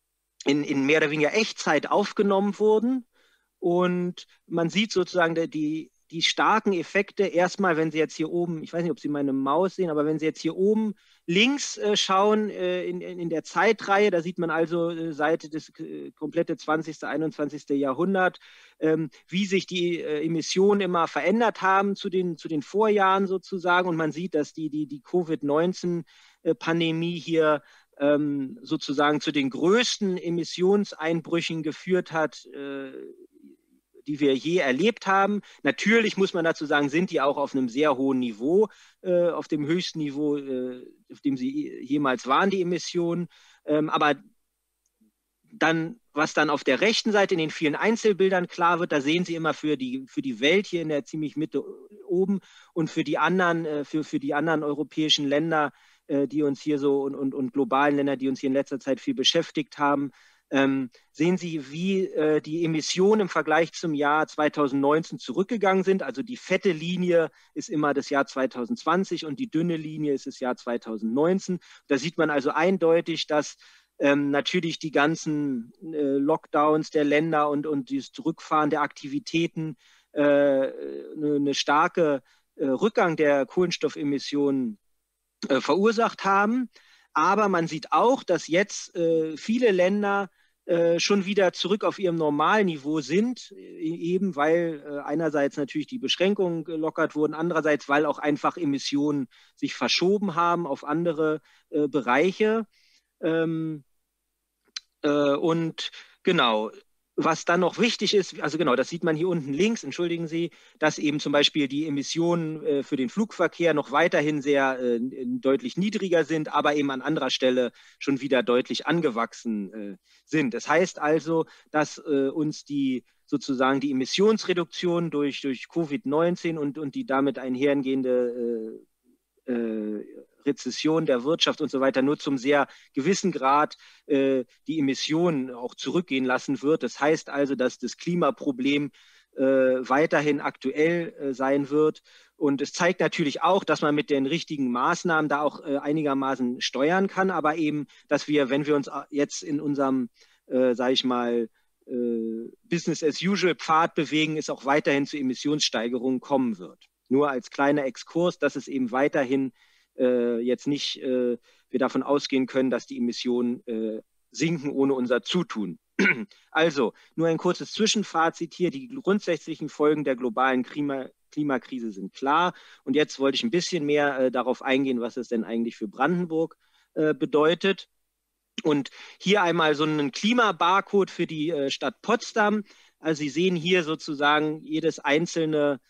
in mehr oder weniger Echtzeit aufgenommen wurden. Und man sieht sozusagen die, die starken Effekte erstmal, wenn Sie jetzt hier oben, ich weiß nicht, ob Sie meine Maus sehen, aber wenn Sie jetzt hier oben links äh, schauen äh, in, in der Zeitreihe, da sieht man also äh, seit das äh, komplette zwanzigste, einundzwanzigste Jahrhundert, ähm, wie sich die äh, Emissionen immer verändert haben zu den, zu den Vorjahren sozusagen. Und man sieht, dass die, die, die Covid neunzehn Pandemie hier sozusagen zu den größten Emissionseinbrüchen geführt hat, äh, die wir je erlebt haben. Natürlich muss man dazu sagen, sind die auch auf einem sehr hohen Niveau, äh, auf dem höchsten Niveau, äh, auf dem sie jemals waren, die Emissionen. Ähm, aber dann, was dann auf der rechten Seite in den vielen Einzelbildern klar wird, da sehen Sie immer für die, für die Welt hier in der ziemlich Mitte oben und für die anderen, äh, für, für die anderen europäischen Länder, die uns hier so und, und, und globalen Länder, die uns hier in letzter Zeit viel beschäftigt haben, ähm, sehen Sie, wie äh, die Emissionen im Vergleich zum Jahr zweitausendneunzehn zurückgegangen sind. Also die fette Linie ist immer das Jahr zweitausendzwanzig und die dünne Linie ist das Jahr zweitausendneunzehn. Da sieht man also eindeutig, dass ähm, natürlich die ganzen äh, Lockdowns der Länder und, und dieses Zurückfahren der Aktivitäten äh, eine, eine starke äh, Rückgang der Kohlenstoffemissionen verursacht haben. Aber man sieht auch, dass jetzt äh, viele Länder äh, schon wieder zurück auf ihrem Normalniveau sind, eben weil äh, einerseits natürlich die Beschränkungen gelockert wurden, andererseits weil auch einfach Emissionen sich verschoben haben auf andere äh, Bereiche. Ähm, äh, und genau, was dann noch wichtig ist, also genau, das sieht man hier unten links, entschuldigen Sie, dass eben zum Beispiel die Emissionen äh, für den Flugverkehr noch weiterhin sehr äh, deutlich niedriger sind, aber eben an anderer Stelle schon wieder deutlich angewachsen äh, sind. Das heißt also, dass äh, uns die sozusagen die Emissionsreduktion durch, durch Covid neunzehn und, und die damit einhergehende äh, äh, Rezession der Wirtschaft und so weiter nur zum sehr gewissen Grad äh, die Emissionen auch zurückgehen lassen wird. Das heißt also, dass das Klimaproblem äh, weiterhin aktuell äh, sein wird. Und es zeigt natürlich auch, dass man mit den richtigen Maßnahmen da auch äh, einigermaßen steuern kann, aber eben, dass wir, wenn wir uns jetzt in unserem, äh, sage ich mal, äh, Business-as-usual-Pfad bewegen, es auch weiterhin zu Emissionssteigerungen kommen wird. Nur als kleiner Exkurs, dass es eben weiterhin äh, jetzt nicht äh, wir davon ausgehen können, dass die Emissionen äh, sinken ohne unser Zutun. Also, nur ein kurzes Zwischenfazit hier. Die grundsätzlichen Folgen der globalen Klima Klimakrise sind klar. Und jetzt wollte ich ein bisschen mehr äh, darauf eingehen, was es denn eigentlich für Brandenburg äh, bedeutet. Und hier einmal so einen Klimabarcode für die äh, Stadt Potsdam. Also Sie sehen hier sozusagen jedes einzelne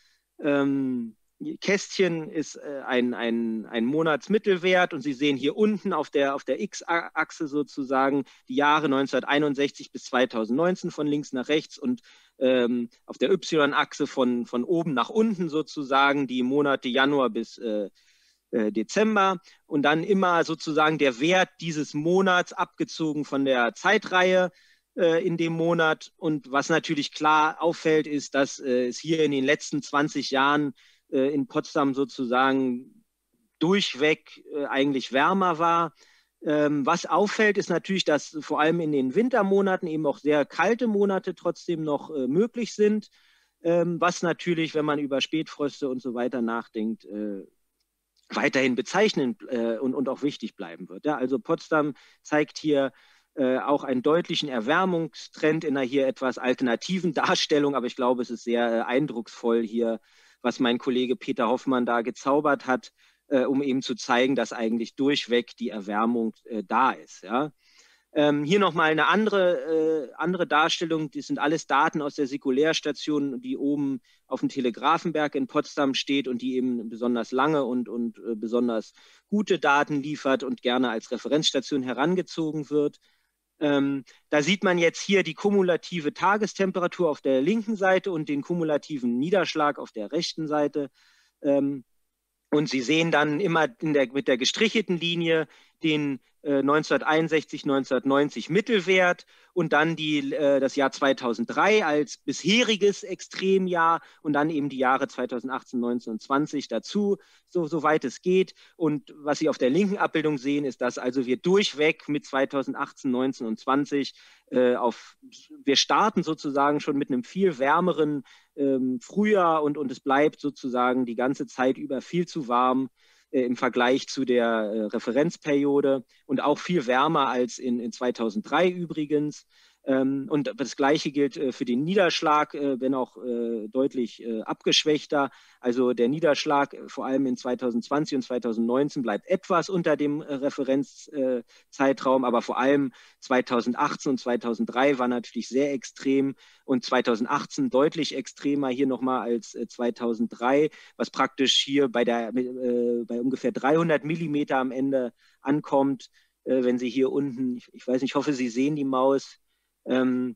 ähm, Kästchen ist äh, ein, ein, ein Monatsmittelwert und Sie sehen hier unten auf der, auf der X-Achse sozusagen die Jahre neunzehnhunderteinundsechzig bis zweitausendneunzehn von links nach rechts und ähm, auf der Y-Achse von, von oben nach unten sozusagen die Monate Januar bis äh, äh, Dezember und dann immer sozusagen der Wert dieses Monats abgezogen von der Zeitreihe äh, in dem Monat. Und was natürlich klar auffällt, ist, dass äh, es hier in den letzten zwanzig Jahren in Potsdam sozusagen durchweg äh, eigentlich wärmer war. Ähm, was auffällt, ist natürlich, dass vor allem in den Wintermonaten eben auch sehr kalte Monate trotzdem noch äh, möglich sind, ähm, was natürlich, wenn man über Spätfröste und so weiter nachdenkt, äh, weiterhin bezeichnend äh, und, und auch wichtig bleiben wird. Ja, also Potsdam zeigt hier äh, auch einen deutlichen Erwärmungstrend in einer hier etwas alternativen Darstellung, aber ich glaube, es ist sehr äh, eindrucksvoll hier, was mein Kollege Peter Hoffmann da gezaubert hat, äh, um eben zu zeigen, dass eigentlich durchweg die Erwärmung äh, da ist. Ja? Ähm, hier nochmal eine andere, äh, andere Darstellung. Das sind alles Daten aus der Säkulärstation, die oben auf dem Telegrafenberg in Potsdam steht und die eben besonders lange und, und äh, besonders gute Daten liefert und gerne als Referenzstation herangezogen wird. Ähm, da sieht man jetzt hier die kumulative Tagestemperatur auf der linken Seite und den kumulativen Niederschlag auf der rechten Seite. Ähm, und Sie sehen dann immer in der, mit der gestrichelten Linie den äh, neunzehnhunderteinundsechzig, neunzehnhundertneunzig Mittelwert und dann die, äh, das Jahr zweitausenddrei als bisheriges Extremjahr und dann eben die Jahre zweitausendachtzehn, neunzehn und zwanzig dazu, so, soweit es geht. Und was Sie auf der linken Abbildung sehen, ist, dass also wir durchweg mit zweitausendachtzehn, neunzehn und zwanzig äh, auf, wir starten sozusagen schon mit einem viel wärmeren ähm, Frühjahr und, und es bleibt sozusagen die ganze Zeit über viel zu warm im Vergleich zu der äh, Referenzperiode und auch viel wärmer als in, in zweitausenddrei übrigens. Ähm, und das Gleiche gilt äh, für den Niederschlag, äh, wenn auch äh, deutlich äh, abgeschwächter. Also der Niederschlag äh, vor allem in zweitausendzwanzig und zweitausendneunzehn bleibt etwas unter dem äh, Referenzzeitraum, aber vor allem zweitausendachtzehn und zweitausenddrei war natürlich sehr extrem und zweitausendachtzehn deutlich extremer hier nochmal als äh, zweitausenddrei, was praktisch hier bei, der, äh, bei ungefähr dreihundert Millimeter am Ende ankommt. Äh, wenn Sie hier unten, ich, ich weiß nicht, ich hoffe, Sie sehen die Maus, Ähm,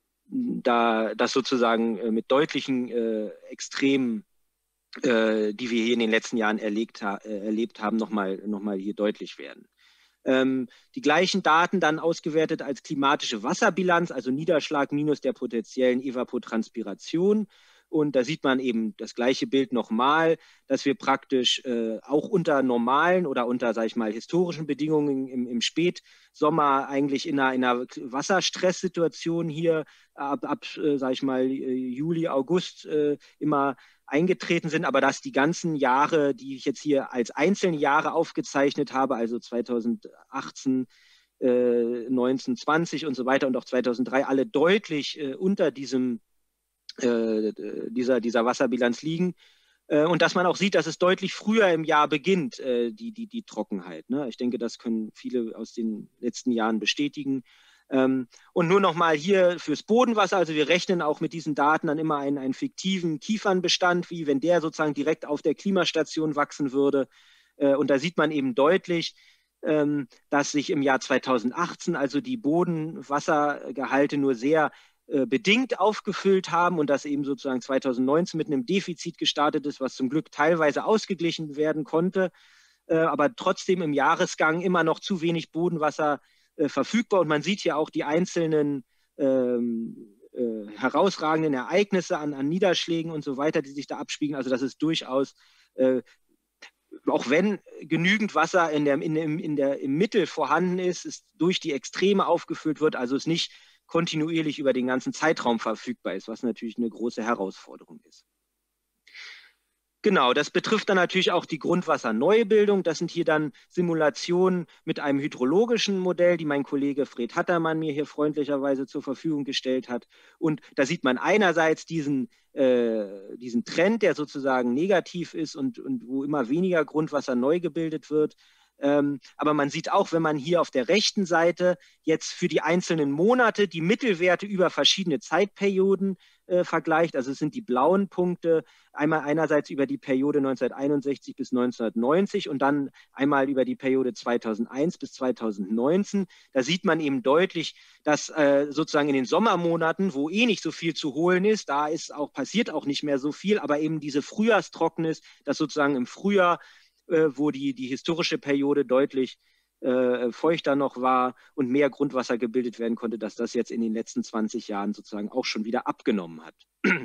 da das sozusagen äh, mit deutlichen äh, Extremen, äh, die wir hier in den letzten Jahren erlebt, ha äh, erlebt haben, nochmal noch mal hier deutlich werden. Ähm, die gleichen Daten dann ausgewertet als klimatische Wasserbilanz, also Niederschlag minus der potenziellen Evapotranspiration. Und da sieht man eben das gleiche Bild nochmal, dass wir praktisch äh, auch unter normalen oder unter, sage ich mal, historischen Bedingungen im, im Spätsommer eigentlich in einer, in einer Wasserstresssituation hier ab, ab äh, sage ich mal, Juli, August äh, immer eingetreten sind, aber dass die ganzen Jahre, die ich jetzt hier als einzelne Jahre aufgezeichnet habe, also zweitausendachtzehn, äh, neunzehn, zwanzig und so weiter und auch zweitausenddrei, alle deutlich äh, unter diesem Äh, dieser, dieser Wasserbilanz liegen äh, und dass man auch sieht, dass es deutlich früher im Jahr beginnt, äh, die, die, die Trockenheit. Ne? Ich denke, das können viele aus den letzten Jahren bestätigen. Ähm, und nur noch mal hier fürs Bodenwasser, also wir rechnen auch mit diesen Daten dann immer einen, einen fiktiven Kiefernbestand, wie wenn der sozusagen direkt auf der Klimastation wachsen würde. Äh, und da sieht man eben deutlich, ähm, dass sich im Jahr zweitausendachtzehn also die Bodenwassergehalte nur sehr bedingt aufgefüllt haben und dass eben sozusagen zweitausendneunzehn mit einem Defizit gestartet ist, was zum Glück teilweise ausgeglichen werden konnte, äh, aber trotzdem im Jahresgang immer noch zu wenig Bodenwasser äh, verfügbar. Und man sieht hier auch die einzelnen ähm, äh, herausragenden Ereignisse an, an Niederschlägen und so weiter, die sich da abspiegeln. Also das ist durchaus, äh, auch wenn genügend Wasser in der, in, in der, im Mittel vorhanden ist, ist durch die Extreme aufgefüllt wird, also es nicht kontinuierlich über den ganzen Zeitraum verfügbar ist, was natürlich eine große Herausforderung ist. Genau, das betrifft dann natürlich auch die Grundwasserneubildung. Das sind hier dann Simulationen mit einem hydrologischen Modell, die mein Kollege Fred Hattermann mir hier freundlicherweise zur Verfügung gestellt hat. Und da sieht man einerseits diesen, äh, diesen Trend, der sozusagen negativ ist und, und wo immer weniger Grundwasser neu gebildet wird. Ähm, aber man sieht auch, wenn man hier auf der rechten Seite jetzt für die einzelnen Monate die Mittelwerte über verschiedene Zeitperioden äh, vergleicht, also es sind die blauen Punkte, einmal einerseits über die Periode neunzehnhunderteinundsechzig bis neunzehnhundertneunzig und dann einmal über die Periode zweitausendeins bis zweitausendneunzehn. Da sieht man eben deutlich, dass äh, sozusagen in den Sommermonaten, wo eh nicht so viel zu holen ist, da ist auch, passiert auch nicht mehr so viel, aber eben diese Frühjahrstrockenes, dass sozusagen im Frühjahr wo die, die historische Periode deutlich äh, feuchter noch war und mehr Grundwasser gebildet werden konnte, dass das jetzt in den letzten zwanzig Jahren sozusagen auch schon wieder abgenommen hat.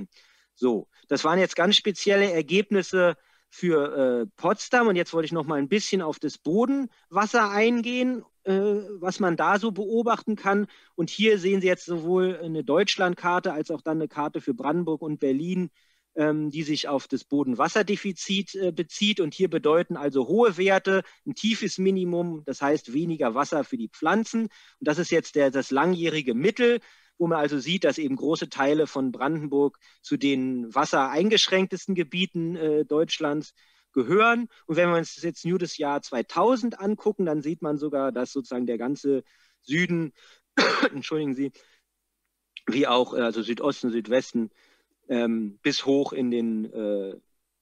So, das waren jetzt ganz spezielle Ergebnisse für äh, Potsdam und jetzt wollte ich noch mal ein bisschen auf das Bodenwasser eingehen, äh, was man da so beobachten kann. Und hier sehen Sie jetzt sowohl eine Deutschlandkarte als auch dann eine Karte für Brandenburg und Berlin, die sich auf das Bodenwasserdefizit äh, bezieht. Und hier bedeuten also hohe Werte ein tiefes Minimum, das heißt weniger Wasser für die Pflanzen. Und das ist jetzt der, das langjährige Mittel, wo man also sieht, dass eben große Teile von Brandenburg zu den wassereingeschränktesten Gebieten äh, Deutschlands gehören. Und wenn wir uns das jetzt nur das Jahr zweitausend angucken, dann sieht man sogar, dass sozusagen der ganze Süden, entschuldigen Sie, wie auch also Südosten, Südwesten, Ähm, bis hoch in den äh,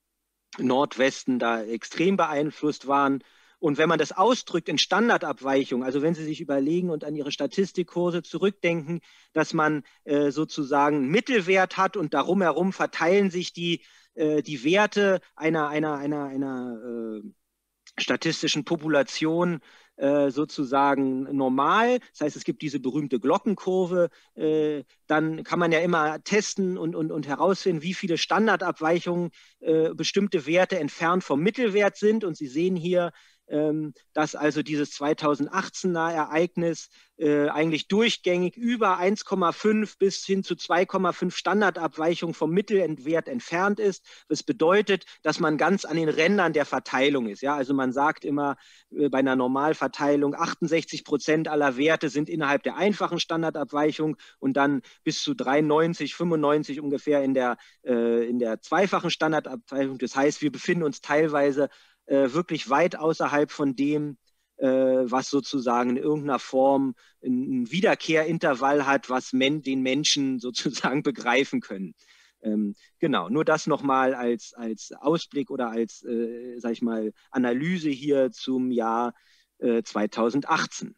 Nordwesten da extrem beeinflusst waren. Und wenn man das ausdrückt in Standardabweichung, also wenn Sie sich überlegen und an Ihre Statistikkurse zurückdenken, dass man äh, sozusagen einen Mittelwert hat und darum herum verteilen sich die, äh, die Werte einer, einer, einer, einer äh, statistischen Population äh, sozusagen normal. Das heißt, es gibt diese berühmte Glockenkurve. Äh, dann kann man ja immer testen und, und, und herausfinden, wie viele Standardabweichungen äh, bestimmte Werte entfernt vom Mittelwert sind. Und Sie sehen hier, ähm, dass also dieses zweitausendachtzehner Ereignis äh, eigentlich durchgängig über eins Komma fünf bis hin zu zwei Komma fünf Standardabweichungen vom Mittelwert entfernt ist. Das bedeutet, dass man ganz an den Rändern der Verteilung ist. Ja? Also man sagt immer äh, bei einer Normalverteilung, achtundsechzig Prozent aller Werte sind innerhalb der einfachen Standardabweichung und dann bis zu dreiundneunzig, fünfundneunzig ungefähr in der, äh, in der zweifachen Standardabweichung. Das heißt, wir befinden uns teilweise äh, wirklich weit außerhalb von dem, äh, was sozusagen in irgendeiner Form ein Wiederkehrintervall hat, was men den Menschen sozusagen begreifen können. Ähm, genau, nur das nochmal als, als Ausblick oder als, äh, sag ich mal, Analyse hier zum Jahr äh, zweitausendachtzehn.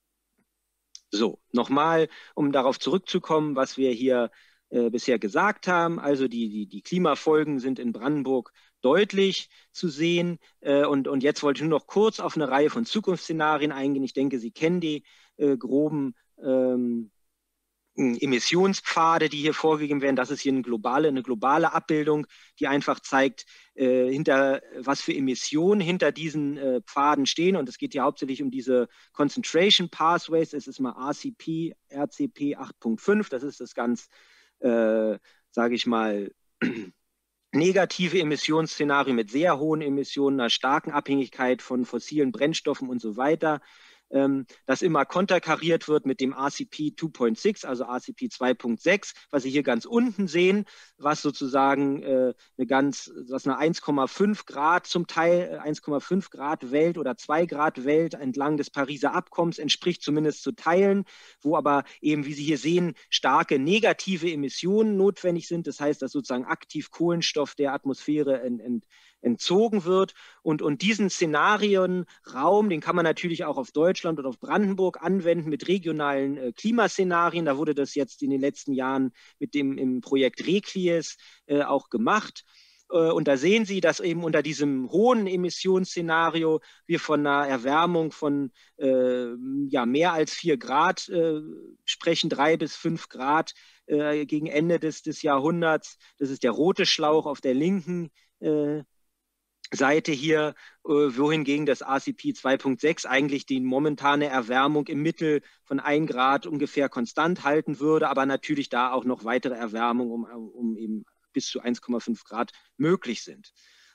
So, nochmal, um darauf zurückzukommen, was wir hier äh, bisher gesagt haben. Also die, die, die Klimafolgen sind in Brandenburg deutlich zu sehen. Äh, und, und jetzt wollte ich nur noch kurz auf eine Reihe von Zukunftsszenarien eingehen. Ich denke, Sie kennen die äh, groben ähm, Emissionspfade, die hier vorgegeben werden. Das ist hier eine globale, eine globale Abbildung, die einfach zeigt, äh, hinter, was für Emissionen hinter diesen äh, Pfaden stehen. Und es geht hier hauptsächlich um diese Concentration Pathways. Es ist mal R C P, R C P acht Punkt fünf. Das ist das ganz, äh, sage ich mal, negative Emissionsszenario mit sehr hohen Emissionen, einer starken Abhängigkeit von fossilen Brennstoffen und so weiter, ähm, das immer konterkariert wird mit dem R C P zwei Punkt sechs, also R C P zwei Punkt sechs, was Sie hier ganz unten sehen, was sozusagen äh, eine ganz, was eine eins Komma fünf Grad zum Teil, eins Komma fünf Grad Welt oder zwei Grad Welt entlang des Pariser Abkommens entspricht, zumindest zu Teilen, wo aber eben, wie Sie hier sehen, starke negative Emissionen notwendig sind. Das heißt, dass sozusagen aktiv Kohlenstoff der Atmosphäre ent, ent, entzogen wird. Und, und diesen Szenarienraum, den kann man natürlich auch auf Deutschland und auf Brandenburg anwenden mit regionalen äh, Klimaszenarien. Da wurde das jetzt in den letzten Jahren mit dem im Projekt RECLIES äh, auch gemacht. Äh, und da sehen Sie, dass eben unter diesem hohen Emissionsszenario wir von einer Erwärmung von äh, ja, mehr als vier Grad äh, sprechen, drei bis fünf Grad äh, gegen Ende des, des Jahrhunderts. Das ist der rote Schlauch auf der linken äh, Seite hier, äh, wohingegen das R C P zwei Punkt sechs eigentlich die momentane Erwärmung im Mittel von ein Grad ungefähr konstant halten würde, aber natürlich da auch noch weitere Erwärmung um, um eben bis zu eins Komma fünf Grad möglich sind.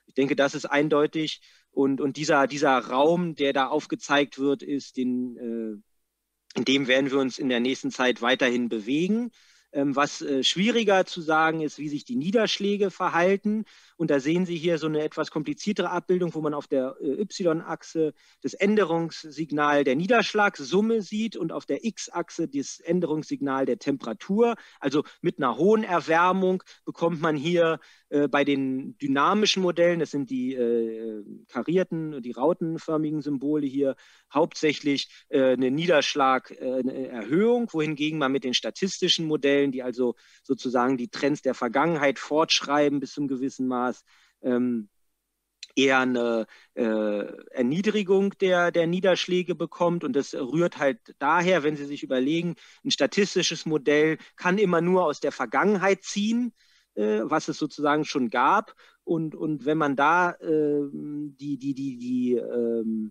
Ich denke, das ist eindeutig. Und, und dieser, dieser Raum, der da aufgezeigt wird, ist, den, äh, in dem werden wir uns in der nächsten Zeit weiterhin bewegen. Ähm, was äh, schwieriger zu sagen ist, wie sich die Niederschläge verhalten. Und da sehen Sie hier so eine etwas kompliziertere Abbildung, wo man auf der äh, Y-Achse das Änderungssignal der Niederschlagssumme sieht und auf der X-Achse das Änderungssignal der Temperatur. Also mit einer hohen Erwärmung bekommt man hier äh, bei den dynamischen Modellen, das sind die äh, karierten, die rautenförmigen Symbole hier, hauptsächlich äh, eine Niederschlag, äh, eine Erhöhung, wohingegen man mit den statistischen Modellen, die also sozusagen die Trends der Vergangenheit fortschreiben bis zum gewissen Maß, ähm, eher eine äh, Erniedrigung der, der Niederschläge bekommt. Und das rührt halt daher, wenn Sie sich überlegen, ein statistisches Modell kann immer nur aus der Vergangenheit ziehen, äh, was es sozusagen schon gab. Und, und wenn man da äh, die, die, die, die ähm,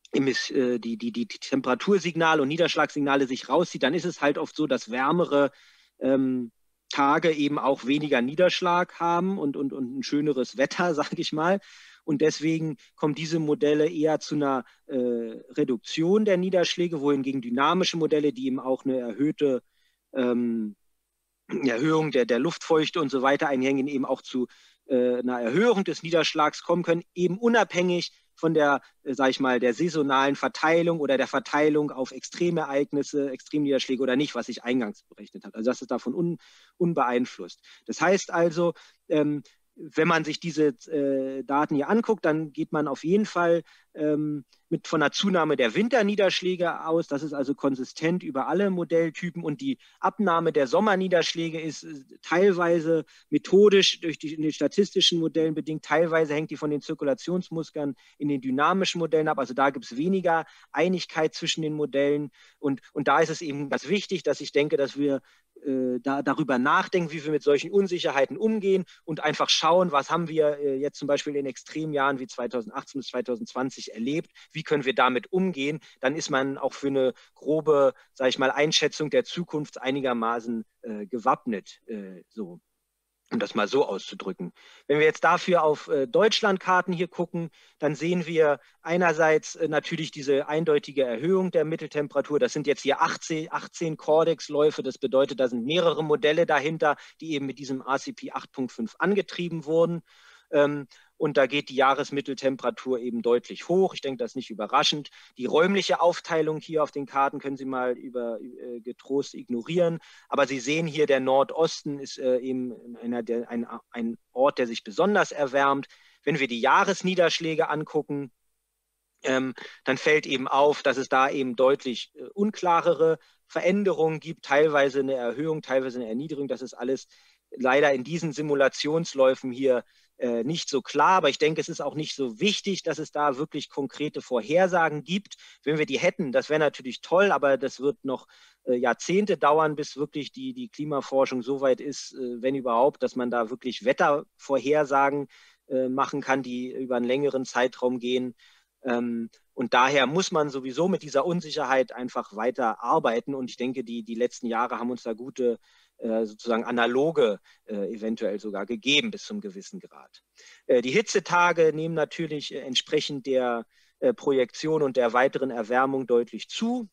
Die, die, die, die Temperatursignale und Niederschlagssignale sich rauszieht, dann ist es halt oft so, dass wärmere ähm, Tage eben auch weniger Niederschlag haben und, und, und ein schöneres Wetter, sage ich mal. Und deswegen kommen diese Modelle eher zu einer äh, Reduktion der Niederschläge, wohingegen dynamische Modelle, die eben auch eine erhöhte ähm, Erhöhung der, der Luftfeuchte und so weiter einhängen, eben auch zu äh, einer Erhöhung des Niederschlags kommen können, eben unabhängig von der, sage ich mal, der saisonalen Verteilung oder der Verteilung auf Extremereignisse, Extremniederschläge oder nicht, was ich eingangs berechnet habe. Also das ist davon un, unbeeinflusst. Das heißt also, ähm, wenn man sich diese äh, Daten hier anguckt, dann geht man auf jeden Fall ähm, mit von einer Zunahme der Winterniederschläge aus. Das ist also konsistent über alle Modelltypen. Und die Abnahme der Sommerniederschläge ist äh, teilweise methodisch durch die, in den statistischen Modellen bedingt. Teilweise hängt die von den Zirkulationsmustern in den dynamischen Modellen ab. Also da gibt es weniger Einigkeit zwischen den Modellen. Und, und da ist es eben ganz wichtig, dass ich denke, dass wir äh, da, darüber nachdenken, wie wir mit solchen Unsicherheiten umgehen und einfach schauen, was haben wir äh, jetzt zum Beispiel in Extremjahren wie zweitausendachtzehn bis zweitausendzwanzig erlebt, wie können wir damit umgehen, dann ist man auch für eine grobe, sage ich mal, Einschätzung der Zukunft einigermaßen äh, gewappnet, äh, so. Um das mal so auszudrücken. Wenn wir jetzt dafür auf äh, Deutschlandkarten hier gucken, dann sehen wir einerseits äh, natürlich diese eindeutige Erhöhung der Mitteltemperatur. Das sind jetzt hier achtzehn, achtzehn Cordex-Läufe. Das bedeutet, da sind mehrere Modelle dahinter, die eben mit diesem A C P acht Punkt fünf angetrieben wurden. Ähm, und da geht die Jahresmitteltemperatur eben deutlich hoch. Ich denke, das ist nicht überraschend. Die räumliche Aufteilung hier auf den Karten können Sie mal über, äh, getrost ignorieren. Aber Sie sehen hier, der Nordosten ist äh, eben einer der, ein, ein Ort, der sich besonders erwärmt. Wenn wir die Jahresniederschläge angucken, ähm, dann fällt eben auf, dass es da eben deutlich äh, unklarere Veränderungen gibt, teilweise eine Erhöhung, teilweise eine Erniedrigung. Das ist alles leider in diesen Simulationsläufen hier äh, nicht so klar, aber ich denke, es ist auch nicht so wichtig, dass es da wirklich konkrete Vorhersagen gibt. Wenn wir die hätten, das wäre natürlich toll, aber das wird noch äh, Jahrzehnte dauern, bis wirklich die, die Klimaforschung so weit ist, äh, wenn überhaupt, dass man da wirklich Wettervorhersagen äh, machen kann, die über einen längeren Zeitraum gehen. Ähm, und daher muss man sowieso mit dieser Unsicherheit einfach weiter arbeiten. Und ich denke, die, die letzten Jahre haben uns da gute äh, sozusagen analoge äh, eventuell sogar gegeben bis zum gewissen Grad. Äh, die Hitzetage nehmen natürlich äh, entsprechend der äh, Projektion und der weiteren Erwärmung deutlich zu.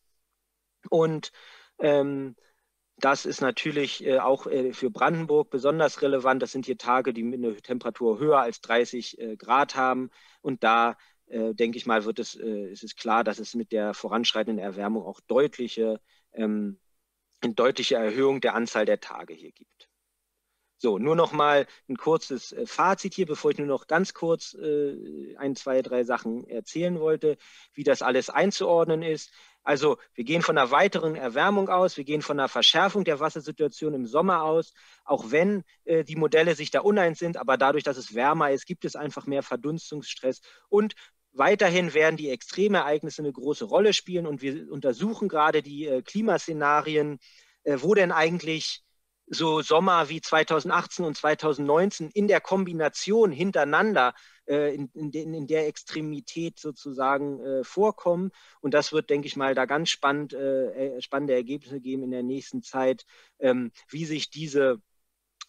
Und ähm, das ist natürlich äh, auch äh, für Brandenburg besonders relevant. Das sind hier Tage, die eine Temperatur höher als dreißig äh, Grad haben. Und da Äh, denke ich mal, wird es, äh, ist es klar, dass es mit der voranschreitenden Erwärmung auch deutliche, ähm, eine deutliche Erhöhung der Anzahl der Tage hier gibt. So, nur noch mal ein kurzes äh, Fazit hier, bevor ich nur noch ganz kurz äh, ein, zwei, drei Sachen erzählen wollte, wie das alles einzuordnen ist. Also wir gehen von einer weiteren Erwärmung aus, wir gehen von einer Verschärfung der Wassersituation im Sommer aus, auch wenn äh, die Modelle sich da uneins sind, aber dadurch, dass es wärmer ist, gibt es einfach mehr Verdunstungsstress und weiterhin werden die Extremereignisse eine große Rolle spielen und wir untersuchen gerade die äh, Klimaszenarien, äh, wo denn eigentlich so Sommer wie zweitausendachtzehn und zweitausendneunzehn in der Kombination hintereinander äh, in, in, in der Extremität sozusagen äh, vorkommen. Und das wird, denke ich mal, da ganz spannend, äh, spannende Ergebnisse geben in der nächsten Zeit, ähm, wie sich diese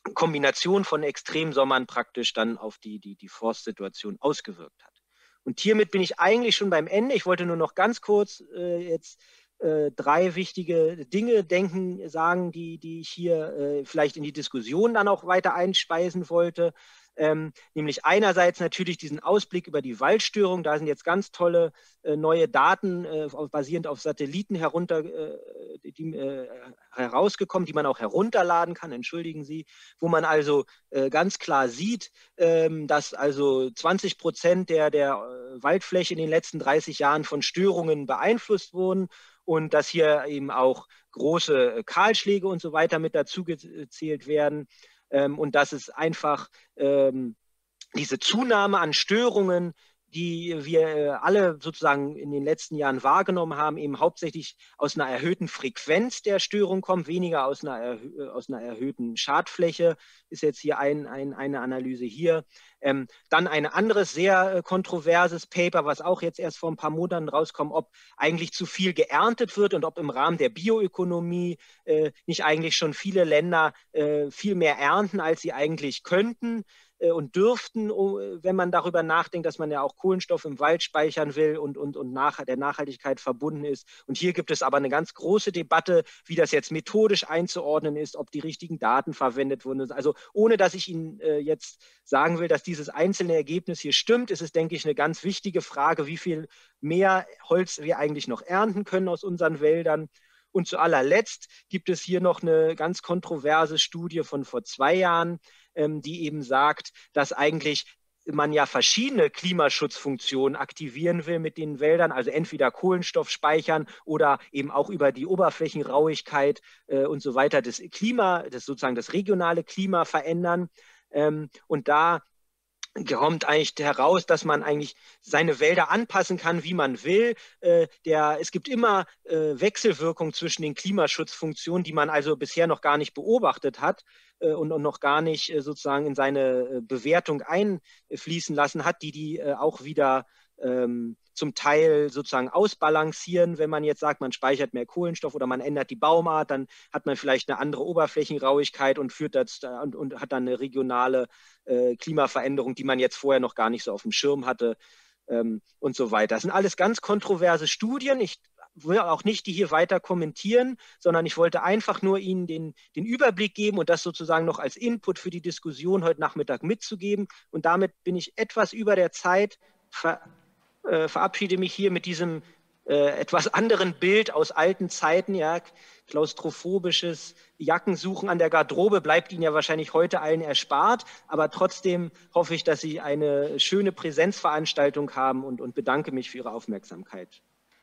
Kombination von Extremsommern praktisch dann auf die, die, die Forstsituation ausgewirkt hat. Und hiermit bin ich eigentlich schon beim Ende. Ich wollte nur noch ganz kurz äh, jetzt äh, drei wichtige Dinge denken, sagen, die, die ich hier äh, vielleicht in die Diskussion dann auch weiter einspeisen wollte. Ähm, nämlich einerseits natürlich diesen Ausblick über die Waldstörung. Da sind jetzt ganz tolle äh, neue Daten äh, basierend auf Satelliten herunter, äh, die, äh, herausgekommen, die man auch herunterladen kann, entschuldigen Sie, wo man also äh, ganz klar sieht, ähm, dass also zwanzig Prozent der, der äh, Waldfläche in den letzten dreißig Jahren von Störungen beeinflusst wurden und dass hier eben auch große Kahlschläge und so weiter mit dazu gezählt werden. Ähm, und dass es einfach ähm, diese Zunahme an Störungen, die wir äh, alle sozusagen in den letzten Jahren wahrgenommen haben, eben hauptsächlich aus einer erhöhten Frequenz der Störung kommt, weniger aus einer, erhö aus einer erhöhten Schadfläche, ist jetzt hier ein, ein, eine Analyse hier. Ähm, dann ein anderes sehr äh, kontroverses Paper, was auch jetzt erst vor ein paar Monaten rauskommt, ob eigentlich zu viel geerntet wird und ob im Rahmen der Bioökonomie äh, nicht eigentlich schon viele Länder äh, viel mehr ernten, als sie eigentlich könnten äh, und dürften, uh, wenn man darüber nachdenkt, dass man ja auch Kohlenstoff im Wald speichern will und, und, und nach der Nachhaltigkeit verbunden ist. Und hier gibt es aber eine ganz große Debatte, wie das jetzt methodisch einzuordnen ist, ob die richtigen Daten verwendet wurden. Also ohne, dass ich Ihnen äh, jetzt sagen will, dass dieses einzelne Ergebnis hier stimmt, ist es, denke ich, eine ganz wichtige Frage, wie viel mehr Holz wir eigentlich noch ernten können aus unseren Wäldern. Und zu allerletzt gibt es hier noch eine ganz kontroverse Studie von vor zwei Jahren, ähm, die eben sagt, dass eigentlich man ja verschiedene Klimaschutzfunktionen aktivieren will mit den Wäldern, also entweder Kohlenstoff speichern oder eben auch über die Oberflächenrauigkeit äh, und so weiter das Klima, das sozusagen das regionale Klima verändern. Ähm, und da kommt eigentlich heraus, dass man eigentlich seine Wälder anpassen kann, wie man will. Äh, der, es gibt immer äh, Wechselwirkung zwischen den Klimaschutzfunktionen, die man also bisher noch gar nicht beobachtet hat äh, und, und noch gar nicht äh, sozusagen in seine äh, Bewertung einfließen lassen hat, die die äh, auch wieder ähm, zum Teil sozusagen ausbalancieren. Wenn man jetzt sagt, man speichert mehr Kohlenstoff oder man ändert die Baumart, dann hat man vielleicht eine andere Oberflächenrauigkeit und führt das und, und hat dann eine regionale äh, Klimaveränderung, die man jetzt vorher noch gar nicht so auf dem Schirm hatte ähm, und so weiter. Das sind alles ganz kontroverse Studien. Ich will auch nicht die hier weiter kommentieren, sondern ich wollte einfach nur Ihnen den, den Überblick geben und das sozusagen noch als Input für die Diskussion heute Nachmittag mitzugeben. Und damit bin ich etwas über der Zeit. Ver Äh, verabschiede mich hier mit diesem äh, etwas anderen Bild aus alten Zeiten. Ja, klaustrophobisches Jackensuchen an der Garderobe bleibt Ihnen ja wahrscheinlich heute allen erspart. Aber trotzdem hoffe ich, dass Sie eine schöne Präsenzveranstaltung haben und, und bedanke mich für Ihre Aufmerksamkeit.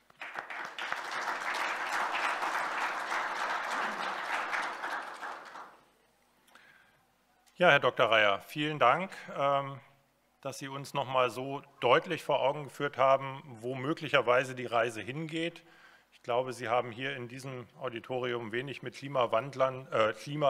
Ja, Herr Doktor Reyer, vielen Dank, ähm, dass Sie uns noch mal so deutlich vor Augen geführt haben, wo möglicherweise die Reise hingeht. Ich glaube, Sie haben hier in diesem Auditorium wenig mit Klimawandlern, äh,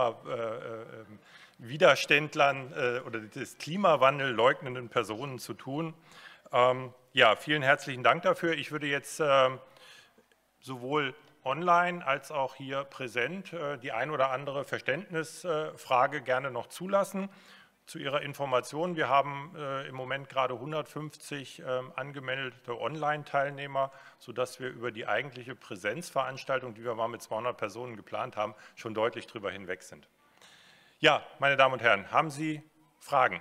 Klimawiderständlern äh, äh, oder des Klimawandel leugnenden Personen zu tun. Ähm, ja, vielen herzlichen Dank dafür. Ich würde jetzt äh, sowohl online als auch hier präsent äh, die ein oder andere Verständnisfrage gerne noch zulassen. Zu Ihrer Information, wir haben äh, im Moment gerade hundertfünfzig äh, angemeldete Online-Teilnehmer, sodass wir über die eigentliche Präsenzveranstaltung, die wir mal mit zweihundert Personen geplant haben, schon deutlich drüber hinweg sind. Ja, meine Damen und Herren, haben Sie Fragen?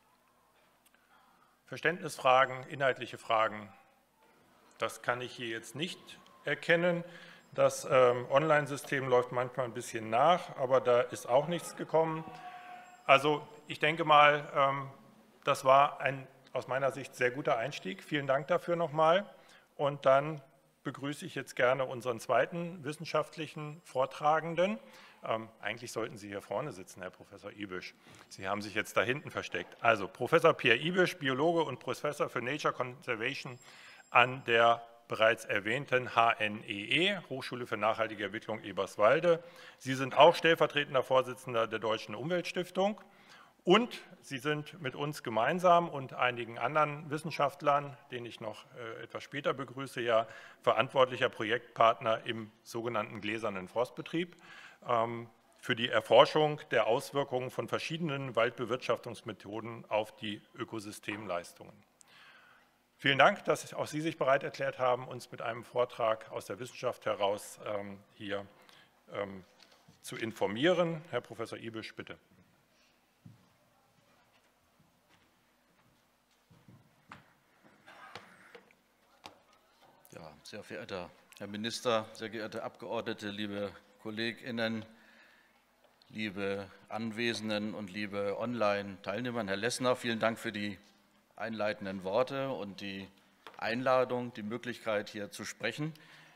Verständnisfragen, inhaltliche Fragen? Das kann ich hier jetzt nicht erkennen. Das ähm, Online-System läuft manchmal ein bisschen nach, aber da ist auch nichts gekommen. Also ich denke mal, das war ein aus meiner Sicht sehr guter Einstieg. Vielen Dank dafür nochmal. Und dann begrüße ich jetzt gerne unseren zweiten wissenschaftlichen Vortragenden. Ähm, eigentlich sollten Sie hier vorne sitzen, Herr Professor Ibisch. Sie haben sich jetzt da hinten versteckt. Also Professor Pierre Ibisch, Biologe und Professor für Nature Conservation an der bereits erwähnten H N E E, Hochschule für nachhaltige Entwicklung Eberswalde. Sie sind auch stellvertretender Vorsitzender der Deutschen Umweltstiftung und Sie sind mit uns gemeinsam und einigen anderen Wissenschaftlern, den ich noch äh, etwas später begrüße, ja verantwortlicher Projektpartner im sogenannten gläsernen Forstbetrieb. Ähm, für die Erforschung der Auswirkungen von verschiedenen Waldbewirtschaftungsmethoden auf die Ökosystemleistungen. Vielen Dank, dass auch Sie sich bereit erklärt haben, uns mit einem Vortrag aus der Wissenschaft heraus ähm, hier ähm, zu informieren. Herr Professor Ibisch, bitte. Ja, sehr verehrter Herr Minister, sehr geehrte Abgeordnete, liebe KollegInnen, liebe Anwesenden und liebe Online-Teilnehmer, Herr Lessner, vielen Dank für die einleitenden Worte und die Einladung, die Möglichkeit, hier zu sprechen.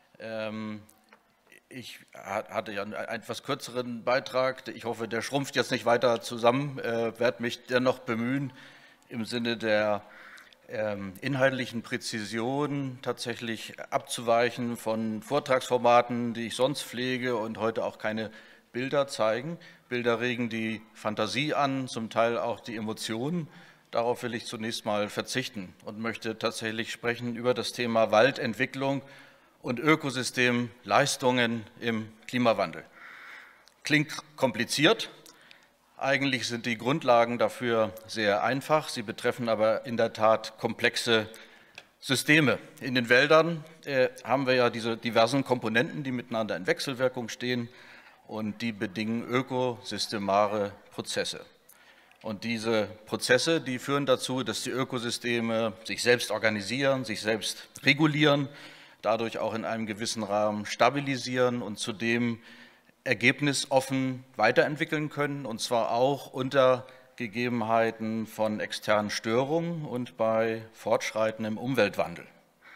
Ich hatte ja einen etwas kürzeren Beitrag. Ich hoffe, der schrumpft jetzt nicht weiter zusammen. Ich werde mich dennoch bemühen, im Sinne der inhaltlichen Präzision tatsächlich abzuweichen von Vortragsformaten, die ich sonst pflege und heute auch keine Bilder zeigen. Bilder regen die Fantasie an, zum Teil auch die Emotionen. Darauf will ich zunächst mal verzichten und möchte tatsächlich sprechen über das Thema Waldentwicklung und Ökosystemleistungen im Klimawandel. Klingt kompliziert. Eigentlich sind die Grundlagen dafür sehr einfach. Sie betreffen aber in der Tat komplexe Systeme. In den Wäldern äh, haben wir ja diese diversen Komponenten, die miteinander in Wechselwirkung stehen und die bedingen ökosystemare Prozesse. Und diese Prozesse, die führen dazu, dass die Ökosysteme sich selbst organisieren, sich selbst regulieren, dadurch auch in einem gewissen Rahmen stabilisieren und zudem ergebnisoffen weiterentwickeln können, und zwar auch unter Gegebenheiten von externen Störungen und bei fortschreitendem Umweltwandel.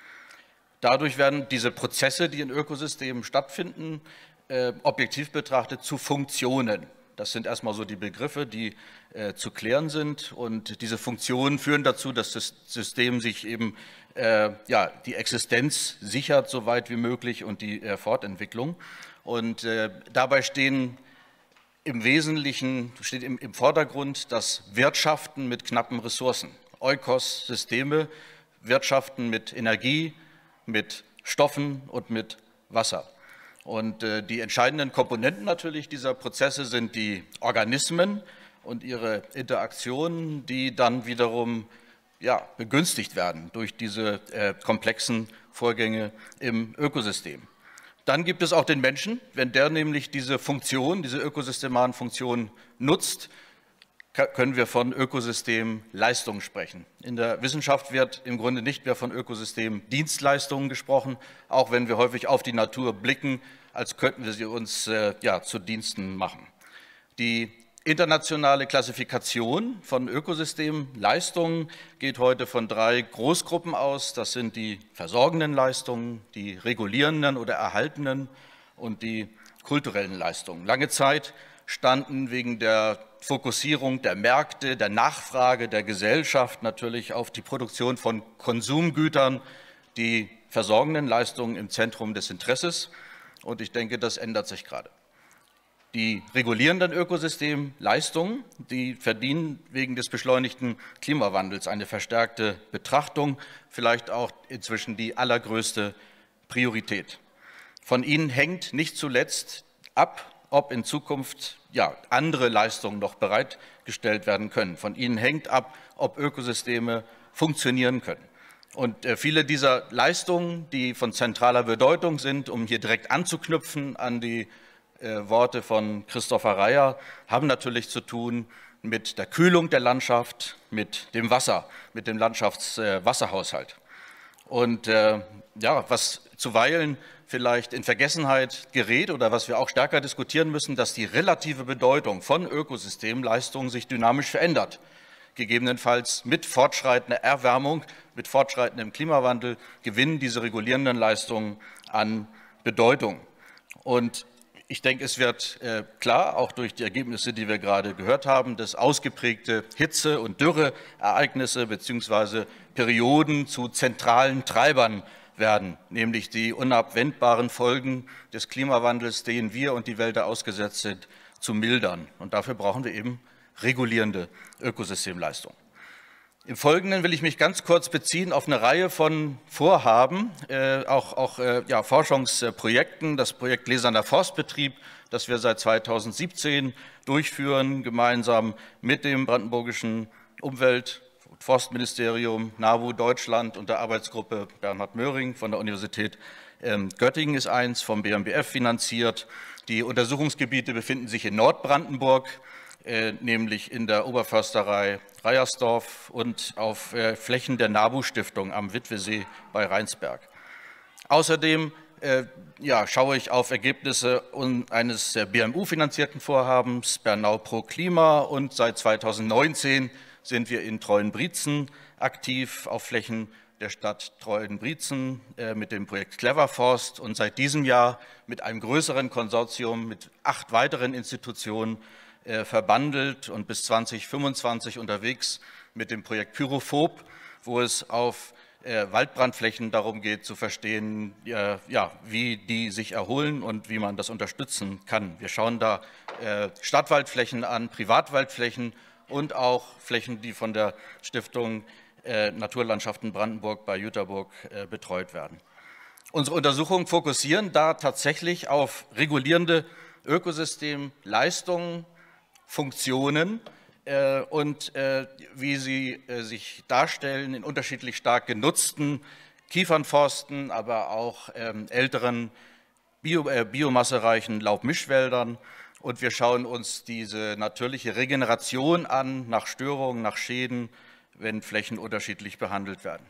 Dadurch werden diese Prozesse, die in Ökosystemen stattfinden, äh, objektiv betrachtet zu Funktionen. Das sind erstmal so die Begriffe, die äh, zu klären sind. Und diese Funktionen führen dazu, dass das System sich eben äh, ja, die Existenz sichert, so weit wie möglich, und die äh, Fortentwicklung. Und äh, dabei stehen im Wesentlichen, steht im, im Vordergrund das Wirtschaften mit knappen Ressourcen. Oikos-Systeme wirtschaften mit Energie, mit Stoffen und mit Wasser. Und äh, die entscheidenden Komponenten natürlich dieser Prozesse sind die Organismen und ihre Interaktionen, die dann wiederum ja, begünstigt werden durch diese äh, komplexen Vorgänge im Ökosystem. Dann gibt es auch den Menschen. Wenn der nämlich diese Funktion, diese ökosystemaren Funktionen nutzt, können wir von Ökosystemleistungen sprechen. In der Wissenschaft wird im Grunde nicht mehr von Ökosystemdienstleistungen gesprochen, auch wenn wir häufig auf die Natur blicken, als könnten wir sie uns äh, ja, zu Diensten machen. Die internationale Klassifikation von Ökosystemleistungen geht heute von drei Großgruppen aus. Das sind die versorgenden Leistungen, die regulierenden oder erhaltenen und die kulturellen Leistungen. Lange Zeit standen wegen der Fokussierung der Märkte, der Nachfrage der Gesellschaft natürlich auf die Produktion von Konsumgütern die versorgenden Leistungen im Zentrum des Interesses. Und ich denke, das ändert sich gerade. Die regulierenden Ökosystemleistungen, die verdienen wegen des beschleunigten Klimawandels eine verstärkte Betrachtung, vielleicht auch inzwischen die allergrößte Priorität. Von ihnen hängt nicht zuletzt ab, ob in Zukunft ja, andere Leistungen noch bereitgestellt werden können. Von ihnen hängt ab, ob Ökosysteme funktionieren können. Und äh, viele dieser Leistungen, die von zentraler Bedeutung sind, um hier direkt anzuknüpfen an die äh, Worte von Christopher Reyer, haben natürlich zu tun mit der Kühlung der Landschaft, mit dem Wasser, mit dem Landschaftswasserhaushalt. Äh, Und äh, ja, was zuweilen vielleicht in Vergessenheit gerät oder was wir auch stärker diskutieren müssen, dass die relative Bedeutung von Ökosystemleistungen sich dynamisch verändert. Gegebenenfalls mit fortschreitender Erwärmung, mit fortschreitendem Klimawandel gewinnen diese regulierenden Leistungen an Bedeutung. Und ich denke, es wird äh, klar, auch durch die Ergebnisse, die wir gerade gehört haben, dass ausgeprägte Hitze- und Dürreereignisse bzw. Perioden zu zentralen Treibern werden, nämlich die unabwendbaren Folgen des Klimawandels, denen wir und die Wälder ausgesetzt sind, zu mildern. Und dafür brauchen wir eben regulierende Ökosystemleistungen. Im Folgenden will ich mich ganz kurz beziehen auf eine Reihe von Vorhaben, äh, auch, auch äh, ja, Forschungsprojekten, das Projekt Gläserner Forstbetrieb, das wir seit zweitausendsiebzehn durchführen, gemeinsam mit dem brandenburgischen Umwelt- und Forstministerium, NABU Deutschland und der Arbeitsgruppe Bernhard Möhring von der Universität ähm, Göttingen ist eins, vom B M B F finanziert. Die Untersuchungsgebiete befinden sich in Nordbrandenburg, äh, nämlich in der Oberförsterei Reiersdorf und auf äh, Flächen der NABU-Stiftung am Witwesee bei Rheinsberg. Außerdem äh, ja, schaue ich auf Ergebnisse eines B M U-finanzierten Vorhabens, Bernau Pro Klima, und seit zweitausendneunzehn sind wir in Treuenbrietzen aktiv auf Flächen der Stadt Treuenbrietzen äh, mit dem Projekt Cleverforst und seit diesem Jahr mit einem größeren Konsortium mit acht weiteren Institutionen äh, verbandelt und bis zweitausendfünfundzwanzig unterwegs mit dem Projekt Pyrophob, wo es auf äh, Waldbrandflächen darum geht zu verstehen, äh, ja, wie die sich erholen und wie man das unterstützen kann. Wir schauen da äh, Stadtwaldflächen an, Privatwaldflächen und auch Flächen, die von der Stiftung äh, Naturlandschaften Brandenburg bei Jüterburg äh, betreut werden. Unsere Untersuchungen fokussieren da tatsächlich auf regulierende Ökosystemleistungen, Funktionen äh, und äh, wie sie äh, sich darstellen in unterschiedlich stark genutzten Kiefernforsten, aber auch ähm, älteren Bio, äh, biomassereichen Laubmischwäldern. Und wir schauen uns diese natürliche Regeneration an, nach Störungen, nach Schäden, wenn Flächen unterschiedlich behandelt werden.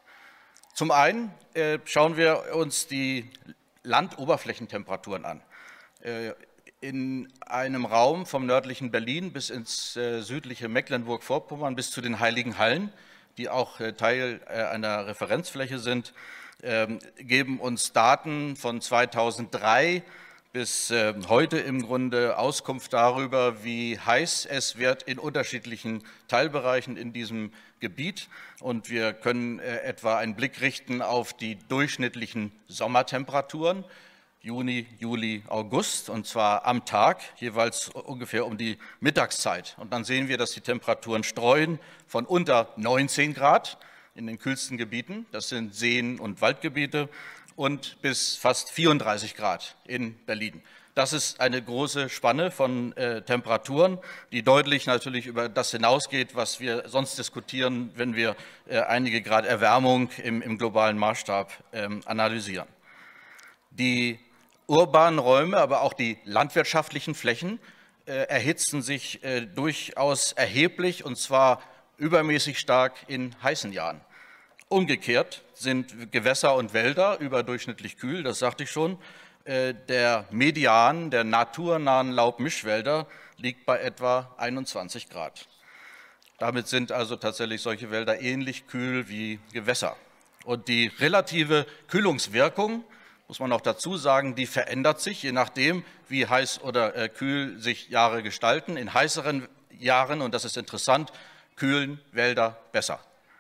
Zum einen äh, schauen wir uns die Landoberflächentemperaturen an. Äh, in einem Raum vom nördlichen Berlin bis ins äh, südliche Mecklenburg-Vorpommern bis zu den Heiligen Hallen, die auch äh, Teil äh, einer Referenzfläche sind, äh, geben uns Daten von zweitausenddrei bis äh, heute im Grunde Auskunft darüber, wie heiß es wird in unterschiedlichen Teilbereichen in diesem Gebiet. Und wir können äh, etwa einen Blick richten auf die durchschnittlichen Sommertemperaturen, Juni, Juli, August, und zwar am Tag, jeweils ungefähr um die Mittagszeit. Und dann sehen wir, dass die Temperaturen streuen von unter neunzehn Grad in den kühlsten Gebieten, das sind Seen und Waldgebiete, und bis fast vierunddreißig Grad in Berlin. Das ist eine große Spanne von äh, Temperaturen, die deutlich natürlich über das hinausgeht, was wir sonst diskutieren, wenn wir äh, einige Grad Erwärmung im, im globalen Maßstab ähm, analysieren. Die urbanen Räume, aber auch die landwirtschaftlichen Flächen äh, erhitzen sich äh, durchaus erheblich, und zwar übermäßig stark in heißen Jahren. Umgekehrt sind Gewässer und Wälder überdurchschnittlich kühl, das sagte ich schon. Der Median der naturnahen Laubmischwälder liegt bei etwa einundzwanzig Grad. Damit sind also tatsächlich solche Wälder ähnlich kühl wie Gewässer. Und die relative Kühlungswirkung, muss man auch dazu sagen, die verändert sich, je nachdem, wie heiß oder kühl sich Jahre gestalten. In heißeren Jahren, und das ist interessant, kühlen Wälder besser.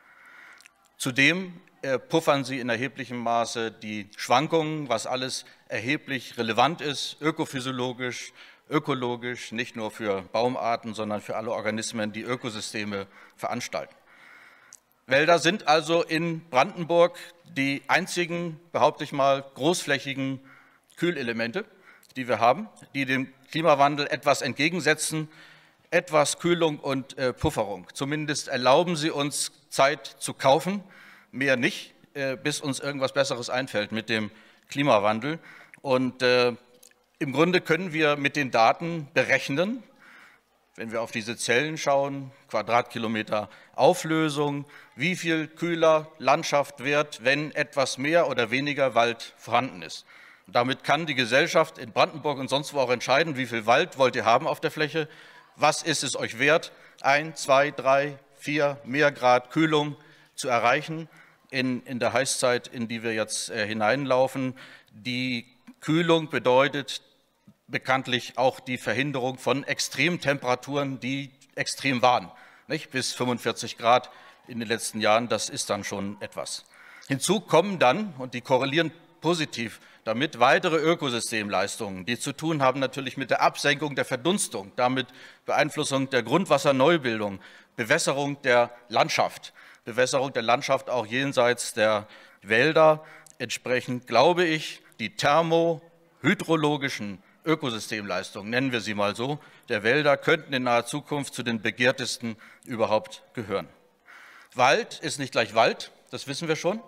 Zudem äh, puffern sie in erheblichem Maße die Schwankungen, was alles erheblich relevant ist, ökophysiologisch, ökologisch, nicht nur für Baumarten, sondern für alle Organismen, die Ökosysteme veranstalten. Wälder sind also in Brandenburg die einzigen, behaupte ich mal, großflächigen Kühlelemente, die wir haben, die dem Klimawandel etwas entgegensetzen, etwas Kühlung und äh, Pufferung. Zumindest erlauben sie uns, Zeit zu kaufen, mehr nicht, äh, bis uns irgendwas Besseres einfällt mit dem Klimawandel. Und äh, im Grunde können wir mit den Daten berechnen, wenn wir auf diese Zellen schauen, Quadratkilometer Auflösung, wie viel kühler Landschaft wird, wenn etwas mehr oder weniger Wald vorhanden ist. Und damit kann die Gesellschaft in Brandenburg und sonst wo auch entscheiden, wie viel Wald wollt ihr haben auf der Fläche, was ist es euch wert, ein, zwei, drei, vier mehr Grad Kühlung zu erreichen in, in der Heißzeit, in die wir jetzt äh, hineinlaufen. Die Kühlung bedeutet bekanntlich auch die Verhinderung von Extremtemperaturen, die extrem waren. Nicht? Bis fünfundvierzig Grad in den letzten Jahren, das ist dann schon etwas. Hinzu kommen dann, und die korrelieren positiv damit, weitere Ökosystemleistungen, die zu tun haben natürlich mit der Absenkung der Verdunstung, damit Beeinflussung der Grundwasserneubildung, Bewässerung der Landschaft. Bewässerung der Landschaft auch jenseits der Wälder. Entsprechend glaube ich, die thermohydrologischen Ökosystemleistungen, nennen wir sie mal so, der Wälder könnten in naher Zukunft zu den begehrtesten überhaupt gehören. Wald ist nicht gleich Wald, das wissen wir schon.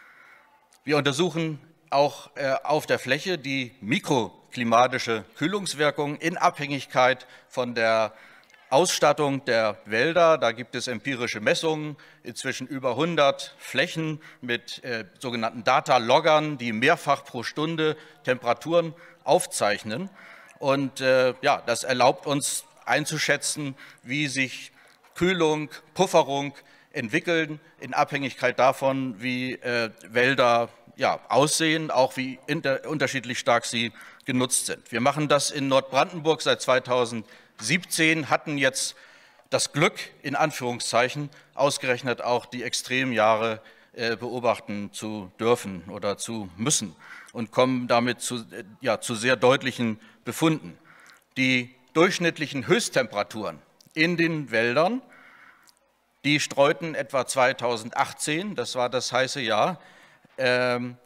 Wir untersuchen auch äh, auf der Fläche die mikroklimatische Kühlungswirkung in Abhängigkeit von der Ausstattung der Wälder. Da gibt es empirische Messungen, inzwischen über hundert Flächen mit äh, sogenannten Data-Loggern, die mehrfach pro Stunde Temperaturen aufzeichnen. Und äh, ja, das erlaubt uns einzuschätzen, wie sich Kühlung, Pufferung entwickeln, in Abhängigkeit davon, wie äh, Wälder ja, aussehen, auch wie inter, unterschiedlich stark sie genutzt sind. Wir machen das in Nordbrandenburg seit zweitausendsiebzehn, hatten jetzt das Glück, in Anführungszeichen, ausgerechnet auch die Extremjahre äh, beobachten zu dürfen oder zu müssen und kommen damit zu, äh, ja, zu sehr deutlichen Befunden. Die durchschnittlichen Höchsttemperaturen in den Wäldern, die streuten etwa zweitausendachtzehn, das war das heiße Jahr, ähm,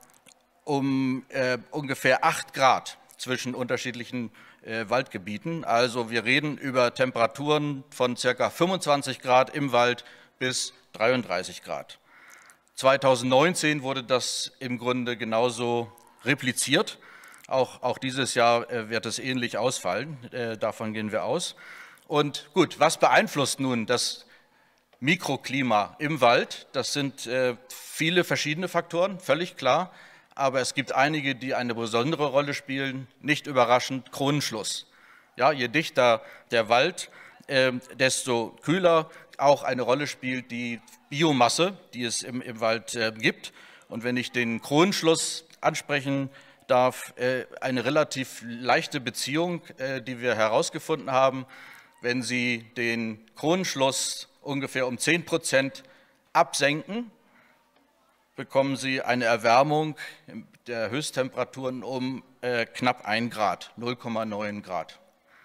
um äh, ungefähr acht Grad zwischen unterschiedlichen äh, Waldgebieten. Also wir reden über Temperaturen von ca. fünfundzwanzig Grad im Wald bis dreiunddreißig Grad. zweitausendneunzehn wurde das im Grunde genauso repliziert. Auch, auch dieses Jahr äh, wird es ähnlich ausfallen, äh, davon gehen wir aus. Und gut, was beeinflusst nun das Mikroklima im Wald? Das sind äh, viele verschiedene Faktoren, völlig klar, aber es gibt einige, die eine besondere Rolle spielen, nicht überraschend, Kronenschluss. Ja, je dichter der Wald, äh, desto kühler. Auch eine Rolle spielt die Biomasse, die es im, im Wald äh, gibt. Und wenn ich den Kronenschluss ansprechen darf, äh, eine relativ leichte Beziehung, äh, die wir herausgefunden haben, wenn Sie den Kronenschluss ungefähr um zehn Prozent absenken, bekommen Sie eine Erwärmung der Höchsttemperaturen um äh, knapp ein Grad, null Komma neun Grad.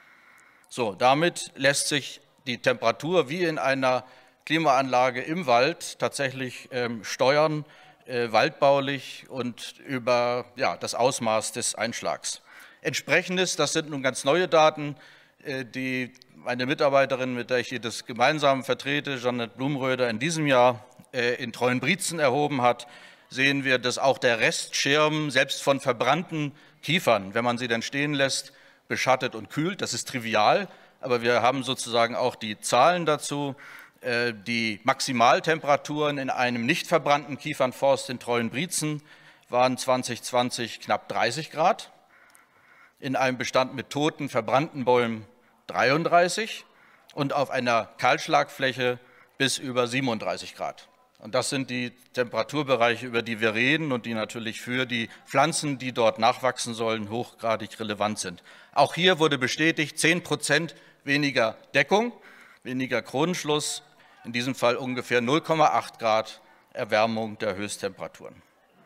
So, damit lässt sich die Temperatur wie in einer Klimaanlage im Wald tatsächlich ähm, steuern, äh, waldbaulich und über ja, das Ausmaß des Einschlags. Entsprechendes, das sind nun ganz neue Daten, äh, die meine Mitarbeiterin, mit der ich hier das gemeinsam vertrete, Jeanette Blumröder, in diesem Jahr äh, in Treuenbrietzen erhoben hat, sehen wir, dass auch der Restschirm, selbst von verbrannten Kiefern, wenn man sie dann stehen lässt, beschattet und kühlt. Das ist trivial, aber wir haben sozusagen auch die Zahlen dazu. Äh, die Maximaltemperaturen in einem nicht verbrannten Kiefernforst in Treuenbrietzen waren zweitausendzwanzig knapp dreißig Grad, in einem Bestand mit toten, verbrannten Bäumen dreiunddreißig und auf einer Kahlschlagfläche bis über siebenunddreißig Grad. Und das sind die Temperaturbereiche, über die wir reden und die natürlich für die Pflanzen, die dort nachwachsen sollen, hochgradig relevant sind. Auch hier wurde bestätigt, zehn Prozent weniger Deckung, weniger Kronenschluss, in diesem Fall ungefähr null Komma acht Grad Erwärmung der Höchsttemperaturen.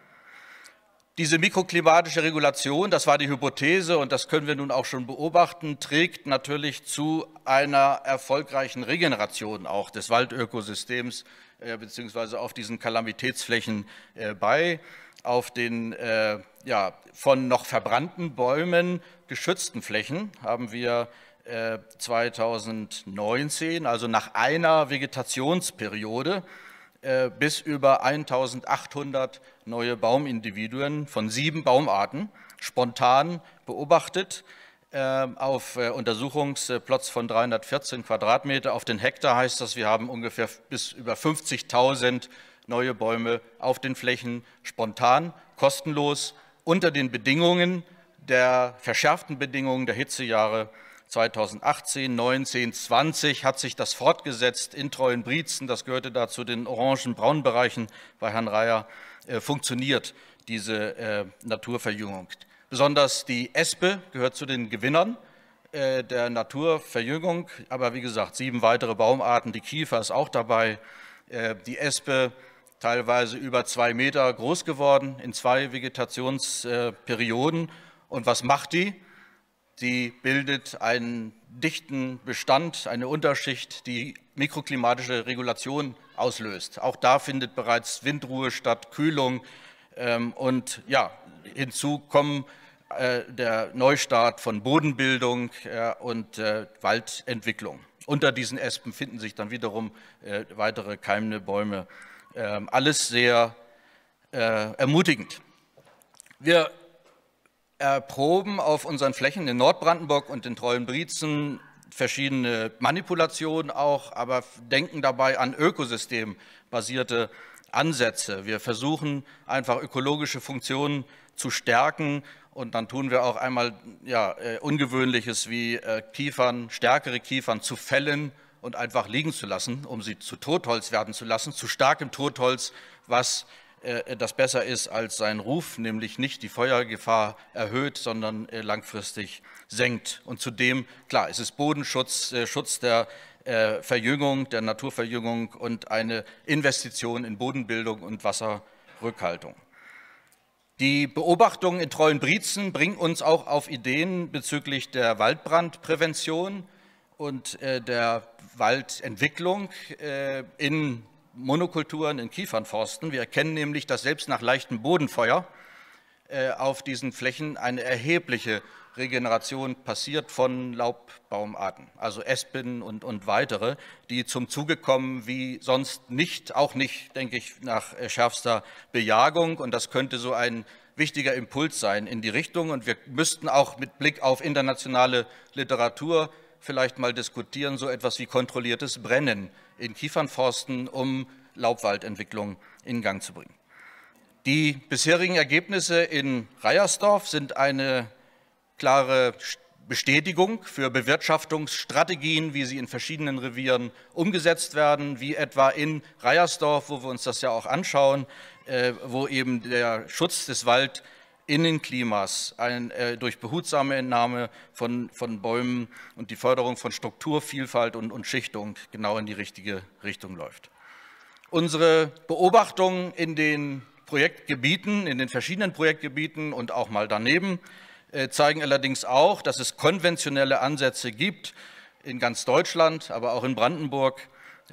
Diese mikroklimatische Regulation, das war die Hypothese und das können wir nun auch schon beobachten, trägt natürlich zu einer erfolgreichen Regeneration auch des Waldökosystems äh, beziehungsweise auf diesen Kalamitätsflächen äh, bei, auf den äh, ja, von noch verbrannten Bäumen geschützten Flächen haben wir äh, zweitausendneunzehn, also nach einer Vegetationsperiode, bis über eintausendachthundert neue Baumindividuen von sieben Baumarten spontan beobachtet auf Untersuchungsplots von dreihundertvierzehn Quadratmeter. Auf den Hektar heißt das, wir haben ungefähr bis über fünfzigtausend neue Bäume auf den Flächen spontan, kostenlos, unter den Bedingungen der verschärften Bedingungen der Hitzejahre zweitausendachtzehn, neunzehn, zwanzig hat sich das fortgesetzt in Treuenbrietzen, das gehörte da zu den orangen-braunen Bereichen bei Herrn Reyer, äh, funktioniert diese äh, Naturverjüngung. Besonders die Espe gehört zu den Gewinnern äh, der Naturverjüngung, aber wie gesagt, sieben weitere Baumarten, die Kiefer ist auch dabei, äh, die Espe teilweise über zwei Meter groß geworden in zwei Vegetationsperioden. Und was macht die? Sie bildet einen dichten Bestand, eine Unterschicht, die mikroklimatische Regulation auslöst. Auch da findet bereits Windruhe statt, Kühlung ähm, und ja, hinzu kommen äh, der Neustart von Bodenbildung äh, und äh, Waldentwicklung. Unter diesen Espen finden sich dann wiederum äh, weitere keimende Bäume. Äh, alles sehr äh, ermutigend. Wir erproben auf unseren Flächen in Nordbrandenburg und in Treuenbrietzen verschiedene Manipulationen auch, aber denken dabei an ökosystembasierte Ansätze. Wir versuchen einfach ökologische Funktionen zu stärken und dann tun wir auch einmal ja, äh, Ungewöhnliches wie äh, Kiefern, stärkere Kiefern zu fällen und einfach liegen zu lassen, um sie zu Totholz werden zu lassen, zu starkem Totholz, was äh, das besser ist als sein Ruf, nämlich nicht die Feuergefahr erhöht, sondern äh, langfristig senkt. Und zudem, klar, es ist Bodenschutz, äh, Schutz der äh, Verjüngung, der Naturverjüngung und eine Investition in Bodenbildung und Wasserrückhaltung. Die Beobachtungen in Treuenbrietzen bringen uns auch auf Ideen bezüglich der Waldbrandprävention und äh, der Waldentwicklung äh, in Monokulturen, in Kiefernforsten. Wir erkennen nämlich, dass selbst nach leichtem Bodenfeuer äh, auf diesen Flächen eine erhebliche Regeneration passiert von Laubbaumarten, also Espen und, und weitere, die zum Zuge kommen wie sonst nicht, auch nicht, denke ich, nach schärfster Bejagung. Und das könnte so ein wichtiger Impuls sein in die Richtung. Und wir müssten auch mit Blick auf internationale Literatur vielleicht mal diskutieren, so etwas wie kontrolliertes Brennen in Kiefernforsten, um Laubwaldentwicklung in Gang zu bringen. Die bisherigen Ergebnisse in Reiersdorf sind eine klare Bestätigung für Bewirtschaftungsstrategien, wie sie in verschiedenen Revieren umgesetzt werden, wie etwa in Reiersdorf, wo wir uns das ja auch anschauen, äh, wo eben der Schutz des Waldinneklimas ein, äh, durch behutsame Entnahme von, von Bäumen und die Förderung von Strukturvielfalt und, und Schichtung genau in die richtige Richtung läuft. Unsere Beobachtungen in den Projektgebieten, in den verschiedenen Projektgebieten und auch mal daneben, zeigen allerdings auch, dass es konventionelle Ansätze gibt in ganz Deutschland, aber auch in Brandenburg,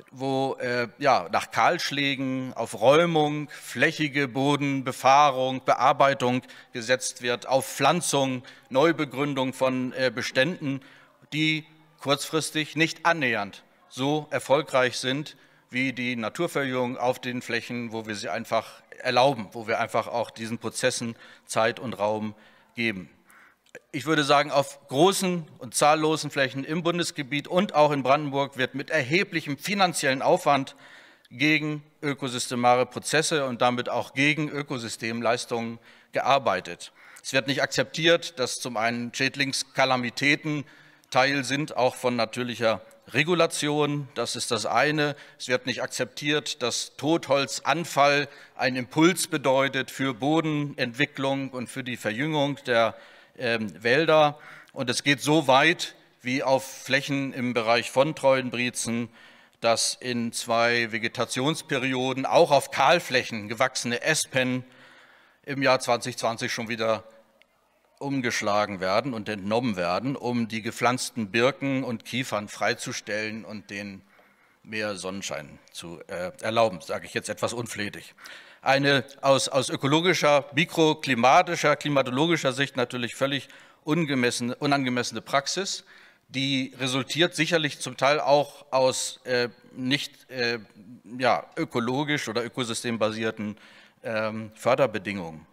wo äh, ja, nach Kahlschlägen auf Räumung, flächige Bodenbefahrung, Bearbeitung gesetzt wird, auf Pflanzung, Neubegründung von äh, Beständen, die kurzfristig nicht annähernd so erfolgreich sind wie die Naturverjüngung auf den Flächen, wo wir sie einfach erlauben, wo wir einfach auch diesen Prozessen Zeit und Raum geben. Ich würde sagen, auf großen und zahllosen Flächen im Bundesgebiet und auch in Brandenburg wird mit erheblichem finanziellen Aufwand gegen ökosystemare Prozesse und damit auch gegen Ökosystemleistungen gearbeitet. Es wird nicht akzeptiert, dass zum einen Schädlingskalamitäten Teil sind, auch von natürlicher Regulation, das ist das eine. Es wird nicht akzeptiert, dass Totholzanfall ein Impuls bedeutet für Bodenentwicklung und für die Verjüngung der Ähm, Wälder, und es geht so weit wie auf Flächen im Bereich von Treuenbrietzen, dass in zwei Vegetationsperioden auch auf Kahlflächen gewachsene Espen im Jahr zwanzig zwanzig schon wieder umgeschlagen werden und entnommen werden, um die gepflanzten Birken und Kiefern freizustellen und den mehr Sonnenschein zu äh, erlauben, sage ich jetzt etwas unflätig. Eine aus, aus ökologischer, mikroklimatischer, klimatologischer Sicht natürlich völlig ungemessene, unangemessene Praxis, die resultiert sicherlich zum Teil auch aus äh, nicht äh, ja, ökologisch oder ökosystembasierten ähm, Förderbedingungen.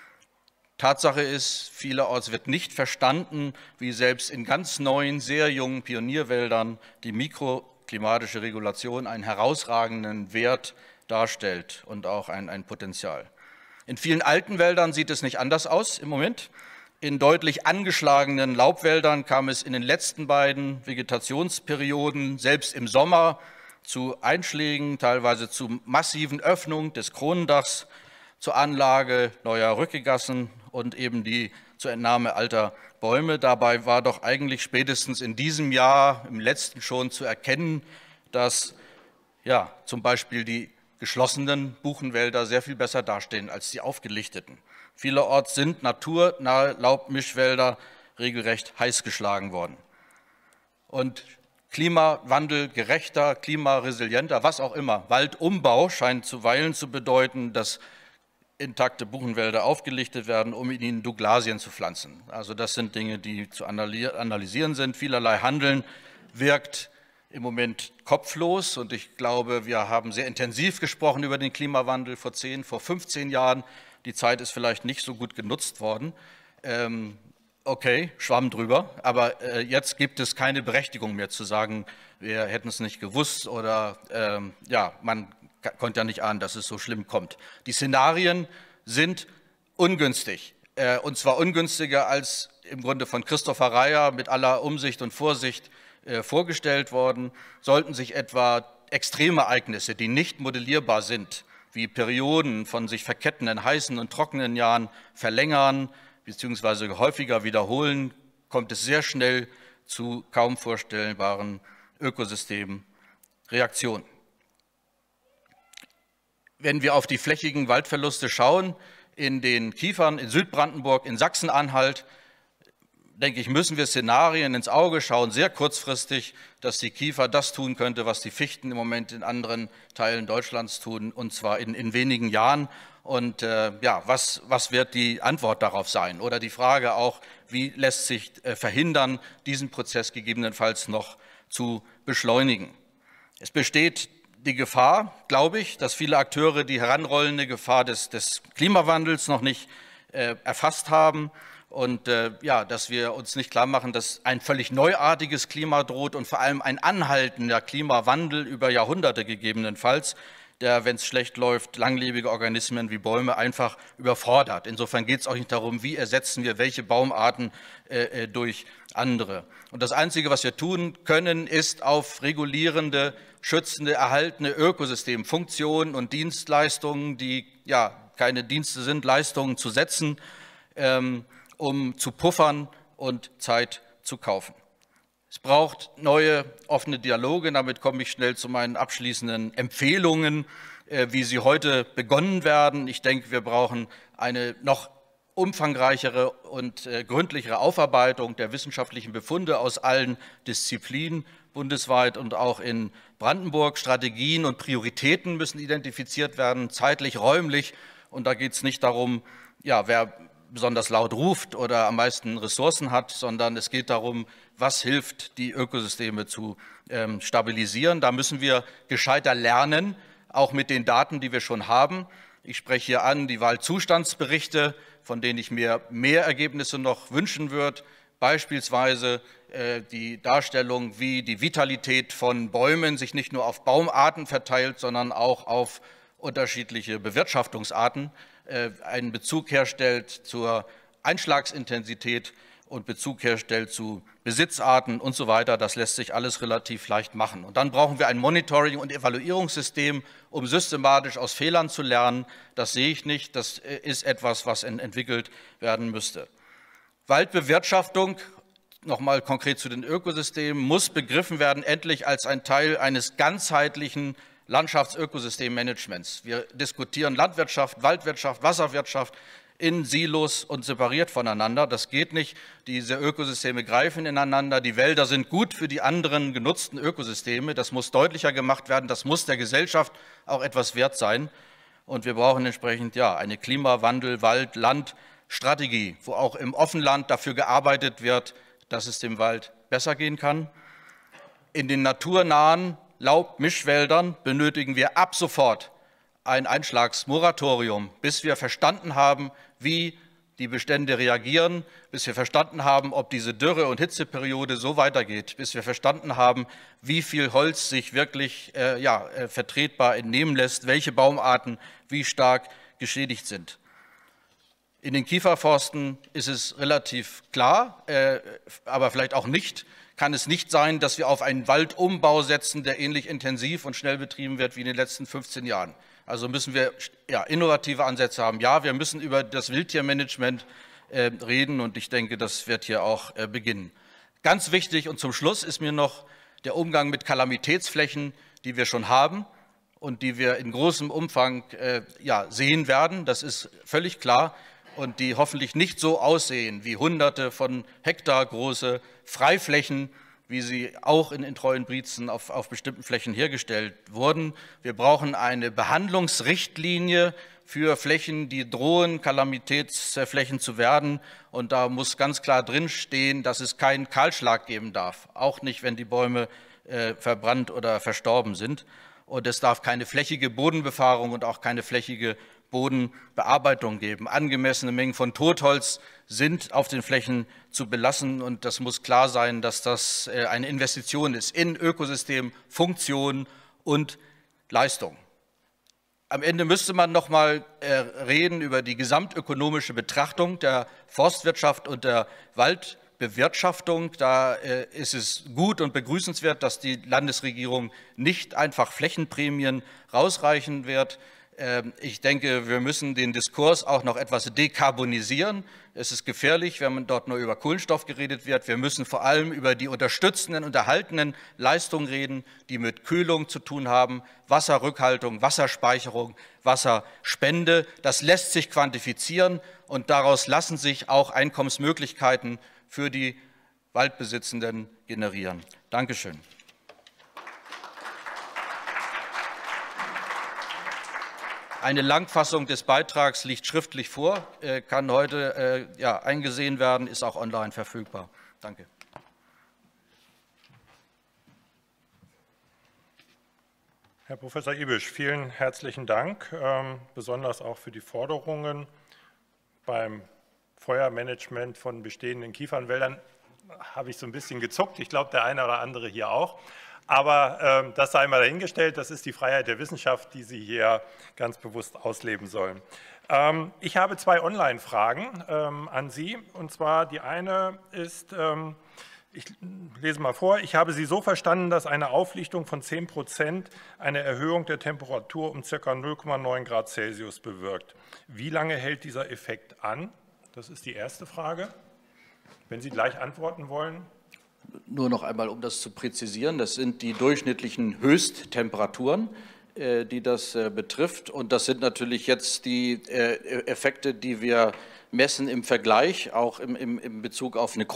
Tatsache ist, vielerorts wird nicht verstanden, wie selbst in ganz neuen, sehr jungen Pionierwäldern die mikroklimatische Regulation einen herausragenden Wert darstellt und auch ein, ein Potenzial. In vielen alten Wäldern sieht es nicht anders aus im Moment. In deutlich angeschlagenen Laubwäldern kam es in den letzten beiden Vegetationsperioden, selbst im Sommer, zu Einschlägen, teilweise zu massiven Öffnungen des Kronendachs, zur Anlage neuer Rückegassen und eben die zur Entnahme alter Bäume. Dabei war doch eigentlich spätestens in diesem Jahr, im letzten schon, zu erkennen, dass ja, zum Beispiel die geschlossenen Buchenwälder sehr viel besser dastehen als die aufgelichteten. Vielerorts sind naturnahe Laubmischwälder regelrecht heiß geschlagen worden. Und Klimawandel gerechter, klimaresilienter, was auch immer, Waldumbau scheint zuweilen zu bedeuten, dass intakte Buchenwälder aufgelichtet werden, um in ihnen Douglasien zu pflanzen. Also das sind Dinge, die zu analysieren sind. Vielerlei Handeln wirkt im Moment kopflos und ich glaube, wir haben sehr intensiv gesprochen über den Klimawandel vor zehn, vor fünfzehn Jahren. Die Zeit ist vielleicht nicht so gut genutzt worden. Ähm, okay, Schwamm drüber, aber äh, jetzt gibt es keine Berechtigung mehr zu sagen, wir hätten es nicht gewusst oder ähm, ja, man konnte ja nicht ahnen, dass es so schlimm kommt. Die Szenarien sind ungünstig, äh, und zwar ungünstiger als im Grunde von Christopher Reyer mit aller Umsicht und Vorsicht äh, vorgestellt worden. Sollten sich etwa Extremereignisse, die nicht modellierbar sind, wie Perioden von sich verkettenden heißen und trockenen Jahren verlängern bzw. häufiger wiederholen, kommt es sehr schnell zu kaum vorstellbaren Ökosystemreaktionen. Wenn wir auf die flächigen Waldverluste schauen, in den Kiefern in Südbrandenburg, in Sachsen-Anhalt, denke ich, müssen wir Szenarien ins Auge schauen, sehr kurzfristig, dass die Kiefer das tun könnte, was die Fichten im Moment in anderen Teilen Deutschlands tun, und zwar in, in wenigen Jahren. Und äh, ja, was, was wird die Antwort darauf sein? Oder die Frage auch, wie lässt sich äh, verhindern, diesen Prozess gegebenenfalls noch zu beschleunigen? Es besteht die Gefahr, glaube ich, dass viele Akteure die heranrollende Gefahr des, des Klimawandels noch nicht äh, erfasst haben und äh, ja, dass wir uns nicht klar machen, dass ein völlig neuartiges Klima droht und vor allem ein anhaltender Klimawandel über Jahrhunderte gegebenenfalls, der, wenn es schlecht läuft, langlebige Organismen wie Bäume einfach überfordert. Insofern geht es auch nicht darum, wie ersetzen wir welche Baumarten äh, durch andere. Und das Einzige, was wir tun können, ist auf regulierende, schützende, erhaltene Ökosystemfunktionen und Dienstleistungen, die ja keine Dienste sind, Leistungen zu setzen, ähm, um zu puffern und Zeit zu kaufen. Es braucht neue offene Dialoge. Damit komme ich schnell zu meinen abschließenden Empfehlungen, äh, wie sie heute begonnen werden. Ich denke, wir brauchen eine noch umfangreichere und äh, gründlichere Aufarbeitung der wissenschaftlichen Befunde aus allen Disziplinen bundesweit und auch in Brandenburg. Strategien und Prioritäten müssen identifiziert werden, zeitlich, räumlich. Und da geht es nicht darum, ja, wer besonders laut ruft oder am meisten Ressourcen hat, sondern es geht darum, was hilft, die Ökosysteme zu ähm, stabilisieren. Da müssen wir gescheiter lernen, auch mit den Daten, die wir schon haben. Ich spreche hier an die Waldzustandsberichte, von denen ich mir mehr Ergebnisse noch wünschen würde. Beispielsweise äh, die Darstellung, wie die Vitalität von Bäumen sich nicht nur auf Baumarten verteilt, sondern auch auf unterschiedliche Bewirtschaftungsarten, äh, einen Bezug herstellt zur Einschlagsintensität und Bezug herstellt zu Besitzarten und so weiter. Das lässt sich alles relativ leicht machen. Und dann brauchen wir ein Monitoring- und Evaluierungssystem, um systematisch aus Fehlern zu lernen. Das sehe ich nicht. Das ist etwas, was entwickelt werden müsste. Waldbewirtschaftung, nochmal konkret zu den Ökosystemen, muss begriffen werden, endlich als ein Teil eines ganzheitlichen Landschaftsökosystemmanagements. Wir diskutieren Landwirtschaft, Waldwirtschaft, Wasserwirtschaft in Silos und separiert voneinander. Das geht nicht. Diese Ökosysteme greifen ineinander. Die Wälder sind gut für die anderen genutzten Ökosysteme. Das muss deutlicher gemacht werden. Das muss der Gesellschaft auch etwas wert sein. Und wir brauchen entsprechend ja, eine Klimawandel-, Wald-, Land-Strategie, wo auch im Offenland dafür gearbeitet wird, dass es dem Wald besser gehen kann. In den naturnahen Laubmischwäldern benötigen wir ab sofort ein Einschlagsmoratorium, bis wir verstanden haben, wie die Bestände reagieren, bis wir verstanden haben, ob diese Dürre- und Hitzeperiode so weitergeht, bis wir verstanden haben, wie viel Holz sich wirklich äh, ja, äh, vertretbar entnehmen lässt, welche Baumarten wie stark geschädigt sind. In den Kieferforsten ist es relativ klar, äh, aber vielleicht auch nicht, kann es nicht sein, dass wir auf einen Waldumbau setzen, der ähnlich intensiv und schnell betrieben wird wie in den letzten fünfzehn Jahren. Also müssen wir ja, innovative Ansätze haben. Ja, wir müssen über das Wildtiermanagement äh, reden und ich denke, das wird hier auch äh, beginnen. Ganz wichtig und zum Schluss ist mir noch der Umgang mit Kalamitätsflächen, die wir schon haben und die wir in großem Umfang äh, ja, sehen werden. Das ist völlig klar. und die hoffentlich nicht so aussehen wie hunderte von Hektar große Freiflächen, wie sie auch in, in Treuenbrietzen auf, auf bestimmten Flächen hergestellt wurden. Wir brauchen eine Behandlungsrichtlinie für Flächen, die drohen, Kalamitätsflächen zu werden. Und da muss ganz klar drinstehen, dass es keinen Kahlschlag geben darf, auch nicht, wenn die Bäume äh, verbrannt oder verstorben sind. Und es darf keine flächige Bodenbefahrung und auch keine flächige Bodenbearbeitung geben. Angemessene Mengen von Totholz sind auf den Flächen zu belassen, und das muss klar sein, dass das eine Investition ist in Ökosystem, Funktion und Leistung. Am Ende müsste man noch mal reden über die gesamtökonomische Betrachtung der Forstwirtschaft und der Waldbewirtschaftung. Da ist es gut und begrüßenswert, dass die Landesregierung nicht einfach Flächenprämien rausreichen wird. Ich denke, wir müssen den Diskurs auch noch etwas dekarbonisieren. Es ist gefährlich, wenn man dort nur über Kohlenstoff geredet wird. Wir müssen vor allem über die unterstützenden und erhaltenen Leistungen reden, die mit Kühlung zu tun haben, Wasserrückhaltung, Wasserspeicherung, Wasserspende. Das lässt sich quantifizieren, und daraus lassen sich auch Einkommensmöglichkeiten für die Waldbesitzenden generieren. Dankeschön. Eine Langfassung des Beitrags liegt schriftlich vor, kann heute äh, ja, eingesehen werden, ist auch online verfügbar. Danke. Herr Professor Ibisch, vielen herzlichen Dank, ähm, besonders auch für die Forderungen beim Feuermanagement von bestehenden Kiefernwäldern. Habe ich so ein bisschen gezuckt, ich glaube, der eine oder andere hier auch. Aber ähm, das sei mal dahingestellt, das ist die Freiheit der Wissenschaft, die Sie hier ganz bewusst ausleben sollen. Ähm, ich habe zwei Online-Fragen ähm, an Sie. Und zwar die eine ist, ähm, ich lese mal vor, ich habe Sie so verstanden, dass eine Auflichtung von zehn Prozent eine Erhöhung der Temperatur um ca. null Komma neun Grad Celsius bewirkt. Wie lange hält dieser Effekt an? Das ist die erste Frage. Wenn Sie gleich antworten wollen. Nur noch einmal, um das zu präzisieren, das sind die durchschnittlichen Höchsttemperaturen, die das betrifft. Und das sind natürlich jetzt die Effekte, die wir messen im Vergleich, auch im, im, im Bezug auf eine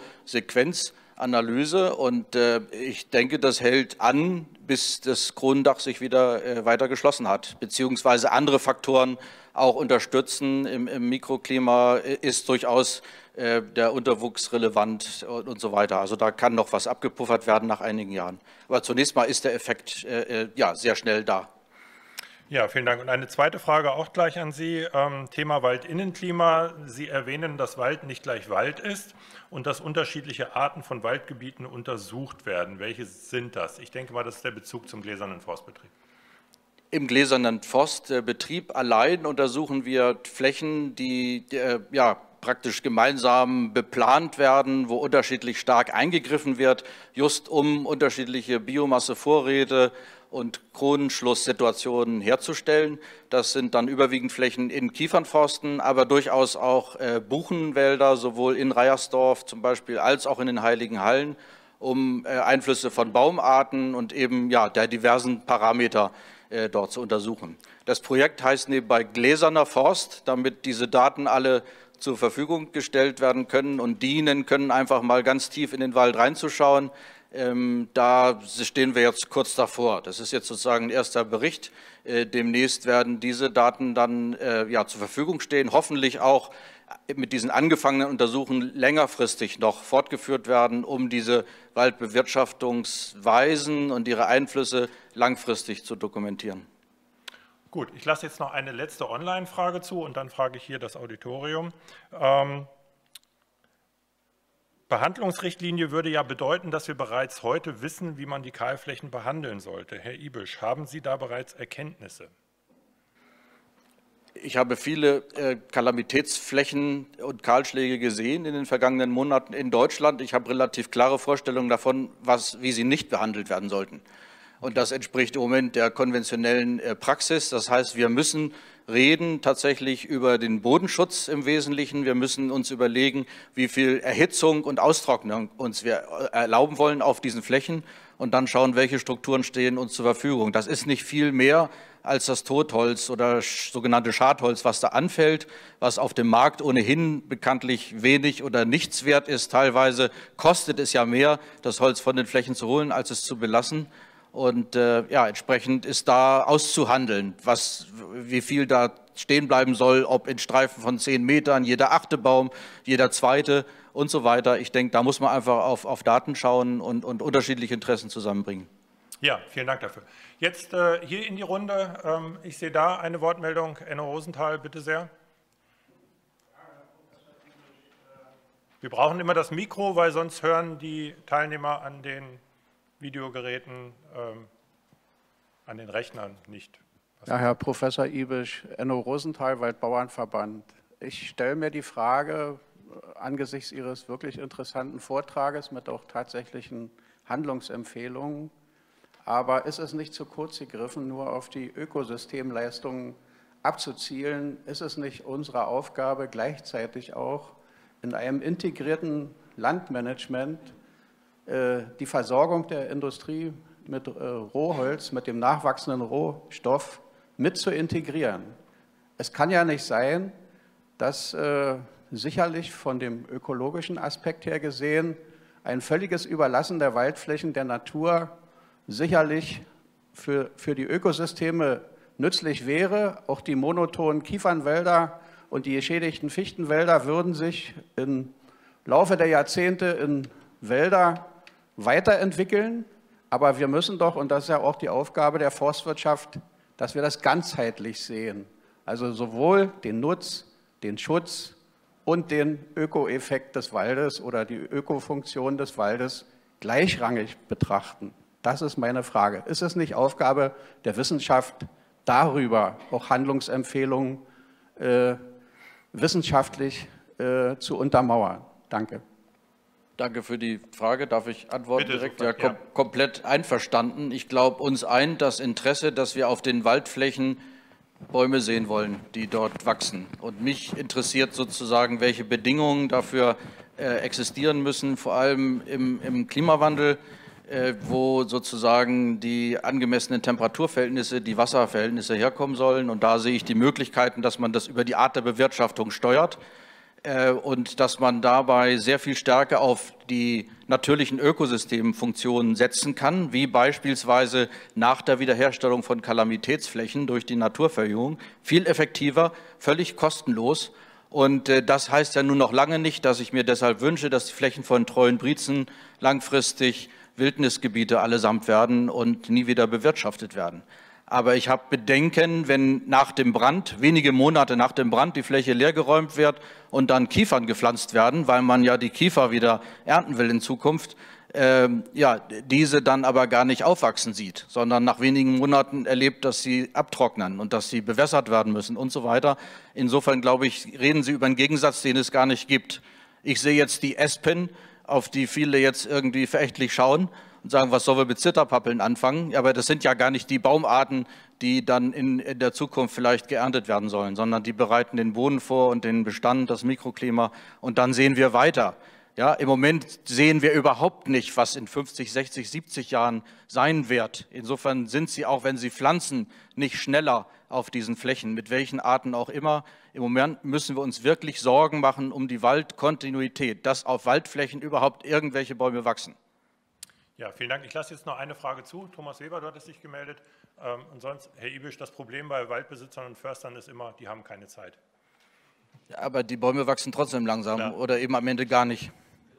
Chronosequenzanalyse. Und ich denke, das hält an, bis das Kronendach sich wieder weiter geschlossen hat, beziehungsweise andere Faktoren auch unterstützen. Im, im Mikroklima ist durchaus der Unterwuchs relevant und so weiter. Also da kann noch was abgepuffert werden nach einigen Jahren. Aber zunächst mal ist der Effekt äh, ja, sehr schnell da. Ja, vielen Dank. Und eine zweite Frage auch gleich an Sie. Ähm, Thema Waldinnenklima. Sie erwähnen, dass Wald nicht gleich Wald ist und dass unterschiedliche Arten von Waldgebieten untersucht werden. Welche sind das? Ich denke mal, das ist der Bezug zum gläsernen Forstbetrieb. Im gläsernen Forstbetrieb allein untersuchen wir Flächen, die äh, ja, praktisch gemeinsam beplant werden, wo unterschiedlich stark eingegriffen wird, just um unterschiedliche Biomassevorräte und Kronenschlusssituationen herzustellen. Das sind dann überwiegend Flächen in Kiefernforsten, aber durchaus auch äh, Buchenwälder, sowohl in Reiersdorf zum Beispiel als auch in den Heiligen Hallen, um äh, Einflüsse von Baumarten und eben ja, der diversen Parameter äh, dort zu untersuchen. Das Projekt heißt nebenbei Gläserner Forst, damit diese Daten alle zur Verfügung gestellt werden können und dienen können, einfach mal ganz tief in den Wald reinzuschauen. Ähm, da stehen wir jetzt kurz davor. Das ist jetzt sozusagen ein erster Bericht. Äh, demnächst werden diese Daten dann äh, ja, zur Verfügung stehen, hoffentlich auch mit diesen angefangenen Untersuchungen längerfristig noch fortgeführt werden, um diese Waldbewirtschaftungsweisen und ihre Einflüsse langfristig zu dokumentieren. Gut, ich lasse jetzt noch eine letzte Online-Frage zu und dann frage ich hier das Auditorium. Ähm, Behandlungsrichtlinie würde ja bedeuten, dass wir bereits heute wissen, wie man die Kahlflächen behandeln sollte. Herr Ibisch, haben Sie da bereits Erkenntnisse? Ich habe viele äh, Kalamitätsflächen und Kahlschläge gesehen in den vergangenen Monaten in Deutschland. Ich habe relativ klare Vorstellungen davon, was, wie sie nicht behandelt werden sollten. Und das entspricht im Moment der konventionellen Praxis. Das heißt, wir müssen reden tatsächlich über den Bodenschutz im Wesentlichen. Wir müssen uns überlegen, wie viel Erhitzung und Austrocknung uns wir erlauben wollen auf diesen Flächen. und dann schauen, welche Strukturen stehen uns zur Verfügung. Das ist nicht viel mehr als das Totholz oder sogenannte Schadholz, was da anfällt, was auf dem Markt ohnehin bekanntlich wenig oder nichts wert ist. Teilweise kostet es ja mehr, das Holz von den Flächen zu holen, als es zu belassen. Und äh, ja, entsprechend ist da auszuhandeln, was, wie viel da stehen bleiben soll, ob in Streifen von zehn Metern, jeder achte Baum, jeder zweite und so weiter. Ich denke, da muss man einfach auf, auf Daten schauen und, und unterschiedliche Interessen zusammenbringen. Ja, vielen Dank dafür. Jetzt äh, hier in die Runde. Ähm, ich sehe da eine Wortmeldung. Enno Rosenthal, bitte sehr. Wir brauchen immer das Mikro, weil sonst hören die Teilnehmer an den Videogeräten, ähm, an den Rechnern nicht. Ja, Herr Professor Ibisch, Enno Rosenthal, Waldbauernverband. Ich stelle mir die Frage, angesichts Ihres wirklich interessanten Vortrages mit auch tatsächlichen Handlungsempfehlungen, aber ist es nicht zu kurz gegriffen, nur auf die Ökosystemleistungen abzuzielen? Ist es nicht unsere Aufgabe, gleichzeitig auch in einem integrierten Landmanagement äh, die Versorgung der Industrie mit äh, Rohholz, mit dem nachwachsenden Rohstoff mit zu integrieren? Es kann ja nicht sein, dass äh, sicherlich von dem ökologischen Aspekt her gesehen ein völliges Überlassen der Waldflächen der Natur sicherlich für, für die Ökosysteme nützlich wäre. Auch die monotonen Kiefernwälder und die geschädigten Fichtenwälder würden sich im Laufe der Jahrzehnte in Wälder weiterentwickeln. Aber wir müssen doch, und das ist ja auch die Aufgabe der Forstwirtschaft, dass wir das ganzheitlich sehen. Also sowohl den Nutz, den Schutz und den Ökoeffekt des Waldes oder die Ökofunktion des Waldes gleichrangig betrachten. Das ist meine Frage. Ist es nicht Aufgabe der Wissenschaft, darüber auch Handlungsempfehlungen äh, wissenschaftlich äh, zu untermauern? Danke. Danke für die Frage. Darf ich antworten Bitte direkt? sofort, Ja, kom ja. komplett einverstanden. Ich glaube, uns ein das Interesse, dass wir auf den Waldflächen Bäume sehen wollen, die dort wachsen. Und mich interessiert sozusagen, welche Bedingungen dafür äh, existieren müssen, vor allem im, im Klimawandel, äh, wo sozusagen die angemessenen Temperaturverhältnisse, die Wasserverhältnisse herkommen sollen. Und da sehe ich die Möglichkeiten, dass man das über die Art der Bewirtschaftung steuert. Und dass man dabei sehr viel stärker auf die natürlichen Ökosystemfunktionen setzen kann, wie beispielsweise nach der Wiederherstellung von Kalamitätsflächen durch die Naturverjüngung, viel effektiver, völlig kostenlos. Und das heißt ja nun noch lange nicht, dass ich mir deshalb wünsche, dass die Flächen von Treuenbrietzen langfristig Wildnisgebiete allesamt werden und nie wieder bewirtschaftet werden. Aber ich habe Bedenken, wenn nach dem Brand, wenige Monate nach dem Brand, die Fläche leergeräumt wird und dann Kiefern gepflanzt werden, weil man ja die Kiefer wieder ernten will in Zukunft, äh, ja, diese dann aber gar nicht aufwachsen sieht, sondern nach wenigen Monaten erlebt, dass sie abtrocknen und dass sie bewässert werden müssen und so weiter. Insofern, glaube ich, reden Sie über einen Gegensatz, den es gar nicht gibt. Ich sehe jetzt die Espen, auf die viele jetzt irgendwie verächtlich schauen und sagen, was sollen wir mit Zitterpappeln anfangen? Aber das sind ja gar nicht die Baumarten, die dann in, in der Zukunft vielleicht geerntet werden sollen, sondern die bereiten den Boden vor und den Bestand, das Mikroklima, und dann sehen wir weiter. Ja, im Moment sehen wir überhaupt nicht, was in fünfzig, sechzig, siebzig Jahren sein wird. Insofern sind sie, auch wenn sie pflanzen, nicht schneller auf diesen Flächen, mit welchen Arten auch immer. Im Moment müssen wir uns wirklich Sorgen machen um die Waldkontinuität, dass auf Waldflächen überhaupt irgendwelche Bäume wachsen. Ja, vielen Dank. Ich lasse jetzt noch eine Frage zu. Thomas Weber, du hattest dich gemeldet. Ähm, und sonst, Herr Ibisch, das Problem bei Waldbesitzern und Förstern ist immer, die haben keine Zeit. Ja, aber die Bäume wachsen trotzdem langsam. Klar. Oder eben am Ende gar nicht.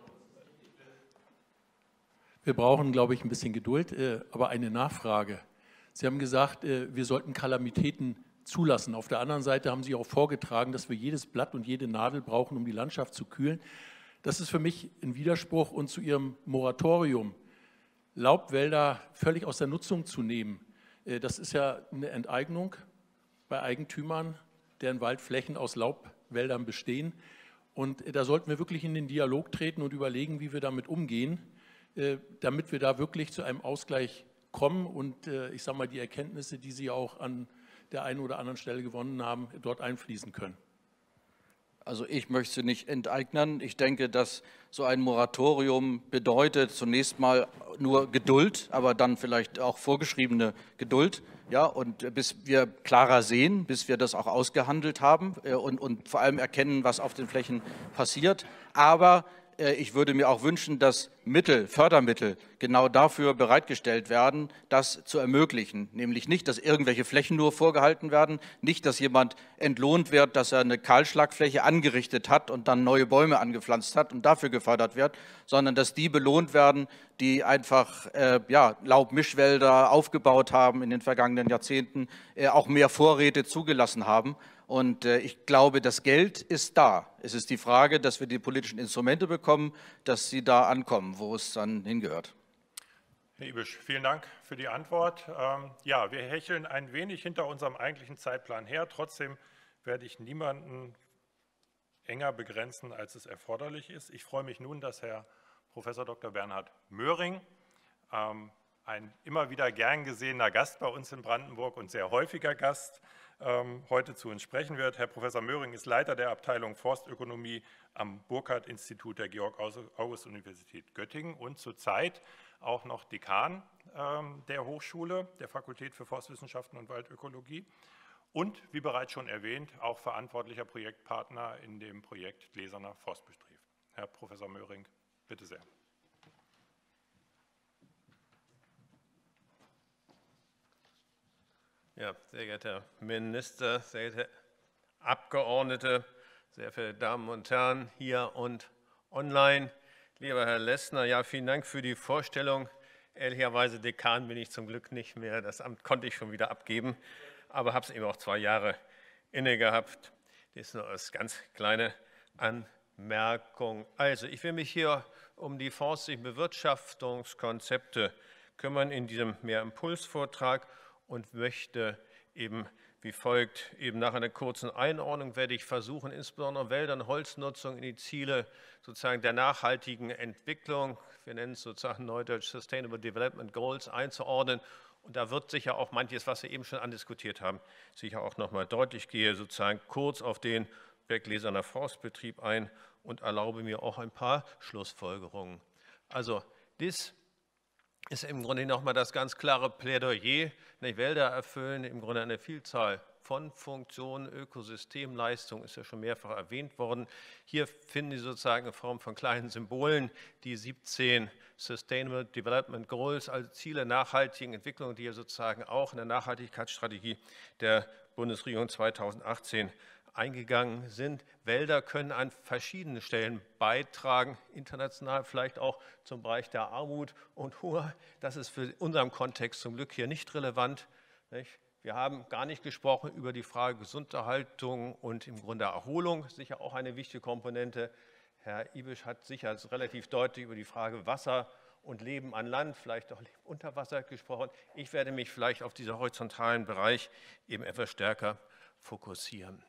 Wir brauchen, glaube ich, ein bisschen Geduld, äh, aber eine Nachfrage. Sie haben gesagt, äh, wir sollten Kalamitäten zulassen. Auf der anderen Seite haben Sie auch vorgetragen, dass wir jedes Blatt und jede Nadel brauchen, um die Landschaft zu kühlen. Das ist für mich ein Widerspruch, und zu Ihrem Moratorium, Laubwälder völlig aus der Nutzung zu nehmen. Das ist ja eine Enteignung bei Eigentümern, deren Waldflächen aus Laubwäldern bestehen. Und da sollten wir wirklich in den Dialog treten und überlegen, wie wir damit umgehen, damit wir da wirklich zu einem Ausgleich kommen und ich sage mal, die Erkenntnisse, die Sie auch an der einen oder anderen Stelle gewonnen haben, dort einfließen können. Also ich möchte sie nicht enteignen. Ich denke, dass so ein Moratorium bedeutet zunächst mal nur Geduld, aber dann vielleicht auch vorgeschriebene Geduld. Ja, und bis wir klarer sehen, bis wir das auch ausgehandelt haben und, und vor allem erkennen, was auf den Flächen passiert. Aber ich würde mir auch wünschen, dass Mittel, Fördermittel genau dafür bereitgestellt werden, das zu ermöglichen. Nämlich nicht, dass irgendwelche Flächen nur vorgehalten werden, nicht, dass jemand entlohnt wird, dass er eine Kahlschlagfläche angerichtet hat und dann neue Bäume angepflanzt hat und dafür gefördert wird, sondern dass die belohnt werden, die einfach äh, ja, Laubmischwälder aufgebaut haben in den vergangenen Jahrzehnten, äh, auch mehr Vorräte zugelassen haben. Und äh, ich glaube, das Geld ist da. Es ist die Frage, dass wir die politischen Instrumente bekommen, dass sie da ankommen, wo es dann hingehört. Herr Ibisch, vielen Dank für die Antwort. Ähm, ja, wir hecheln ein wenig hinter unserem eigentlichen Zeitplan her. Trotzdem werde ich niemanden enger begrenzen, als es erforderlich ist. Ich freue mich nun, dass Herr Professor Doktor Bernhard Möhring, ähm, ein immer wieder gern gesehener Gast bei uns in Brandenburg und sehr häufiger Gast, heute zu uns sprechen wird. Herr Professor Möhring ist Leiter der Abteilung Forstökonomie am Burkhardt-Institut der Georg-August-Universität Göttingen und zurzeit auch noch Dekan der Hochschule, der Fakultät für Forstwissenschaften und Waldökologie und, wie bereits schon erwähnt, auch verantwortlicher Projektpartner in dem Projekt Gläserner Forstbetrieb. Herr Professor Möhring, bitte sehr. Ja, sehr geehrter Herr Minister, sehr geehrte Abgeordnete, sehr verehrte Damen und Herren hier und online. Lieber Herr Lessner, ja, vielen Dank für die Vorstellung. Ehrlicherweise Dekan bin ich zum Glück nicht mehr. Das Amt konnte ich schon wieder abgeben, aber habe es eben auch zwei Jahre inne gehabt. Das ist nur als ganz kleine Anmerkung. Also, ich will mich hier um die forstlichen Bewirtschaftungskonzepte kümmern in diesem Mehrimpulsvortrag und möchte eben wie folgt, eben nach einer kurzen Einordnung werde ich versuchen, insbesondere Wälder- und Holznutzung in die Ziele sozusagen der nachhaltigen Entwicklung, wir nennen es sozusagen neudeutsch Sustainable Development Goals, einzuordnen. Und da wird sicher auch manches, was wir eben schon andiskutiert haben, sicher auch nochmal deutlich. Ich gehe sozusagen kurz auf den Projekt Gläserner Forstbetrieb ein und erlaube mir auch ein paar Schlussfolgerungen. Also dies ist im Grunde nochmal das ganz klare Plädoyer. Die Wälder erfüllen im Grunde eine Vielzahl von Funktionen, Ökosystemleistung ist ja schon mehrfach erwähnt worden. Hier finden Sie sozusagen in Form von kleinen Symbolen die siebzehn Sustainable Development Goals, also Ziele nachhaltigen Entwicklung, die ja sozusagen auch in der Nachhaltigkeitsstrategie der Bundesregierung zweitausendachtzehn eingegangen sind. Wälder können an verschiedenen Stellen beitragen, international vielleicht auch zum Bereich der Armut und Hunger. Das ist für unseren Kontext zum Glück hier nicht relevant. Wir haben gar nicht gesprochen über die Frage Gesunderhaltung und im Grunde Erholung, sicher auch eine wichtige Komponente. Herr Ibisch hat sicher relativ deutlich über die Frage Wasser und Leben an Land, vielleicht auch Leben unter Wasser gesprochen. Ich werde mich vielleicht auf diesen horizontalen Bereich eben etwas stärker fokussieren.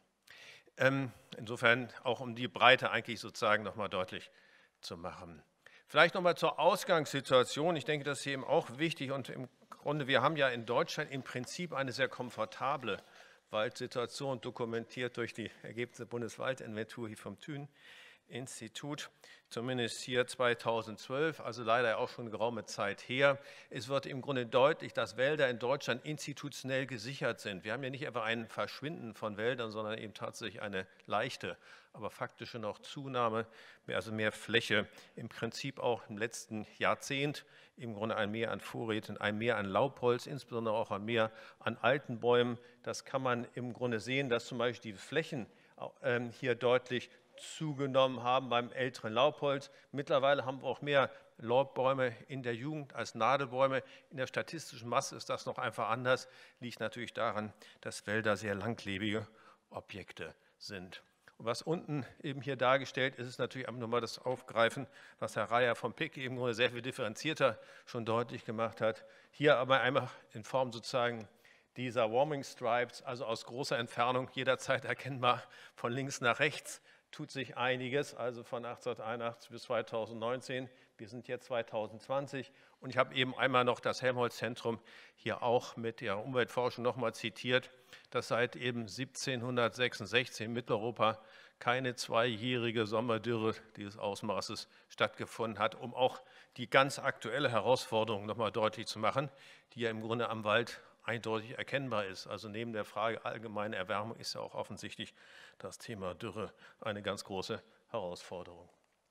Insofern auch um die Breite eigentlich sozusagen nochmal deutlich zu machen. Vielleicht nochmal zur Ausgangssituation. Ich denke, das ist eben auch wichtig und im Grunde, wir haben ja in Deutschland im Prinzip eine sehr komfortable Waldsituation, dokumentiert durch die Ergebnisse der Bundeswaldinventur hier vom Thün-Institut, zumindest hier zweitausendzwölf, also leider auch schon eine geraume Zeit her. Es wird im Grunde deutlich, dass Wälder in Deutschland institutionell gesichert sind. Wir haben ja nicht etwa ein Verschwinden von Wäldern, sondern eben tatsächlich eine leichte, aber faktische noch Zunahme, also mehr Fläche, im Prinzip auch im letzten Jahrzehnt, im Grunde ein Mehr an Vorräten, ein Mehr an Laubholz, insbesondere auch ein Mehr an alten Bäumen. Das kann man im Grunde sehen, dass zum Beispiel die Flächen hier deutlich zugenommen haben beim älteren Laubholz. Mittlerweile haben wir auch mehr Laubbäume in der Jugend als Nadelbäume. In der statistischen Masse ist das noch einfach anders. Liegt natürlich daran, dass Wälder sehr langlebige Objekte sind. Und was unten eben hier dargestellt ist, ist natürlich einfach nochmal das Aufgreifen, was Herr Reier vom P I C eben sehr viel differenzierter schon deutlich gemacht hat. Hier aber einmal in Form sozusagen dieser Warming Stripes, also aus großer Entfernung jederzeit erkennbar von links nach rechts, tut sich einiges, also von achtzehnhunderteinundachtzig bis zweitausendneunzehn. Wir sind jetzt zweitausendzwanzig und ich habe eben einmal noch das Helmholtz-Zentrum hier auch mit der Umweltforschung nochmal zitiert, dass seit eben siebzehnhundertsechsundsechzig in Mitteleuropa keine zweijährige Sommerdürre dieses Ausmaßes stattgefunden hat, um auch die ganz aktuelle Herausforderung noch mal deutlich zu machen, die ja im Grunde am Wald eindeutig erkennbar ist. Also neben der Frage allgemeine Erwärmung ist ja auch offensichtlich das Thema Dürre eine ganz große Herausforderung.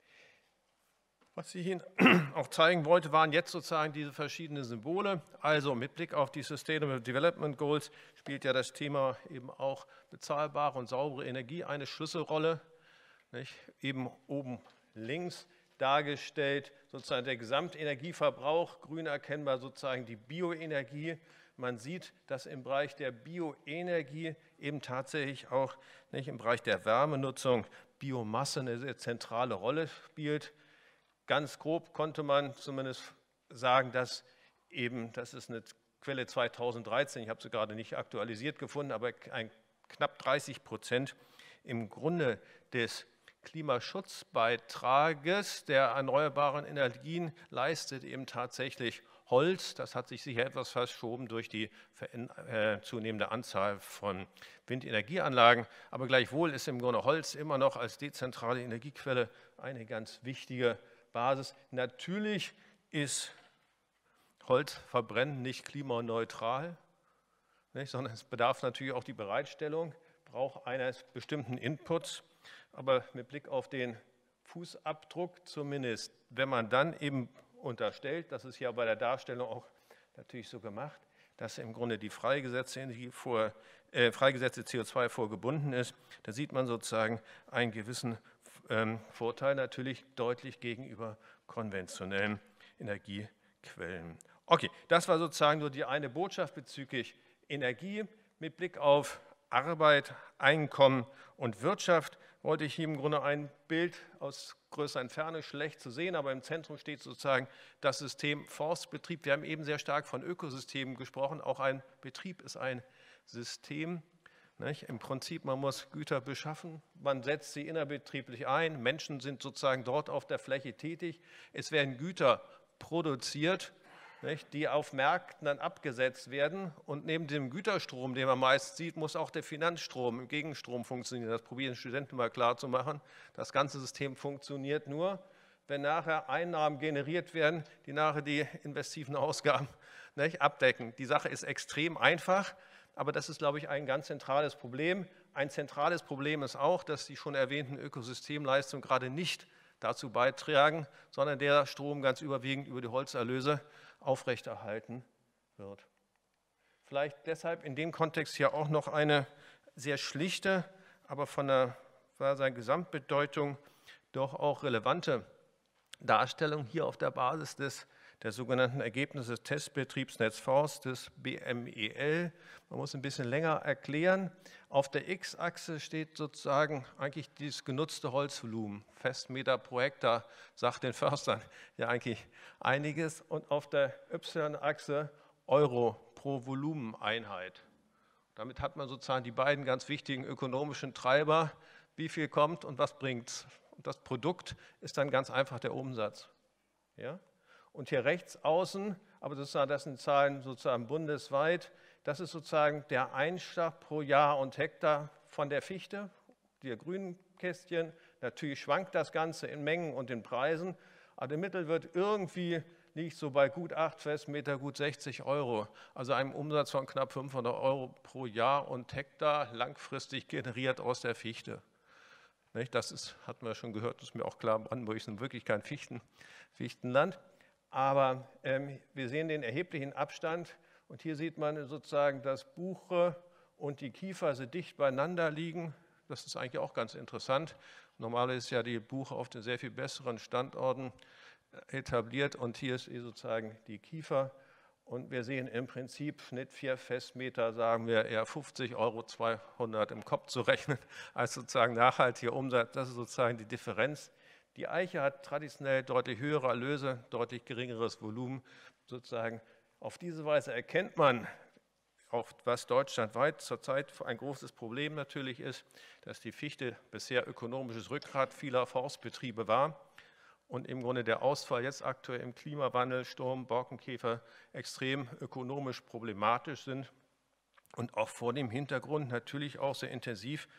Was ich Ihnen auch zeigen wollte, waren jetzt sozusagen diese verschiedenen Symbole. Also mit Blick auf die Sustainable Development Goals spielt ja das Thema eben auch bezahlbare und saubere Energie eine Schlüsselrolle. Nicht? Eben oben links dargestellt sozusagen der Gesamtenergieverbrauch, grün erkennbar sozusagen die Bioenergie. Man sieht, dass im Bereich der Bioenergie eben tatsächlich auch nicht, im Bereich der Wärmenutzung Biomasse eine sehr zentrale Rolle spielt. Ganz grob konnte man zumindest sagen, dass eben, das ist eine Quelle zweitausenddreizehn, ich habe sie gerade nicht aktualisiert gefunden, aber ein, knapp dreißig Prozent im Grunde des Klimaschutzbeitrages der erneuerbaren Energien leistet eben tatsächlich Holz. Das hat sich sicher etwas verschoben durch die äh, zunehmende Anzahl von Windenergieanlagen, aber gleichwohl ist im Grunde Holz immer noch als dezentrale Energiequelle eine ganz wichtige Basis. Natürlich ist Holzverbrennen nicht klimaneutral, nicht, sondern es bedarf natürlich auch die Bereitstellung, braucht eines bestimmten Inputs. Aber mit Blick auf den Fußabdruck zumindest, wenn man dann eben unterstellt, das ist ja bei der Darstellung auch natürlich so gemacht, dass im Grunde die freigesetzte, Energie vor, äh, freigesetzte C O zwei vorgebunden ist, da sieht man sozusagen einen gewissen ähm, Vorteil natürlich deutlich gegenüber konventionellen Energiequellen. Okay, das war sozusagen nur die eine Botschaft bezüglich Energie. Mit Blick auf Arbeit, Einkommen und Wirtschaft wollte ich hier im Grunde ein Bild aus größerer Entfernung, schlecht zu sehen, aber im Zentrum steht sozusagen das System Forstbetrieb. Wir haben eben sehr stark von Ökosystemen gesprochen. Auch ein Betrieb ist ein System. Nicht? Im Prinzip, man muss Güter beschaffen, man setzt sie innerbetrieblich ein. Menschen sind sozusagen dort auf der Fläche tätig. Es werden Güter produziert, nicht, die auf Märkten dann abgesetzt werden. Und neben dem Güterstrom, den man meist sieht, muss auch der Finanzstrom im Gegenstrom funktionieren. Das probieren Studenten mal klar zu machen. Das ganze System funktioniert nur, wenn nachher Einnahmen generiert werden, die nachher die investiven Ausgaben nicht, abdecken. Die Sache ist extrem einfach, aber das ist, glaube ich, ein ganz zentrales Problem. Ein zentrales Problem ist auch, dass die schon erwähnten Ökosystemleistungen gerade nicht dazu beitragen, sondern der Strom ganz überwiegend über die Holzerlöse aufrechterhalten wird. Vielleicht deshalb in dem Kontext hier auch noch eine sehr schlichte, aber von der, von seiner Gesamtbedeutung doch auch relevante Darstellung hier auf der Basis des, der sogenannten Ergebnisse des Testbetriebs Netzforst, des B M E L. Man muss ein bisschen länger erklären. Auf der X-Achse steht sozusagen eigentlich dieses genutzte Holzvolumen, Festmeter pro Hektar, sagt den Förstern ja eigentlich einiges. Und auf der Y-Achse Euro pro Volumeneinheit. Damit hat man sozusagen die beiden ganz wichtigen ökonomischen Treiber, wie viel kommt und was bringt es. Und das Produkt ist dann ganz einfach der Umsatz. Ja? Und hier rechts außen, aber sozusagen, das sind Zahlen sozusagen bundesweit, das ist sozusagen der Einschlag pro Jahr und Hektar von der Fichte, die grünen Kästchen. Natürlich schwankt das Ganze in Mengen und in Preisen, aber der Mittelwert irgendwie liegt so bei gut acht Festmeter, gut sechzig Euro, also einem Umsatz von knapp fünfhundert Euro pro Jahr und Hektar, langfristig generiert aus der Fichte. Das ist, hatten wir schon gehört, das ist mir auch klar, Brandenburg ist nun wirklich kein Fichten, Fichtenland. Aber ähm, wir sehen den erheblichen Abstand und hier sieht man sozusagen, dass Buche und die Kiefer so dicht beieinander liegen. Das ist eigentlich auch ganz interessant. Normalerweise ist ja die Buche auf den sehr viel besseren Standorten etabliert und hier ist sozusagen die Kiefer. Und wir sehen im Prinzip Schnitt vier Festmeter, sagen wir eher fünfzig Euro zweihundert im Kopf zu rechnen, als sozusagen nachhaltiger Umsatz. Das ist sozusagen die Differenz. Die Eiche hat traditionell deutlich höhere Erlöse, deutlich geringeres Volumen. Sozusagen auf diese Weise erkennt man, auch was deutschlandweit zurzeit ein großes Problem natürlich ist, dass die Fichte bisher ökonomisches Rückgrat vieler Forstbetriebe war und im Grunde der Ausfall jetzt aktuell im Klimawandel, Sturm, Borkenkäfer extrem ökonomisch problematisch sind und auch vor dem Hintergrund natürlich auch sehr intensiv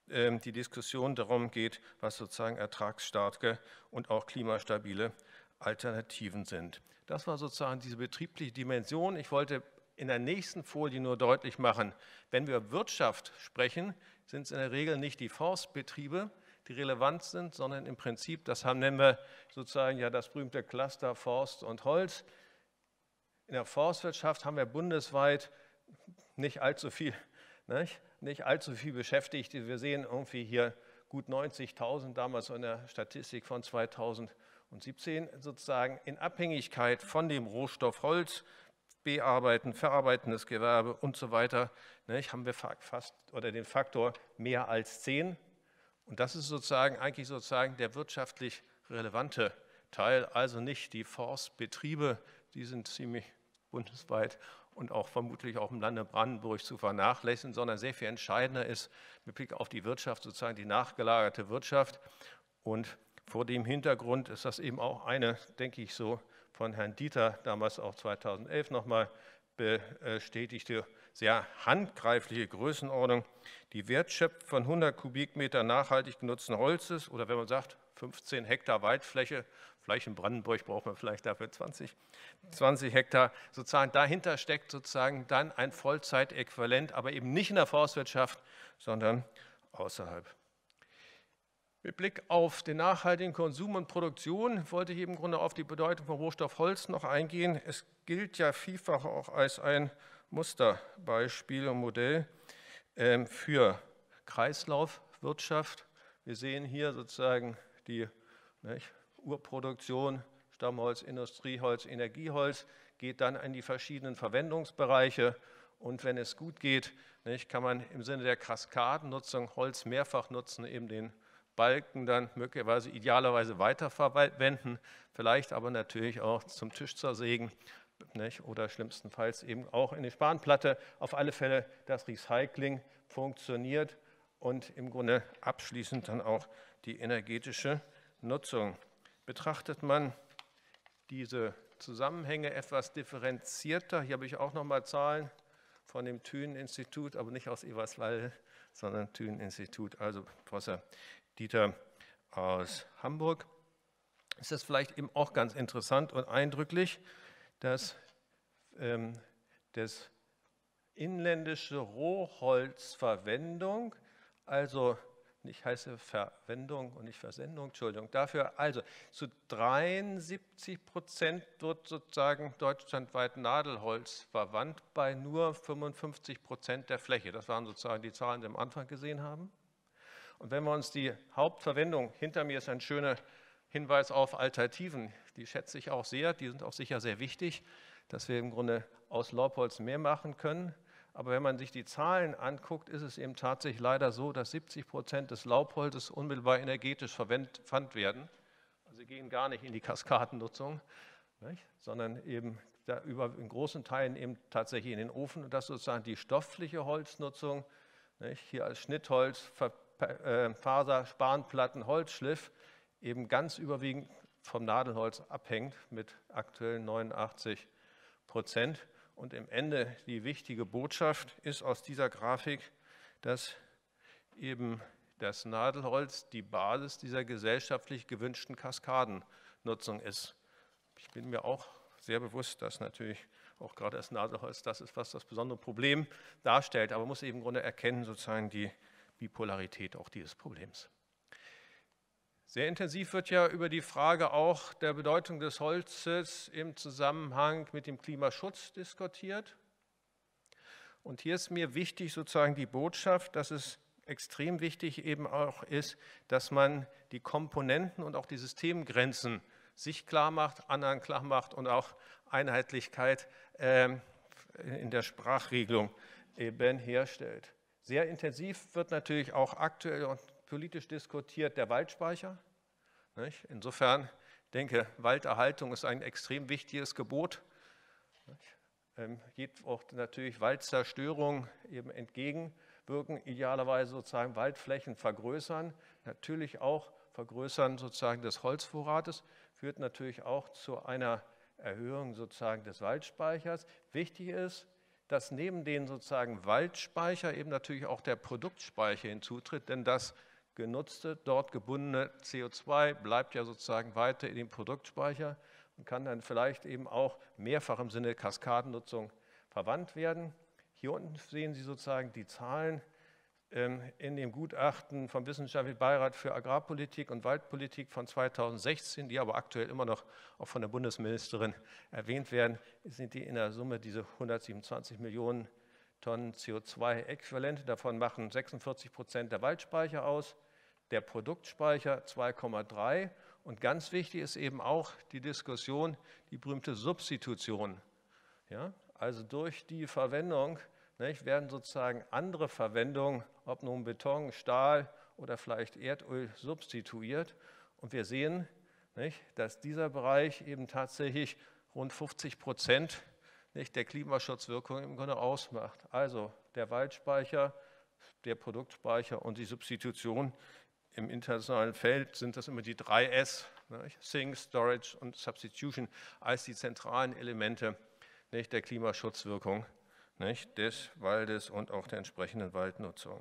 die Diskussion darum geht, was sozusagen ertragsstarke und auch klimastabile Alternativen sind. Das war sozusagen diese betriebliche Dimension. Ich wollte in der nächsten Folie nur deutlich machen, wenn wir Wirtschaft sprechen, sind es in der Regel nicht die Forstbetriebe, die relevant sind, sondern im Prinzip, das haben, nennen wir sozusagen ja das berühmte Cluster Forst und Holz. In der Forstwirtschaft haben wir bundesweit nicht allzu viel, nicht, nicht allzu viel Beschäftigte. Wir sehen irgendwie hier gut neunzigtausend, damals in der Statistik von zweitausendsiebzehn, sozusagen in Abhängigkeit von dem Rohstoff Holz, Bearbeiten, verarbeitendes Gewerbe und so weiter, nicht, haben wir fast oder den Faktor mehr als zehn. Und das ist sozusagen eigentlich sozusagen der wirtschaftlich relevante Teil, also nicht die Forstbetriebe, die sind ziemlich bundesweit und auch vermutlich auch im Lande Brandenburg zu vernachlässigen, sondern sehr viel entscheidender ist mit Blick auf die Wirtschaft sozusagen die nachgelagerte Wirtschaft. Und vor dem Hintergrund ist das eben auch eine, denke ich so, von Herrn Dieter damals auch zweitausendelf nochmal bestätigte, sehr handgreifliche Größenordnung. Die Wertschöpfung von hundert Kubikmeter nachhaltig genutzten Holzes oder wenn man sagt fünfzehn Hektar Waldfläche, vielleicht in Brandenburg braucht man vielleicht dafür zwanzig, zwanzig Hektar, sozusagen dahinter steckt sozusagen dann ein Vollzeitäquivalent, aber eben nicht in der Forstwirtschaft, sondern außerhalb. Mit Blick auf den nachhaltigen Konsum und Produktion wollte ich im Grunde auf die Bedeutung von Rohstoff Holz noch eingehen. Es gilt ja vielfach auch als ein Musterbeispiel und Modell für Kreislaufwirtschaft. Wir sehen hier sozusagen die nicht, Urproduktion, Stammholz, Industrieholz, Energieholz, geht dann in die verschiedenen Verwendungsbereiche. Und wenn es gut geht, nicht, kann man im Sinne der Kaskadennutzung Holz mehrfach nutzen, eben den Balken dann möglicherweise idealerweise weiterverwenden, vielleicht aber natürlich auch zum Tisch zersägen, nicht? Oder schlimmstenfalls eben auch in die Spanplatte. Auf alle Fälle das Recycling funktioniert und im Grunde abschließend dann auch die energetische Nutzung. Betrachtet man diese Zusammenhänge etwas differenzierter, hier habe ich auch nochmal Zahlen von dem Thünen-Institut, aber nicht aus Eberswalde, sondern Thünen-Institut, also Professor Dieter aus Hamburg, ist das vielleicht eben auch ganz interessant und eindrücklich, dass ähm, das inländische Rohholzverwendung, also nicht heiße Verwendung und nicht Versendung, Entschuldigung, dafür also zu dreiundsiebzig Prozent wird sozusagen deutschlandweit Nadelholz verwandt bei nur fünfundfünfzig Prozent der Fläche. Das waren sozusagen die Zahlen, die wir am Anfang gesehen haben. Und wenn wir uns die Hauptverwendung, hinter mir ist ein schöner Hinweis auf Alternativen, die schätze ich auch sehr, die sind auch sicher sehr wichtig, dass wir im Grunde aus Laubholz mehr machen können. Aber wenn man sich die Zahlen anguckt, ist es eben tatsächlich leider so, dass siebzig Prozent des Laubholzes unmittelbar energetisch verwendet werden. Also sie gehen gar nicht in die Kaskadennutzung, nicht? Sondern eben da über, in großen Teilen eben tatsächlich in den Ofen. Und das sozusagen die stoffliche Holznutzung, nicht? Hier als Schnittholz, Faser, Spanplatten, Holzschliff, eben ganz überwiegend vom Nadelholz abhängt mit aktuell neunundachtzig Prozent. Und im Ende die wichtige Botschaft ist aus dieser Grafik, dass eben das Nadelholz die Basis dieser gesellschaftlich gewünschten Kaskadennutzung ist. Ich bin mir auch sehr bewusst, dass natürlich auch gerade das Nadelholz das ist, was das besondere Problem darstellt, aber man muss eben im Grunde erkennen, sozusagen die Bipolarität auch dieses Problems. Sehr intensiv wird ja über die Frage auch der Bedeutung des Holzes im Zusammenhang mit dem Klimaschutz diskutiert. Und hier ist mir wichtig sozusagen die Botschaft, dass es extrem wichtig eben auch ist, dass man die Komponenten und auch die Systemgrenzen sich klar macht, anderen klar macht und auch Einheitlichkeit äh, in der Sprachregelung eben herstellt. Sehr intensiv wird natürlich auch aktuell und politisch diskutiert der Waldspeicher. Nicht? Insofern denke ich, Walderhaltung ist ein extrem wichtiges Gebot. Ähm, geht auch natürlich Waldzerstörung eben entgegenwirken, idealerweise sozusagen Waldflächen vergrößern, natürlich auch Vergrößern sozusagen des Holzvorrates, führt natürlich auch zu einer Erhöhung sozusagen des Waldspeichers. Wichtig ist, dass neben den sozusagen Waldspeicher eben natürlich auch der Produktspeicher hinzutritt, denn das genutzte, dort gebundene C O zwei bleibt ja sozusagen weiter in dem Produktspeicher und kann dann vielleicht eben auch mehrfach im Sinne Kaskadennutzung verwandt werden. Hier unten sehen Sie sozusagen die Zahlen in dem Gutachten vom Wissenschaftlichen Beirat für Agrarpolitik und Waldpolitik von zweitausendsechzehn, die aber aktuell immer noch auch von der Bundesministerin erwähnt werden, sind die in der Summe diese hundertsiebenundzwanzig Millionen Tonnen C O zwei Äquivalente. Davon machen sechsundvierzig Prozent der Waldspeicher aus, der Produktspeicher zwei Komma drei. Und ganz wichtig ist eben auch die Diskussion, die berühmte Substitution. Ja, also durch die Verwendung nicht, werden sozusagen andere Verwendungen, ob nun Beton, Stahl oder vielleicht Erdöl, substituiert. Und wir sehen, nicht, dass dieser Bereich eben tatsächlich rund fünfzig Prozent nicht, der Klimaschutzwirkung im Grunde ausmacht. Also der Waldspeicher, der Produktspeicher und die Substitution. Im internationalen Feld sind das immer die drei S, nicht, Sink, Storage und Substitution, als die zentralen Elemente nicht, der Klimaschutzwirkung nicht, des Waldes und auch der entsprechenden Waldnutzung.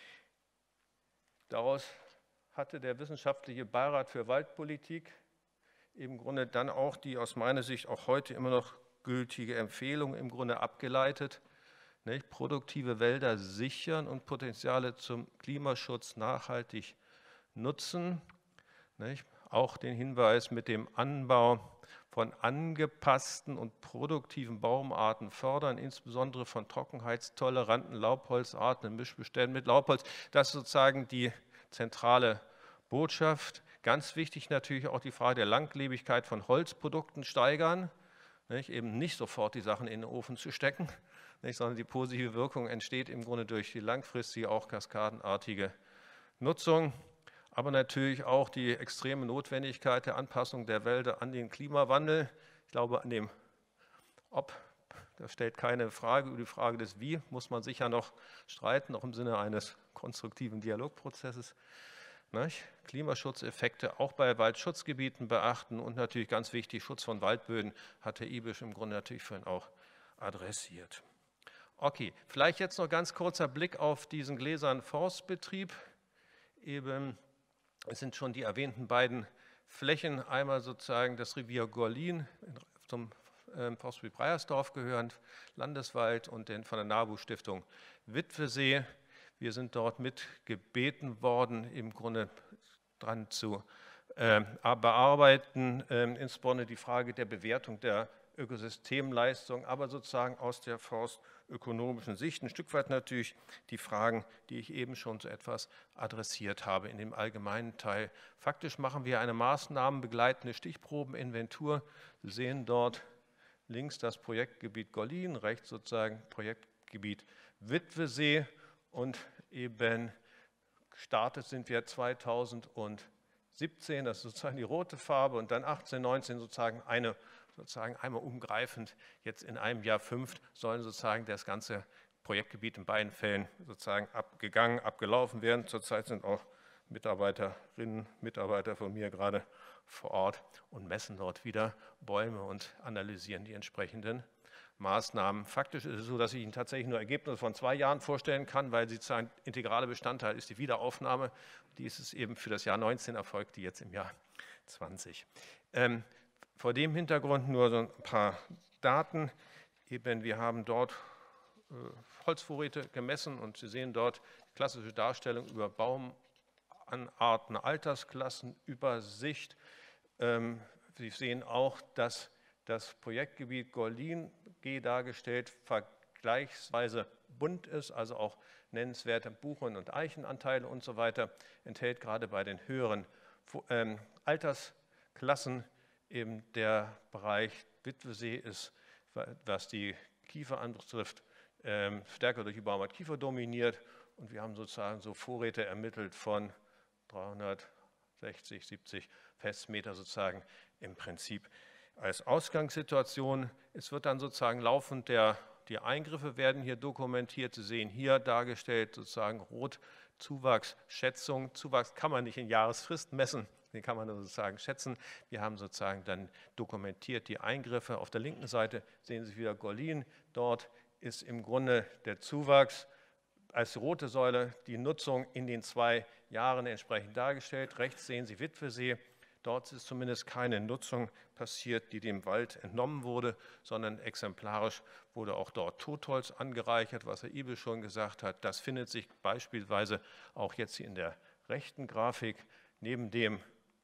Daraus hatte der Wissenschaftliche Beirat für Waldpolitik im Grunde dann auch die aus meiner Sicht auch heute immer noch gültige Empfehlung im Grunde abgeleitet, nicht, produktive Wälder sichern und Potenziale zum Klimaschutz nachhaltig nutzen. Nicht, auch den Hinweis mit dem Anbau von angepassten und produktiven Baumarten fördern, insbesondere von trockenheitstoleranten Laubholzarten in Mischbeständen mit Laubholz. Das ist sozusagen die zentrale Botschaft. Ganz wichtig natürlich auch die Frage der Langlebigkeit von Holzprodukten steigern, nicht, eben nicht sofort die Sachen in den Ofen zu stecken, nicht, sondern die positive Wirkung entsteht im Grunde durch die langfristige, auch kaskadenartige Nutzung. Aber natürlich auch die extreme Notwendigkeit der Anpassung der Wälder an den Klimawandel. Ich glaube, an dem Ob, da stellt keine Frage, über die Frage des Wie muss man sicher noch streiten, auch im Sinne eines konstruktiven Dialogprozesses. Nicht? Klimaschutzeffekte auch bei Waldschutzgebieten beachten und natürlich ganz wichtig, Schutz von Waldböden hat Herr Ibisch im Grunde natürlich vorhin auch adressiert. Okay, vielleicht jetzt noch ganz kurzer Blick auf diesen gläsernen Forstbetrieb. Eben Es sind schon die erwähnten beiden Flächen, einmal sozusagen das Revier Gorlin zum Forstbetrieb Breiersdorf gehörend, Landeswald, und den von der NABU-Stiftung Witwesee. Wir sind dort mitgebeten worden, im Grunde dran zu äh, bearbeiten, äh, insbesondere die Frage der Bewertung der Ökosystemleistung, aber sozusagen aus der forstökonomischen Sicht. Ein Stück weit natürlich die Fragen, die ich eben schon so etwas adressiert habe in dem allgemeinen Teil. Faktisch machen wir eine maßnahmenbegleitende Stichprobeninventur. Sie sehen dort links das Projektgebiet Gorlin, rechts sozusagen Projektgebiet Witwesee, und eben gestartet sind wir zweitausendsiebzehn, das ist sozusagen die rote Farbe, und dann achtzehn, neunzehn sozusagen eine sozusagen einmal umgreifend, jetzt in einem Jahr fünf, sollen sozusagen das ganze Projektgebiet in beiden Fällen sozusagen abgegangen, abgelaufen werden. Zurzeit sind auch Mitarbeiterinnen, Mitarbeiter von mir gerade vor Ort und messen dort wieder Bäume und analysieren die entsprechenden Maßnahmen. Faktisch ist es so, dass ich Ihnen tatsächlich nur Ergebnisse von zwei Jahren vorstellen kann, weil sie ein integraler Bestandteil ist, die Wiederaufnahme. Die ist es eben für das Jahr neunzehn erfolgt, die jetzt im Jahr zwanzig. Ähm, Vor dem Hintergrund nur so ein paar Daten. Eben, wir haben dort äh, Holzvorräte gemessen und Sie sehen dort klassische Darstellung über Baumarten, Altersklassen, Übersicht. Ähm, Sie sehen auch, dass das Projektgebiet Gorlin G dargestellt vergleichsweise bunt ist, also auch nennenswerte Buchen- und Eichenanteile und so weiter, enthält gerade bei den höheren ähm, Altersklassen. Eben der Bereich Witwesee ist, was die Kiefer anbetrifft, stärker durch die Baumart Kiefer dominiert, und wir haben sozusagen so Vorräte ermittelt von dreihundertsechzig, siebzig Festmeter sozusagen im Prinzip als Ausgangssituation. Es wird dann sozusagen laufend, der, die Eingriffe werden hier dokumentiert. Sie sehen hier dargestellt sozusagen rot Zuwachsschätzung. Zuwachs kann man nicht in Jahresfrist messen, den kann man sozusagen schätzen. Wir haben sozusagen dann dokumentiert die Eingriffe. Auf der linken Seite sehen Sie wieder Gorlin, dort ist im Grunde der Zuwachs als rote Säule, die Nutzung in den zwei Jahren entsprechend dargestellt. Rechts sehen Sie Witwesee. Dort ist zumindest keine Nutzung passiert, die dem Wald entnommen wurde, sondern exemplarisch wurde auch dort Totholz angereichert, was Herr Ibel schon gesagt hat. Das findet sich beispielsweise auch jetzt hier in der rechten Grafik neben dem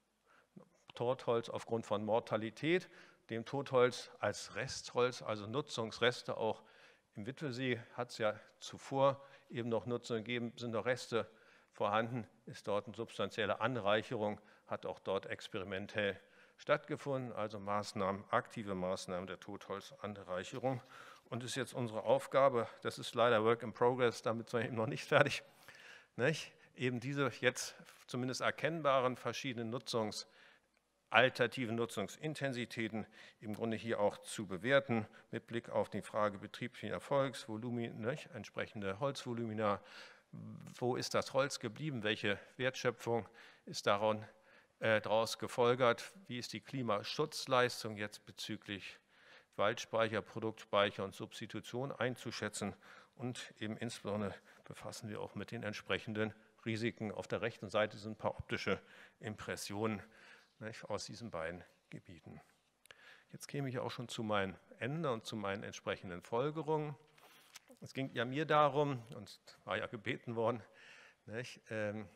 Totholz aufgrund von Mortalität, dem Totholz als Restholz, also Nutzungsreste. Auch im Witwesee hat es ja zuvor eben noch Nutzung gegeben, sind noch Reste vorhanden, ist dort eine substanzielle Anreicherung, hat auch dort experimentell stattgefunden, also Maßnahmen, aktive Maßnahmen der Totholzanreicherung. Und ist jetzt unsere Aufgabe, das ist leider Work in Progress, damit sind wir eben noch nicht fertig, nicht? Eben diese jetzt zumindest erkennbaren verschiedenen Nutzungs- alternative Nutzungsintensitäten im Grunde hier auch zu bewerten, mit Blick auf die Frage betrieblichen Erfolgs, Volumen, nicht? Entsprechende Holzvolumina, wo ist das Holz geblieben, welche Wertschöpfung ist daran, äh, daraus gefolgert, wie ist die Klimaschutzleistung jetzt bezüglich Waldspeicher, Produktspeicher und Substitution einzuschätzen und eben insbesondere befassen wir auch mit den entsprechenden Risiken. Auf der rechten Seite sind ein paar optische Impressionen aus diesen beiden Gebieten. Jetzt käme ich auch schon zu meinem Ende und zu meinen entsprechenden Folgerungen. Es ging ja mir darum, und war ja gebeten worden, nicht, ähm,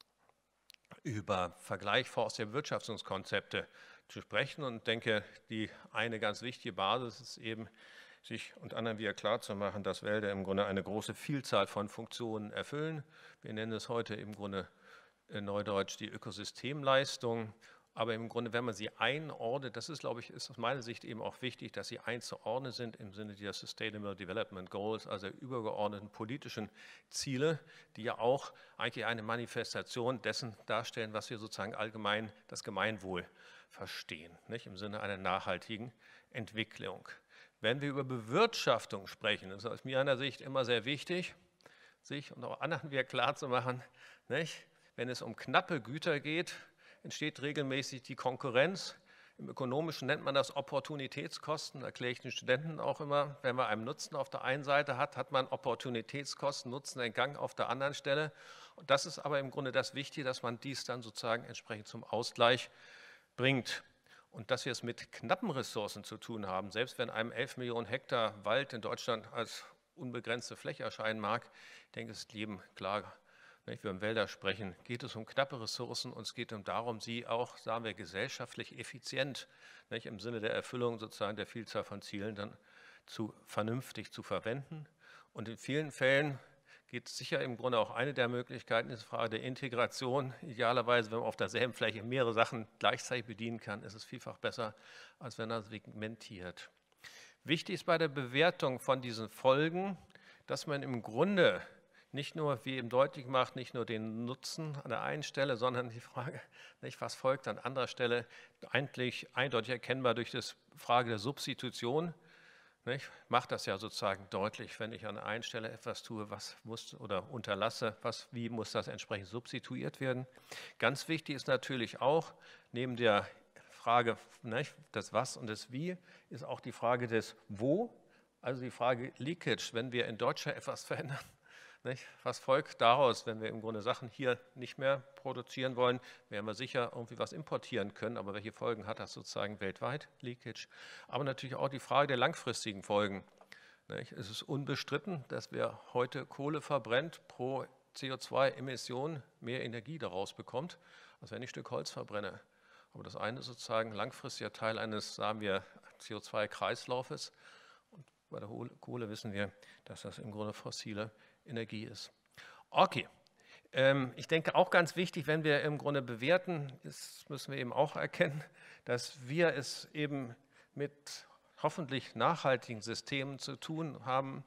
über vergleichbare Wirtschaftungskonzepte zu sprechen und denke, die eine ganz wichtige Basis ist eben, sich und anderen wieder klarzumachen, dass Wälder im Grunde eine große Vielzahl von Funktionen erfüllen. Wir nennen es heute im Grunde in Neudeutsch die Ökosystemleistung. Aber im Grunde, wenn man sie einordnet, das ist, glaube ich, ist aus meiner Sicht eben auch wichtig, dass sie einzuordnen sind im Sinne der Sustainable Development Goals, also der übergeordneten politischen Ziele, die ja auch eigentlich eine Manifestation dessen darstellen, was wir sozusagen allgemein das Gemeinwohl verstehen, nicht? Im Sinne einer nachhaltigen Entwicklung. Wenn wir über Bewirtschaftung sprechen, ist aus meiner Sicht immer sehr wichtig, sich und auch anderen wieder klarzumachen, nicht? Wenn es um knappe Güter geht, entsteht regelmäßig die Konkurrenz. Im Ökonomischen nennt man das Opportunitätskosten, da erkläre ich den Studenten auch immer, wenn man einen Nutzen auf der einen Seite hat, hat man Opportunitätskosten, Nutzenentgang auf der anderen Stelle. Und das ist aber im Grunde das Wichtige, dass man dies dann sozusagen entsprechend zum Ausgleich bringt. Und dass wir es mit knappen Ressourcen zu tun haben, selbst wenn einem elf Millionen Hektar Wald in Deutschland als unbegrenzte Fläche erscheinen mag, ich denke, es ist jedem klar. Wenn wir um Wälder sprechen, geht es um knappe Ressourcen und es geht um darum, sie auch, sagen wir, gesellschaftlich effizient, nicht, im Sinne der Erfüllung sozusagen der Vielzahl von Zielen dann zu, vernünftig zu verwenden. Und in vielen Fällen geht es sicher im Grunde auch eine der Möglichkeiten, ist die Frage der Integration. Idealerweise, wenn man auf derselben Fläche mehrere Sachen gleichzeitig bedienen kann, ist es vielfach besser, als wenn er segmentiert. Wichtig ist bei der Bewertung von diesen Folgen, dass man im Grunde nicht nur, wie eben deutlich macht, nicht nur den Nutzen an der einen Stelle, sondern die Frage, nicht, was folgt an anderer Stelle, eigentlich eindeutig erkennbar durch die Frage der Substitution, nicht, macht das ja sozusagen deutlich, wenn ich an der einen Stelle etwas tue, was muss oder unterlasse, was, wie muss das entsprechend substituiert werden. Ganz wichtig ist natürlich auch, neben der Frage, nicht, des Was und des Wie, ist auch die Frage des Wo, also die Frage Leakage, wenn wir in Deutschland etwas verändern. Nicht? Was folgt daraus, wenn wir im Grunde Sachen hier nicht mehr produzieren wollen, werden wir sicher irgendwie was importieren können, aber welche Folgen hat das sozusagen weltweit, Leakage? Aber natürlich auch die Frage der langfristigen Folgen. Nicht? Es ist unbestritten, dass wer heute Kohle verbrennt, pro C O zwei Emission mehr Energie daraus bekommt, als wenn ich ein Stück Holz verbrenne. Aber das eine ist sozusagen langfristiger Teil eines, sagen wir, C O zwei Kreislaufes. Und bei der Kohle wissen wir, dass das im Grunde fossile Energie ist. Okay, ähm, ich denke auch ganz wichtig, wenn wir im Grunde bewerten, ist, müssen wir eben auch erkennen, dass wir es eben mit hoffentlich nachhaltigen Systemen zu tun haben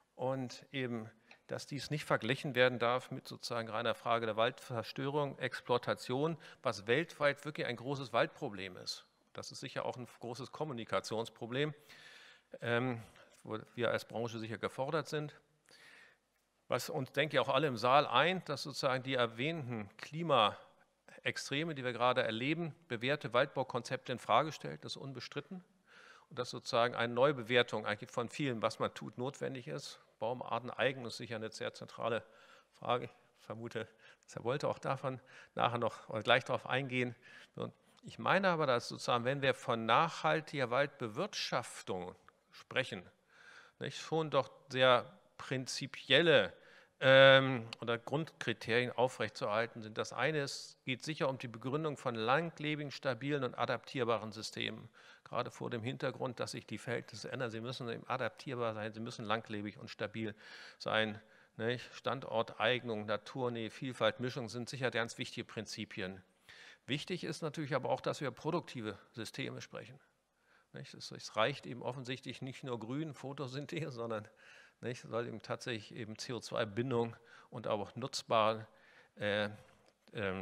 und eben, dass dies nicht verglichen werden darf mit sozusagen reiner Frage der Waldverstörung, Exploitation, was weltweit wirklich ein großes Waldproblem ist. Das ist sicher auch ein großes Kommunikationsproblem, ähm, wo wir als Branche sicher gefordert sind. Was uns, denke ich, auch alle im Saal eint, dass sozusagen die erwähnten Klimaextreme, die wir gerade erleben, bewährte Waldbaukonzepte in Frage stellt, das ist unbestritten. und dass sozusagen eine Neubewertung eigentlich von vielen, was man tut, notwendig ist. Baumarteneignung ist sicher eine sehr zentrale Frage. Ich vermute, Herr Wolter auch davon nachher noch oder gleich darauf eingehen wird. Ich meine aber, dass sozusagen, wenn wir von nachhaltiger Waldbewirtschaftung sprechen, nicht, schon doch sehr prinzipielle ähm, oder Grundkriterien aufrechtzuerhalten sind. Das eine ist, geht sicher um die Begründung von langlebigen, stabilen und adaptierbaren Systemen. Gerade vor dem Hintergrund, dass sich die Verhältnisse ändern. Sie müssen eben adaptierbar sein, sie müssen langlebig und stabil sein. Nicht? Standorteignung, Naturnähe, Vielfalt, Mischung sind sicher ganz wichtige Prinzipien. Wichtig ist natürlich aber auch, dass wir produktive Systeme sprechen. Nicht? Es reicht eben offensichtlich nicht nur grün, Photosynthese, sondern nicht, soll eben tatsächlich eben C O zwei Bindung und auch nutzbare äh, äh,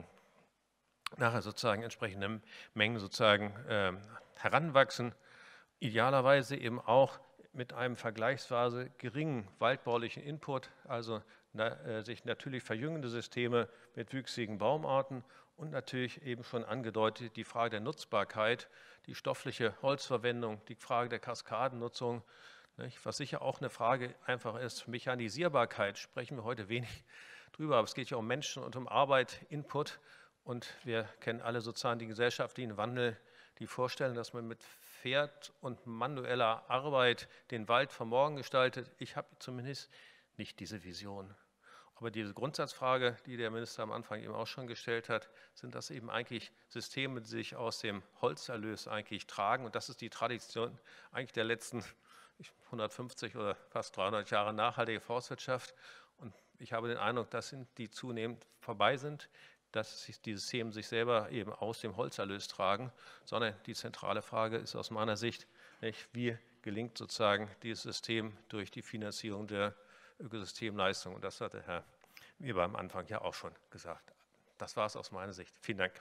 nachher sozusagen entsprechende Mengen sozusagen äh, heranwachsen. Idealerweise eben auch mit einem vergleichsweise geringen waldbaulichen Input, also na, äh, sich natürlich verjüngende Systeme mit wüchsigen Baumarten und natürlich eben schon angedeutet die Frage der Nutzbarkeit, die stoffliche Holzverwendung, die Frage der Kaskadennutzung, nicht? Was sicher auch eine Frage einfach ist. Mechanisierbarkeit sprechen wir heute wenig drüber, aber es geht ja um Menschen und um Arbeit, Input und wir kennen alle sozusagen die gesellschaftlichen Wandel, die vorstellen, dass man mit Pferd und manueller Arbeit den Wald von morgen gestaltet. Ich habe zumindest nicht diese Vision. Aber diese Grundsatzfrage, die der Minister am Anfang eben auch schon gestellt hat, sind das eben eigentlich Systeme, die sich aus dem Holzerlös eigentlich tragen. Und das ist die Tradition eigentlich der letzten hundertfünfzig oder fast dreihundert Jahre nachhaltige Forstwirtschaft. Und ich habe den Eindruck, dass die zunehmend vorbei sind, dass sich die Systeme sich selber eben aus dem Holzerlös tragen, sondern die zentrale Frage ist aus meiner Sicht, nicht, wie gelingt sozusagen dieses System durch die Finanzierung der Ökosystemleistung. Und das hatte Herr Weber am Anfang ja auch schon gesagt. Das war es aus meiner Sicht. Vielen Dank.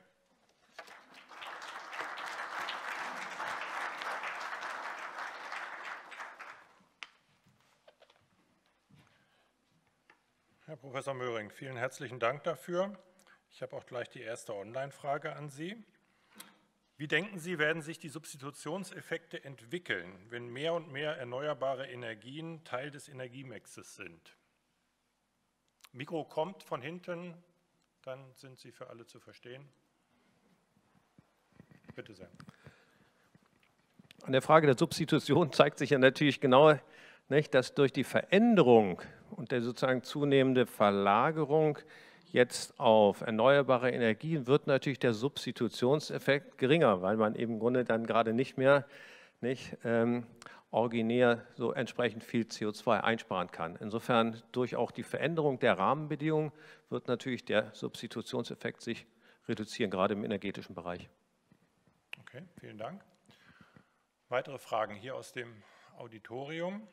Herr Professor Möhring, vielen herzlichen Dank dafür. Ich habe auch gleich die erste Online-Frage an Sie. Wie denken Sie, werden sich die Substitutionseffekte entwickeln, wenn mehr und mehr erneuerbare Energien Teil des Energiemixes sind? Mikro kommt von hinten, dann sind Sie für alle zu verstehen. Bitte sehr. An der Frage der Substitution zeigt sich ja natürlich genau, nicht, dass durch die Veränderung und der sozusagen zunehmende Verlagerung jetzt auf erneuerbare Energien wird natürlich der Substitutionseffekt geringer, weil man eben im Grunde dann gerade nicht mehr nicht, ähm, originär so entsprechend viel C O zwei einsparen kann. Insofern durch auch die Veränderung der Rahmenbedingungen wird natürlich der Substitutionseffekt sich reduzieren, gerade im energetischen Bereich. Okay, vielen Dank. Weitere Fragen hier aus dem Auditorium?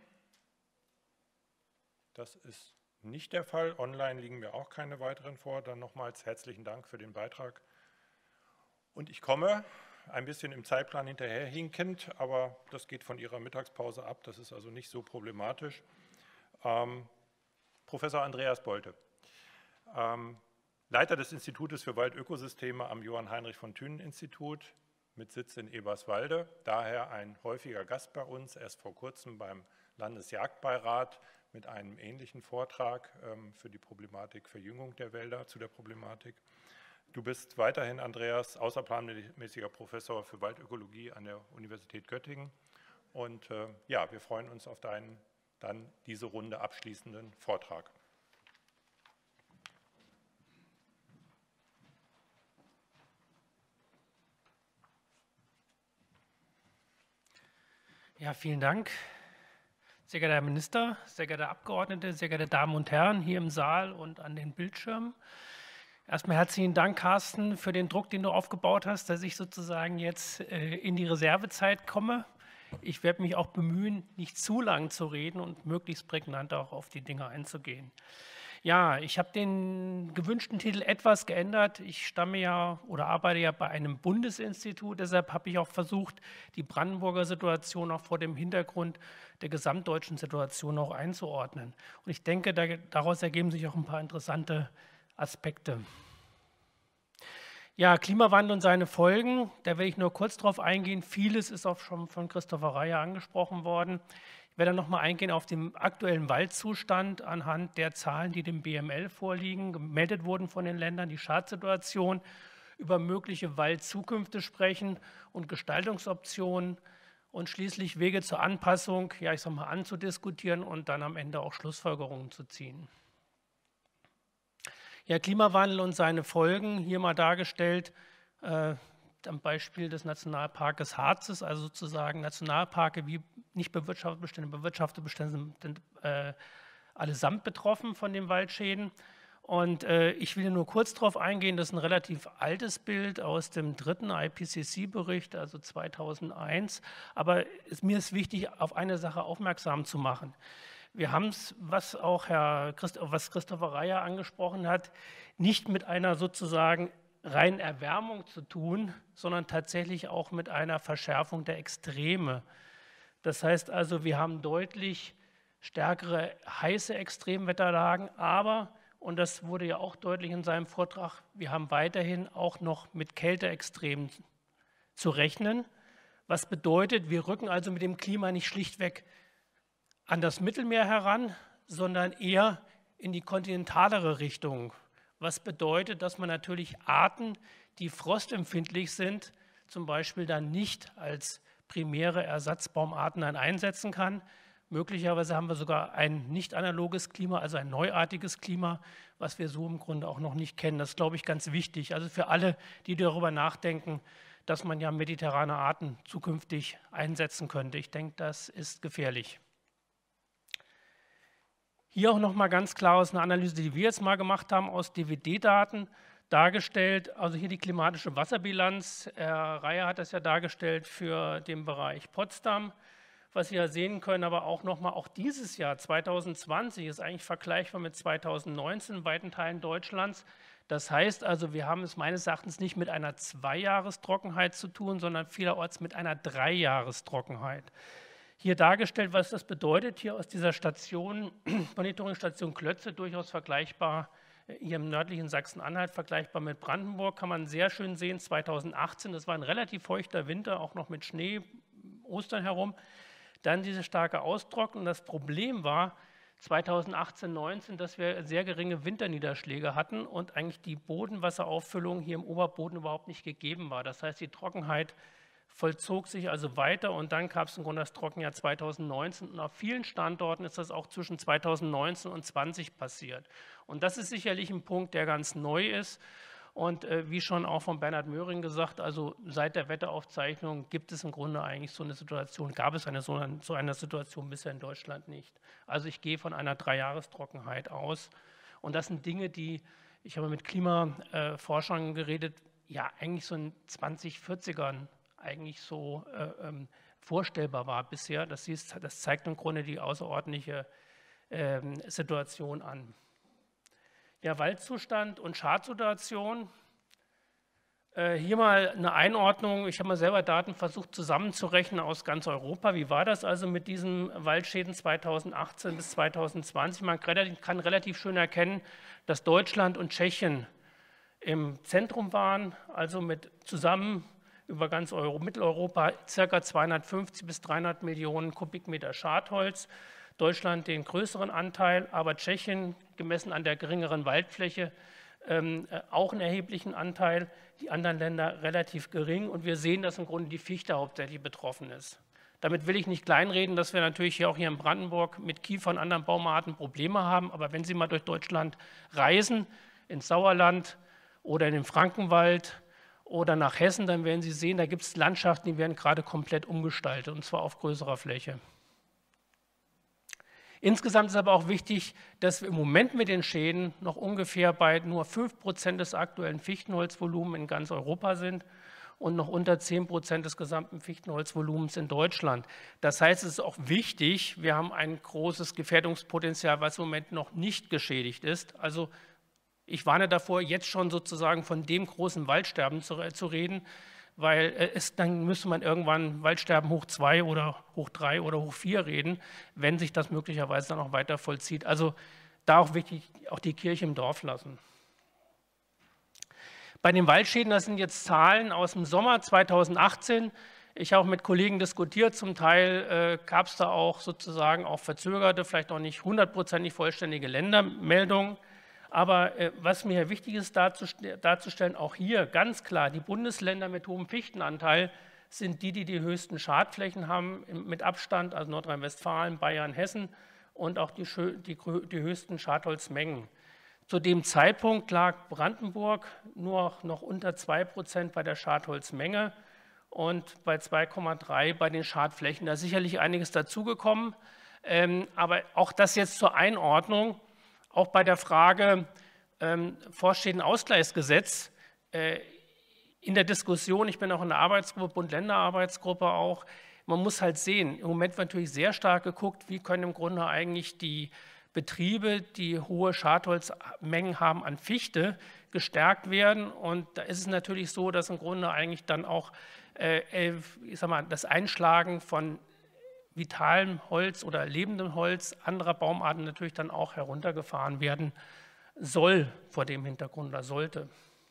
Das ist nicht der Fall. Online liegen mir auch keine weiteren vor. Dann nochmals herzlichen Dank für den Beitrag. Und ich komme ein bisschen im Zeitplan hinterherhinkend, aber das geht von Ihrer Mittagspause ab. Das ist also nicht so problematisch. Ähm, Professor Andreas Bolte, ähm, Leiter des Institutes für Waldökosysteme am Johann Heinrich von Thünen Institut mit Sitz in Eberswalde. Daher ein häufiger Gast bei uns, erst vor kurzem beim Landesjagdbeirat mit einem ähnlichen Vortrag ähm, für die Problematik Verjüngung der Wälder, zu der Problematik. Du bist weiterhin, Andreas, außerplanmäßiger Professor für Waldökologie an der Universität Göttingen. Und äh, ja, wir freuen uns auf deinen dann diese Runde abschließenden Vortrag. Ja, vielen Dank. Sehr geehrter Herr Minister, sehr geehrte Abgeordnete, sehr geehrte Damen und Herren hier im Saal und an den Bildschirmen. Erstmal herzlichen Dank, Carsten, für den Druck, den du aufgebaut hast, dass ich sozusagen jetzt äh, in die Reservezeit komme. Ich werde mich auch bemühen, nicht zu lang zu reden und möglichst prägnant auch auf die Dinge einzugehen. Ja, ich habe den gewünschten Titel etwas geändert. Ich stamme ja oder arbeite ja bei einem Bundesinstitut, deshalb habe ich auch versucht, die Brandenburger Situation auch vor dem Hintergrund der gesamtdeutschen Situation auch einzuordnen. Und ich denke, da, daraus ergeben sich auch ein paar interessante Aspekte. Ja, Klimawandel und seine Folgen, da werde ich nur kurz drauf eingehen. Vieles ist auch schon von Christopher Reyer angesprochen worden. Ich werde noch mal eingehen auf den aktuellen Waldzustand anhand der Zahlen, die dem B M L vorliegen, gemeldet wurden von den Ländern, die Schadsituation, über mögliche Waldzukünfte sprechen und Gestaltungsoptionen und schließlich Wege zur Anpassung, ja, ich sag mal, anzudiskutieren und dann am Ende auch Schlussfolgerungen zu ziehen. Ja, Klimawandel und seine Folgen, hier mal dargestellt, äh, am Beispiel des Nationalparkes Harzes, also sozusagen Nationalparke wie nicht bewirtschaftete Bestände, bewirtschaftete Bestände sind äh, allesamt betroffen von den Waldschäden. Und äh, ich will nur kurz darauf eingehen, das ist ein relativ altes Bild aus dem dritten I P C C-Bericht, also zweitausendeins. Aber es, mir ist wichtig, auf eine Sache aufmerksam zu machen. Wir haben es, was auch Herr Christ, was Christopher Reyer angesprochen hat, nicht mit einer sozusagen reinen Erwärmung zu tun, sondern tatsächlich auch mit einer Verschärfung der Extreme. Das heißt also, wir haben deutlich stärkere heiße Extremwetterlagen, aber, und das wurde ja auch deutlich in seinem Vortrag, wir haben weiterhin auch noch mit Kälteextremen zu rechnen. Was bedeutet, wir rücken also mit dem Klima nicht schlichtweg an das Mittelmeer heran, sondern eher in die kontinentalere Richtung. Was bedeutet, dass man natürlich Arten, die frostempfindlich sind, zum Beispiel dann nicht als primäre Ersatzbaumarten dann einsetzen kann. Möglicherweise haben wir sogar ein nicht analoges Klima, also ein neuartiges Klima, was wir so im Grunde auch noch nicht kennen. Das ist, glaube ich, ganz wichtig. Also für alle, die darüber nachdenken, dass man ja mediterrane Arten zukünftig einsetzen könnte. Ich denke, das ist gefährlich. Hier auch noch mal ganz klar aus einer Analyse, die wir jetzt mal gemacht haben, aus D W D-Daten dargestellt. Also hier die klimatische Wasserbilanz. Herr Reyer hat das ja dargestellt für den Bereich Potsdam. Was Sie ja sehen können, aber auch noch mal, auch dieses Jahr zweitausendzwanzig ist eigentlich vergleichbar mit zweitausendneunzehn in weiten Teilen Deutschlands. Das heißt also, wir haben es meines Erachtens nicht mit einer Zweijahrestrockenheit zu tun, sondern vielerorts mit einer Dreijahrestrockenheit. Hier dargestellt, was das bedeutet, hier aus dieser Station, Monitoring-Station Klötze, durchaus vergleichbar, hier im nördlichen Sachsen-Anhalt, vergleichbar mit Brandenburg, kann man sehr schön sehen, zweitausendachtzehn, das war ein relativ feuchter Winter, auch noch mit Schnee, Ostern herum, dann diese starke Austrocknung. Das Problem war zweitausendachtzehn neunzehn, dass wir sehr geringe Winterniederschläge hatten und eigentlich die Bodenwasserauffüllung hier im Oberboden überhaupt nicht gegeben war. Das heißt, die Trockenheit vollzog sich also weiter und dann gab es im Grunde das Trockenjahr zweitausendneunzehn und auf vielen Standorten ist das auch zwischen zweitausendneunzehn und zwanzig passiert. Und das ist sicherlich ein Punkt, der ganz neu ist und äh, wie schon auch von Bernhard Möhring gesagt, also seit der Wetteraufzeichnung gibt es im Grunde eigentlich so eine Situation, gab es eine, so, eine, so eine Situation bisher in Deutschland nicht. Also ich gehe von einer Dreijahrestrockenheit aus und das sind Dinge, die, ich habe mit Klimaforschern geredet, ja eigentlich so in zwanzig vierzigern eigentlich so äh, ähm, vorstellbar war bisher. Das, ist, das zeigt im Grunde die außerordentliche ähm, Situation an. Ja, Waldzustand und Schadsituation. Äh, hier mal eine Einordnung. Ich habe mal selber Daten versucht zusammenzurechnen aus ganz Europa. Wie war das also mit diesen Waldschäden zweitausendachtzehn bis zweitausendzwanzig? Man kann relativ schön erkennen, dass Deutschland und Tschechien im Zentrum waren, also mit zusammen über ganz Euro, Mitteleuropa ca. zweihundertfünfzig bis dreihundert Millionen Kubikmeter Schadholz. Deutschland den größeren Anteil, aber Tschechien, gemessen an der geringeren Waldfläche, ähm, auch einen erheblichen Anteil. Die anderen Länder relativ gering. Und wir sehen, dass im Grunde die Fichte hauptsächlich betroffen ist. Damit will ich nicht kleinreden, dass wir natürlich hier auch hier in Brandenburg mit Kiefer und anderen Baumarten Probleme haben. Aber wenn Sie mal durch Deutschland reisen, ins Sauerland oder in den Frankenwald, oder nach Hessen, dann werden Sie sehen, da gibt es Landschaften, die werden gerade komplett umgestaltet, und zwar auf größerer Fläche. Insgesamt ist aber auch wichtig, dass wir im Moment mit den Schäden noch ungefähr bei nur fünf Prozent des aktuellen Fichtenholzvolumens in ganz Europa sind und noch unter zehn Prozent des gesamten Fichtenholzvolumens in Deutschland. Das heißt, es ist auch wichtig, wir haben ein großes Gefährdungspotenzial, was im Moment noch nicht geschädigt ist. Also ich warne davor, jetzt schon sozusagen von dem großen Waldsterben zu, zu reden, weil es, dann müsste man irgendwann Waldsterben hoch zwei oder hoch drei oder hoch vier reden, wenn sich das möglicherweise dann auch weiter vollzieht. Also da auch wichtig, auch die Kirche im Dorf lassen. Bei den Waldschäden, das sind jetzt Zahlen aus dem Sommer zweitausendachtzehn. Ich habe auch mit Kollegen diskutiert, zum Teil äh, gab es da auch sozusagen auch verzögerte, vielleicht auch nicht hundertprozentig vollständige Ländermeldungen. Aber äh, was mir wichtig ist darzustellen, auch hier ganz klar, die Bundesländer mit hohem Fichtenanteil sind die, die die höchsten Schadflächen haben mit Abstand, also Nordrhein-Westfalen, Bayern, Hessen und auch die, die, die höchsten Schadholzmengen. Zu dem Zeitpunkt lag Brandenburg nur noch unter zwei Prozent bei der Schadholzmenge und bei zwei Komma drei bei den Schadflächen. Da ist sicherlich einiges dazugekommen, ähm, aber auch das jetzt zur Einordnung, auch bei der Frage ähm, Vorschädenausgleichsgesetz, äh, in der Diskussion, ich bin auch in der Arbeitsgruppe, Bund-Länder-Arbeitsgruppe auch, man muss halt sehen, im Moment wird natürlich sehr stark geguckt, wie können im Grunde eigentlich die Betriebe, die hohe Schadholzmengen haben an Fichte, gestärkt werden. Und da ist es natürlich so, dass im Grunde eigentlich dann auch äh, ich sag mal, das Einschlagen von vitalem Holz oder lebendem Holz anderer Baumarten natürlich dann auch heruntergefahren werden soll vor dem Hintergrund oder sollte.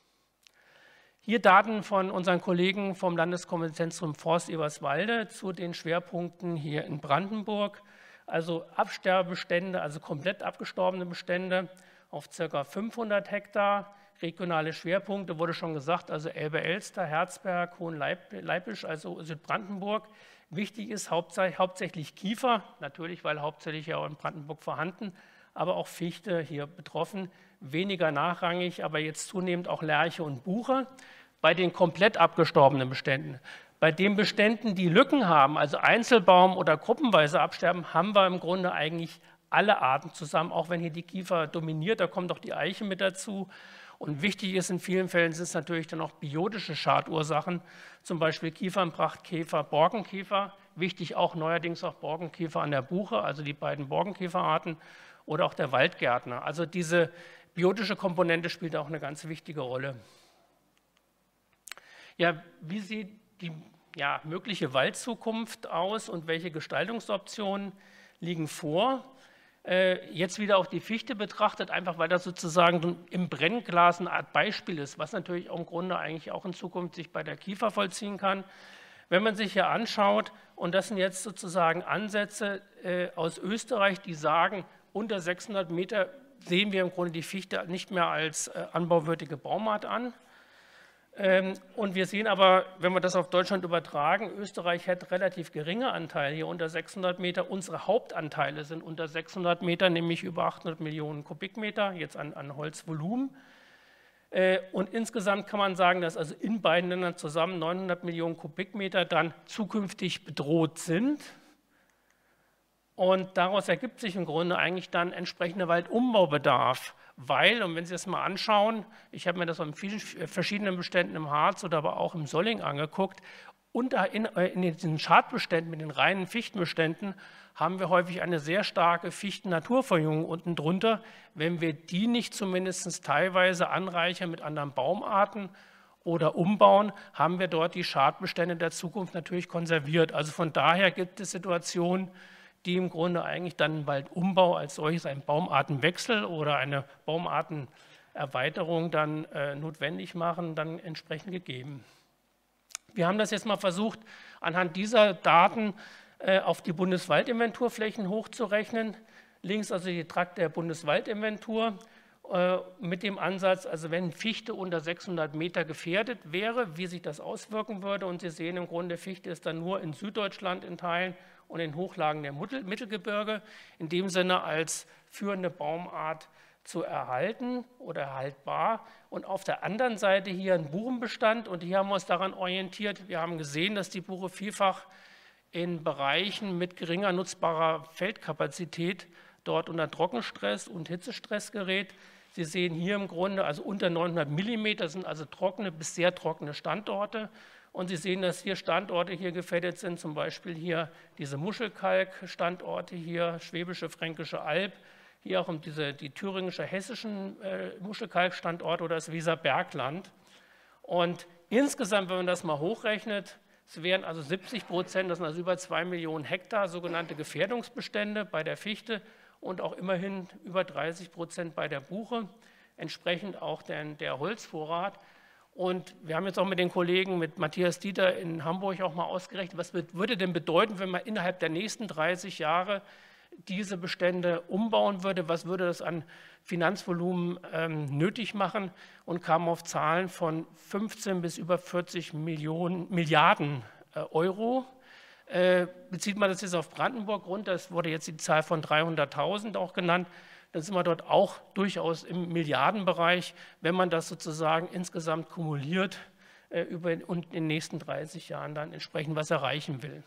Hier Daten von unseren Kollegen vom Landeskompetenzzentrum Forst Eberswalde zu den Schwerpunkten hier in Brandenburg. Also Absterbebestände, also komplett abgestorbene Bestände auf ca. fünfhundert Hektar. Regionale Schwerpunkte, wurde schon gesagt, also Elbe-Elster, Herzberg, Hohenleipisch, also Südbrandenburg. Wichtig ist hauptsächlich Kiefer, natürlich, weil hauptsächlich ja auch in Brandenburg vorhanden, aber auch Fichte hier betroffen. Weniger nachrangig, aber jetzt zunehmend auch Lärche und Buche. Bei den komplett abgestorbenen Beständen. Bei den Beständen, die Lücken haben, also Einzelbaum oder gruppenweise absterben, haben wir im Grunde eigentlich alle Arten zusammen, auch wenn hier die Kiefer dominiert, da kommt auch die Eiche mit dazu. Und wichtig ist in vielen Fällen sind es natürlich dann auch biotische Schadursachen, zum Beispiel Kiefernprachtkäfer, Borkenkäfer. Wichtig auch neuerdings auch Borkenkäfer an der Buche, also die beiden Borkenkäferarten, oder auch der Waldgärtner. Also diese biotische Komponente spielt auch eine ganz wichtige Rolle. Ja, wie sieht die ja, mögliche Waldzukunft aus und welche Gestaltungsoptionen liegen vor? Äh, jetzt wieder auch die Fichte betrachtet, einfach weil das sozusagen im Brennglas eine Art Beispiel ist, was natürlich auch im Grunde eigentlich auch in Zukunft sich bei der Kiefer vollziehen kann. Wenn man sich hier anschaut, und das sind jetzt sozusagen Ansätze äh, aus Österreich, die sagen, unter sechshundert Meter sehen wir im Grunde die Fichte nicht mehr als äh, anbauwürdige Baumart an. Ähm, und wir sehen aber, wenn wir das auf Deutschland übertragen, Österreich hat relativ geringe Anteile, hier unter sechshundert Meter. Unsere Hauptanteile sind unter sechshundert Meter, nämlich über achthundert Millionen Kubikmeter, jetzt an, an Holzvolumen. Äh, und insgesamt kann man sagen, dass also in beiden Ländern zusammen neunhundert Millionen Kubikmeter dann zukünftig bedroht sind. Und daraus ergibt sich im Grunde eigentlich dann entsprechender Waldumbaubedarf, weil, und wenn Sie das mal anschauen, ich habe mir das an vielen verschiedenen Beständen im Harz oder aber auch im Solling angeguckt, unter, in, in diesen Schadbeständen, mit den reinen Fichtenbeständen, haben wir häufig eine sehr starke Fichten-Naturverjüngung unten drunter. Wenn wir die nicht zumindest teilweise anreichern mit anderen Baumarten oder umbauen, haben wir dort die Schadbestände der Zukunft natürlich konserviert. Also von daher gibt es Situationen, die im Grunde eigentlich dann einen Waldumbau als solches, einen Baumartenwechsel oder eine Baumartenerweiterung dann äh, notwendig machen, dann entsprechend gegeben. Wir haben das jetzt mal versucht, anhand dieser Daten äh, auf die Bundeswaldinventurflächen hochzurechnen. Links also die Trakt der Bundeswaldinventur äh, mit dem Ansatz, also wenn Fichte unter sechshundert Meter gefährdet wäre, wie sich das auswirken würde. Und Sie sehen im Grunde, Fichte ist dann nur in Süddeutschland in Teilen und in Hochlagen der Mittelgebirge, in dem Sinne als führende Baumart zu erhalten oder erhaltbar. Und auf der anderen Seite hier ein Buchenbestand, und hier haben wir uns daran orientiert. Wir haben gesehen, dass die Buche vielfach in Bereichen mit geringer nutzbarer Feldkapazität dort unter Trockenstress und Hitzestress gerät. Sie sehen hier im Grunde, also unter neunhundert Millimeter sind also trockene bis sehr trockene Standorte. Und Sie sehen, dass hier Standorte hier gefährdet sind, zum Beispiel hier diese Muschelkalk-Standorte hier, Schwäbische, Fränkische Alb, hier auch um diese, die thüringische, hessischen äh, Muschelkalk-Standorte oder das Weserbergland. Und insgesamt, wenn man das mal hochrechnet, es wären also siebzig Prozent, das sind also über zwei Millionen Hektar sogenannte Gefährdungsbestände bei der Fichte und auch immerhin über dreißig Prozent bei der Buche, entsprechend auch der, der Holzvorrat. Und wir haben jetzt auch mit den Kollegen, mit Matthias Dieter in Hamburg auch mal ausgerechnet, was würde denn bedeuten, wenn man innerhalb der nächsten dreißig Jahre diese Bestände umbauen würde, was würde das an Finanzvolumen ähm, nötig machen, und kam auf Zahlen von fünfzehn bis über vierzig Millionen, Milliarden äh, Euro. Äh, bezieht man das jetzt auf Brandenburg runter, es wurde jetzt die Zahl von dreihunderttausend auch genannt, dann sind wir dort auch durchaus im Milliardenbereich, wenn man das sozusagen insgesamt kumuliert äh, über und in den nächsten dreißig Jahren dann entsprechend was erreichen will.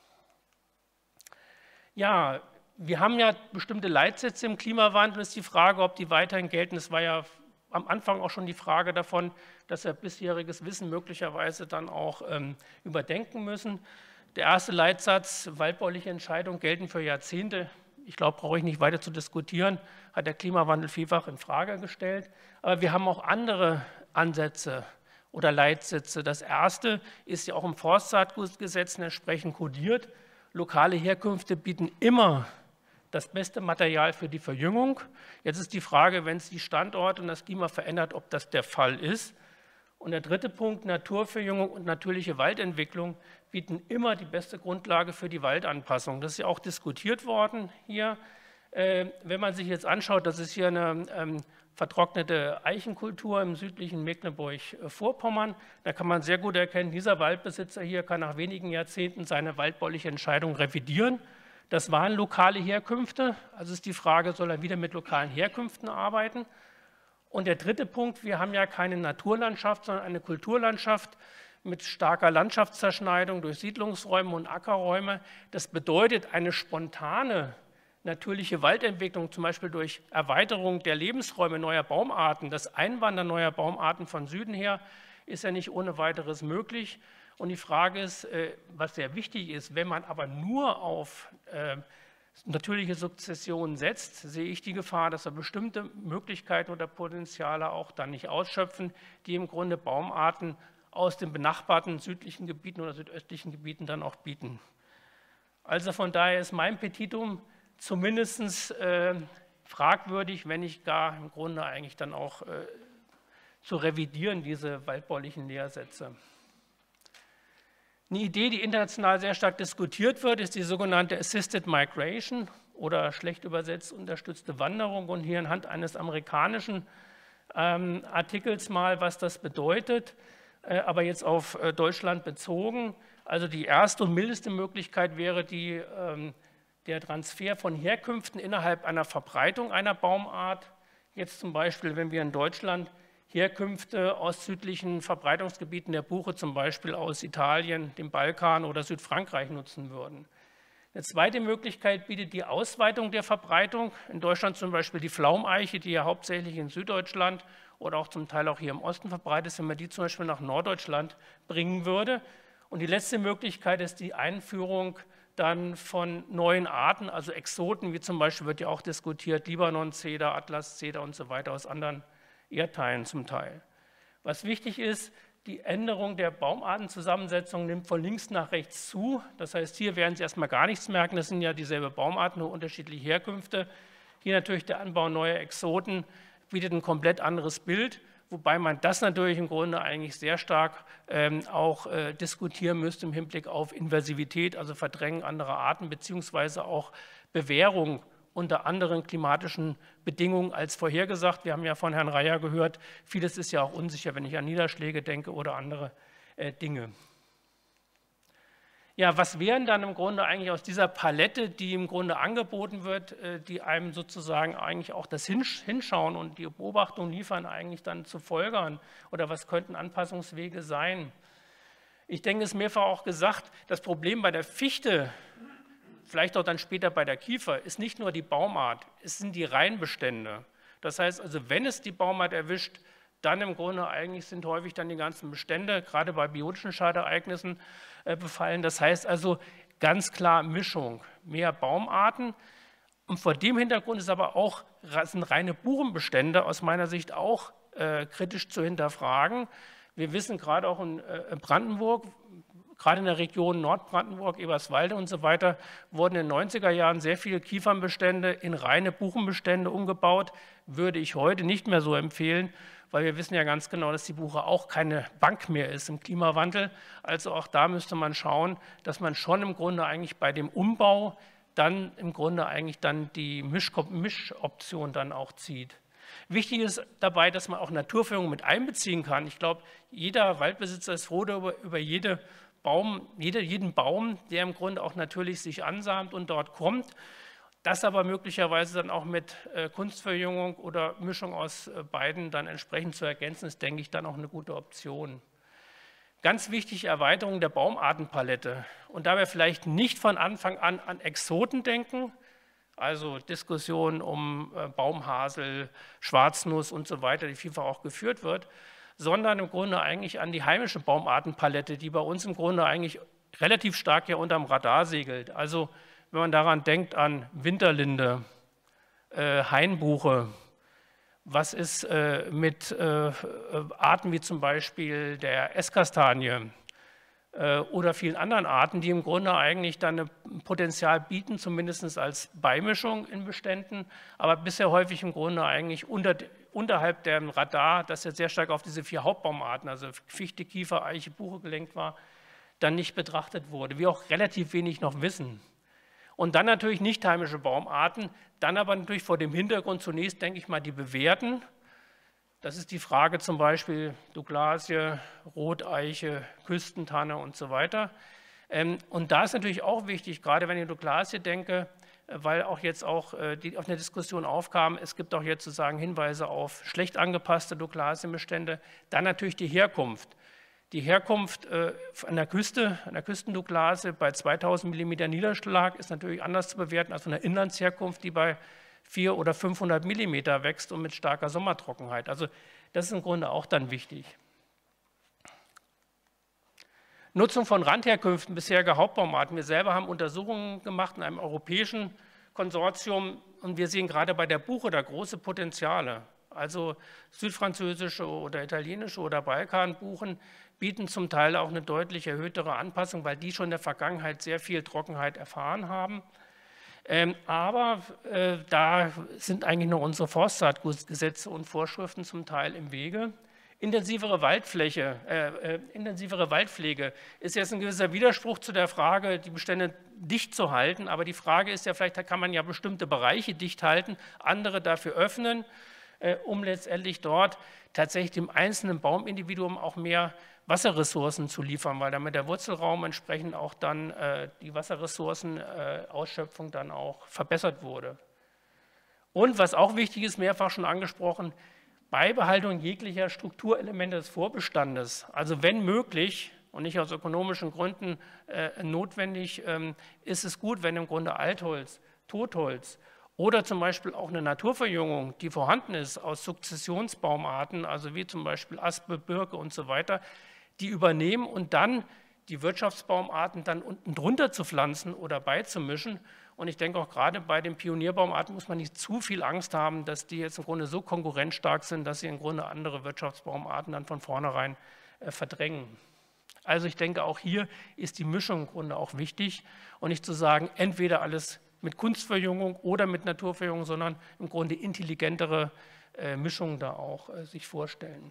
Ja, wir haben ja bestimmte Leitsätze im Klimawandel. Es ist die Frage, ob die weiterhin gelten. Es war ja am Anfang auch schon die Frage davon, dass wir bisheriges Wissen möglicherweise dann auch ähm, überdenken müssen. Der erste Leitsatz, waldbauliche Entscheidungen gelten für Jahrzehnte. Ich glaube, brauche ich nicht weiter zu diskutieren, hat der Klimawandel vielfach in Frage gestellt. Aber wir haben auch andere Ansätze oder Leitsätze. Das erste ist ja auch im Forstsaatgutgesetz entsprechend kodiert. Lokale Herkünfte bieten immer das beste Material für die Verjüngung. Jetzt ist die Frage, wenn es die Standorte und das Klima verändert, ob das der Fall ist. Und der dritte Punkt, Naturverjüngung und natürliche Waldentwicklung bieten immer die beste Grundlage für die Waldanpassung. Das ist ja auch diskutiert worden hier. Äh, wenn man sich jetzt anschaut, das ist hier eine ähm, vertrocknete Eichenkultur im südlichen Mecklenburg-Vorpommern, da kann man sehr gut erkennen, dieser Waldbesitzer hier kann nach wenigen Jahrzehnten seine waldbauliche Entscheidung revidieren. Das waren lokale Herkünfte, also ist die Frage, soll er wieder mit lokalen Herkünften arbeiten? Und der dritte Punkt, wir haben ja keine Naturlandschaft, sondern eine Kulturlandschaft mit starker Landschaftszerschneidung durch Siedlungsräume und Ackerräume. Das bedeutet, eine spontane natürliche Waldentwicklung, zum Beispiel durch Erweiterung der Lebensräume neuer Baumarten, das Einwandern neuer Baumarten von Süden her, ist ja nicht ohne weiteres möglich. Und die Frage ist, was sehr wichtig ist, wenn man aber nur auf natürliche Sukzession setzt, sehe ich die Gefahr, dass wir bestimmte Möglichkeiten oder Potenziale auch dann nicht ausschöpfen, die im Grunde Baumarten aus den benachbarten südlichen Gebieten oder südöstlichen Gebieten dann auch bieten. Also von daher ist mein Petitum zumindest äh, fragwürdig, wenn nicht gar im Grunde eigentlich dann auch äh, zu revidieren, diese waldbaulichen Lehrsätze. Eine Idee, die international sehr stark diskutiert wird, ist die sogenannte Assisted Migration oder schlecht übersetzt unterstützte Wanderung. Und hier anhand eines amerikanischen ähm, Artikels mal, was das bedeutet, äh, aber jetzt auf äh, Deutschland bezogen. Also die erste und mildeste Möglichkeit wäre die, ähm, der Transfer von Herkünften innerhalb einer Verbreitung einer Baumart. Jetzt zum Beispiel, wenn wir in Deutschland Herkünfte aus südlichen Verbreitungsgebieten der Buche, zum Beispiel aus Italien, dem Balkan oder Südfrankreich nutzen würden. Eine zweite Möglichkeit bietet die Ausweitung der Verbreitung. In Deutschland zum Beispiel die Pflaumeiche, die ja hauptsächlich in Süddeutschland oder auch zum Teil auch hier im Osten verbreitet ist, wenn man die zum Beispiel nach Norddeutschland bringen würde. Und die letzte Möglichkeit ist die Einführung dann von neuen Arten, also Exoten, wie zum Beispiel wird ja auch diskutiert, Libanon-Zeder, Atlas-Zeder und so weiter aus anderen Erdteilen zum Teil. Was wichtig ist, die Änderung der Baumartenzusammensetzung nimmt von links nach rechts zu. Das heißt, hier werden Sie erstmal gar nichts merken, das sind ja dieselbe Baumarten, nur unterschiedliche Herkünfte. Hier natürlich der Anbau neuer Exoten bietet ein komplett anderes Bild, wobei man das natürlich im Grunde eigentlich sehr stark ähm, auch äh, diskutieren müsste im Hinblick auf Inversivität, also Verdrängen anderer Arten, beziehungsweise auch Bewährung unter anderen klimatischen Bedingungen als vorhergesagt. Wir haben ja von Herrn Reyer gehört, vieles ist ja auch unsicher, wenn ich an Niederschläge denke oder andere äh, Dinge. Ja, was wären dann im Grunde eigentlich aus dieser Palette, die im Grunde angeboten wird, äh, die einem sozusagen eigentlich auch das Hinschauen und die Beobachtung liefern, eigentlich dann zu folgern? Oder was könnten Anpassungswege sein? Ich denke, es ist mehrfach auch gesagt, das Problem bei der Fichte, vielleicht auch dann später bei der Kiefer, ist nicht nur die Baumart, es sind die Reinbestände. Das heißt also, wenn es die Baumart erwischt, dann im Grunde eigentlich sind häufig dann die ganzen Bestände, gerade bei biotischen Schadenereignissen, äh, befallen. Das heißt also ganz klar Mischung, mehr Baumarten. Und vor dem Hintergrund ist aber auch, sind reine Buchenbestände aus meiner Sicht auch äh, kritisch zu hinterfragen. Wir wissen gerade auch in, äh, in Brandenburg, gerade in der Region Nordbrandenburg, Eberswalde und so weiter, wurden in den neunziger Jahren sehr viele Kiefernbestände in reine Buchenbestände umgebaut. Würde ich heute nicht mehr so empfehlen, weil wir wissen ja ganz genau, dass die Buche auch keine Bank mehr ist im Klimawandel. Also auch da müsste man schauen, dass man schon im Grunde eigentlich bei dem Umbau dann im Grunde eigentlich dann die Mischoption dann auch zieht. Wichtig ist dabei, dass man auch Naturführung mit einbeziehen kann. Ich glaube, jeder Waldbesitzer ist froh über, über jede Baum, jede, jeden Baum, der im Grunde auch natürlich sich ansamt und dort kommt. Das aber möglicherweise dann auch mit äh, Kunstverjüngung oder Mischung aus äh, beiden dann entsprechend zu ergänzen, ist, denke ich, dann auch eine gute Option. Ganz wichtig, Erweiterung der Baumartenpalette und dabei vielleicht nicht von Anfang an an Exoten denken, also Diskussionen um äh, Baumhasel, Schwarznuss und so weiter, die vielfach auch geführt wird, sondern im Grunde eigentlich an die heimische Baumartenpalette, die bei uns im Grunde eigentlich relativ stark ja unterm Radar segelt. Also wenn man daran denkt an Winterlinde, äh, Hainbuche, was ist äh, mit äh, Arten wie zum Beispiel der Esskastanie äh, oder vielen anderen Arten, die im Grunde eigentlich dann ein Potenzial bieten, zumindest als Beimischung in Beständen, aber bisher häufig im Grunde eigentlich unter, unterhalb dem Radar, das jetzt sehr stark auf diese vier Hauptbaumarten, also Fichte, Kiefer, Eiche, Buche gelenkt war, dann nicht betrachtet wurde. Wir auch relativ wenig noch wissen. Und dann natürlich nicht heimische Baumarten, dann aber natürlich vor dem Hintergrund zunächst, denke ich mal, die bewährten. Das ist die Frage zum Beispiel Douglasie, Roteiche, Küstentanne und so weiter. Und da ist natürlich auch wichtig, gerade wenn ich an Douglasie denke, weil auch jetzt auch die auf eine Diskussion aufkam, es gibt auch jetzt sozusagen Hinweise auf schlecht angepasste Douglasienbestände, dann natürlich die Herkunft. Die Herkunft äh, an der Küste, an der Küstendouglasie bei zweitausend Millimeter Niederschlag ist natürlich anders zu bewerten als von der Inlandsherkunft, die bei vierhundert oder fünfhundert Millimeter wächst und mit starker Sommertrockenheit. Also das ist im Grunde auch dann wichtig. Nutzung von Randherkünften bisheriger Hauptbaumarten. Wir selber haben Untersuchungen gemacht in einem europäischen Konsortium und wir sehen gerade bei der Buche da große Potenziale. Also südfranzösische oder italienische oder Balkanbuchen bieten zum Teil auch eine deutlich erhöhtere Anpassung, weil die schon in der Vergangenheit sehr viel Trockenheit erfahren haben. Ähm, aber äh, da sind eigentlich noch unsere Forstsaatgutgesetze und Vorschriften zum Teil im Wege. Intensivere Waldfläche, äh, äh, intensivere Waldpflege ist jetzt ein gewisser Widerspruch zu der Frage, die Bestände dicht zu halten. Aber die Frage ist ja, vielleicht kann man ja bestimmte Bereiche dicht halten, andere dafür öffnen, äh, um letztendlich dort tatsächlich dem einzelnen Baumindividuum auch mehr Wasserressourcen zu liefern, weil damit der Wurzelraum entsprechend auch dann äh, die Wasserressourcenausschöpfung äh, dann auch verbessert wurde. Und was auch wichtig ist, mehrfach schon angesprochen, Beibehaltung jeglicher Strukturelemente des Vorbestandes. Also wenn möglich und nicht aus ökonomischen Gründen äh, notwendig, ähm, ist es gut, wenn im Grunde Altholz, Totholz oder zum Beispiel auch eine Naturverjüngung, die vorhanden ist aus Sukzessionsbaumarten, also wie zum Beispiel Aspe, Birke und so weiter, die übernehmen und dann die Wirtschaftsbaumarten dann unten drunter zu pflanzen oder beizumischen. Und ich denke auch gerade bei den Pionierbaumarten muss man nicht zu viel Angst haben, dass die jetzt im Grunde so konkurrenzstark sind, dass sie im Grunde andere Wirtschaftsbaumarten dann von vornherein äh, verdrängen. Also ich denke, auch hier ist die Mischung im Grunde auch wichtig und nicht zu sagen, entweder alles mit Kunstverjüngung oder mit Naturverjüngung, sondern im Grunde intelligentere äh, Mischungen da auch äh, sich vorstellen.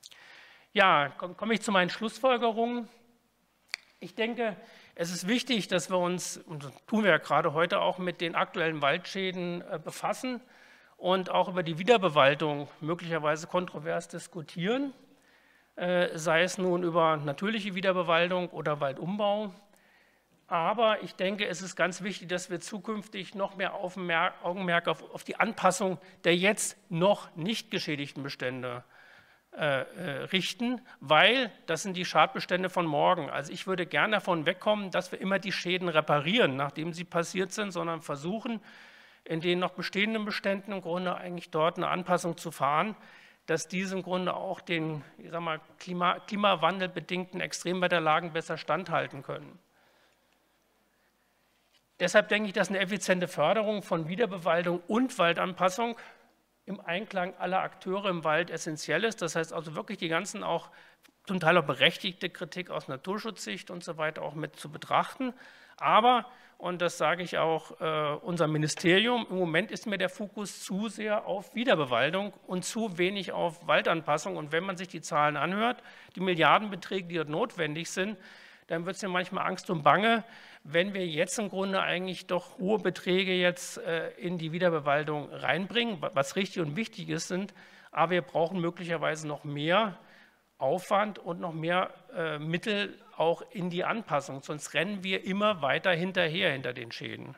Ja, komme komm ich zu meinen Schlussfolgerungen. Ich denke, es ist wichtig, dass wir uns, und das tun wir ja gerade heute auch, mit den aktuellen Waldschäden äh, befassen und auch über die Wiederbewaldung möglicherweise kontrovers diskutieren, äh, sei es nun über natürliche Wiederbewaldung oder Waldumbau. Aber ich denke, es ist ganz wichtig, dass wir zukünftig noch mehr Augenmerk auf, auf die Anpassung der jetzt noch nicht geschädigten Bestände äh, äh, richten, weil das sind die Schadbestände von morgen. Also ich würde gerne davon wegkommen, dass wir immer die Schäden reparieren, nachdem sie passiert sind, sondern versuchen, in den noch bestehenden Beständen im Grunde eigentlich dort eine Anpassung zu fahren, dass diese im Grunde auch den, ich sag mal, Klima, klimawandelbedingten Extremwetterlagen besser standhalten können. Deshalb denke ich, dass eine effiziente Förderung von Wiederbewaldung und Waldanpassung im Einklang aller Akteure im Wald essentiell ist. Das heißt also wirklich die ganzen auch zum Teil auch berechtigte Kritik aus Naturschutzsicht und so weiter auch mit zu betrachten. Aber, und das sage ich auch äh, unserem Ministerium, im Moment ist mir der Fokus zu sehr auf Wiederbewaldung und zu wenig auf Waldanpassung. Und wenn man sich die Zahlen anhört, die Milliardenbeträge, die dort notwendig sind, dann wird es mir manchmal Angst und Bange, wenn wir jetzt im Grunde eigentlich doch hohe Beträge jetzt äh, in die Wiederbewaldung reinbringen, was richtig und wichtig ist, sind, aber wir brauchen möglicherweise noch mehr Aufwand und noch mehr äh, Mittel auch in die Anpassung, sonst rennen wir immer weiter hinterher hinter den Schäden.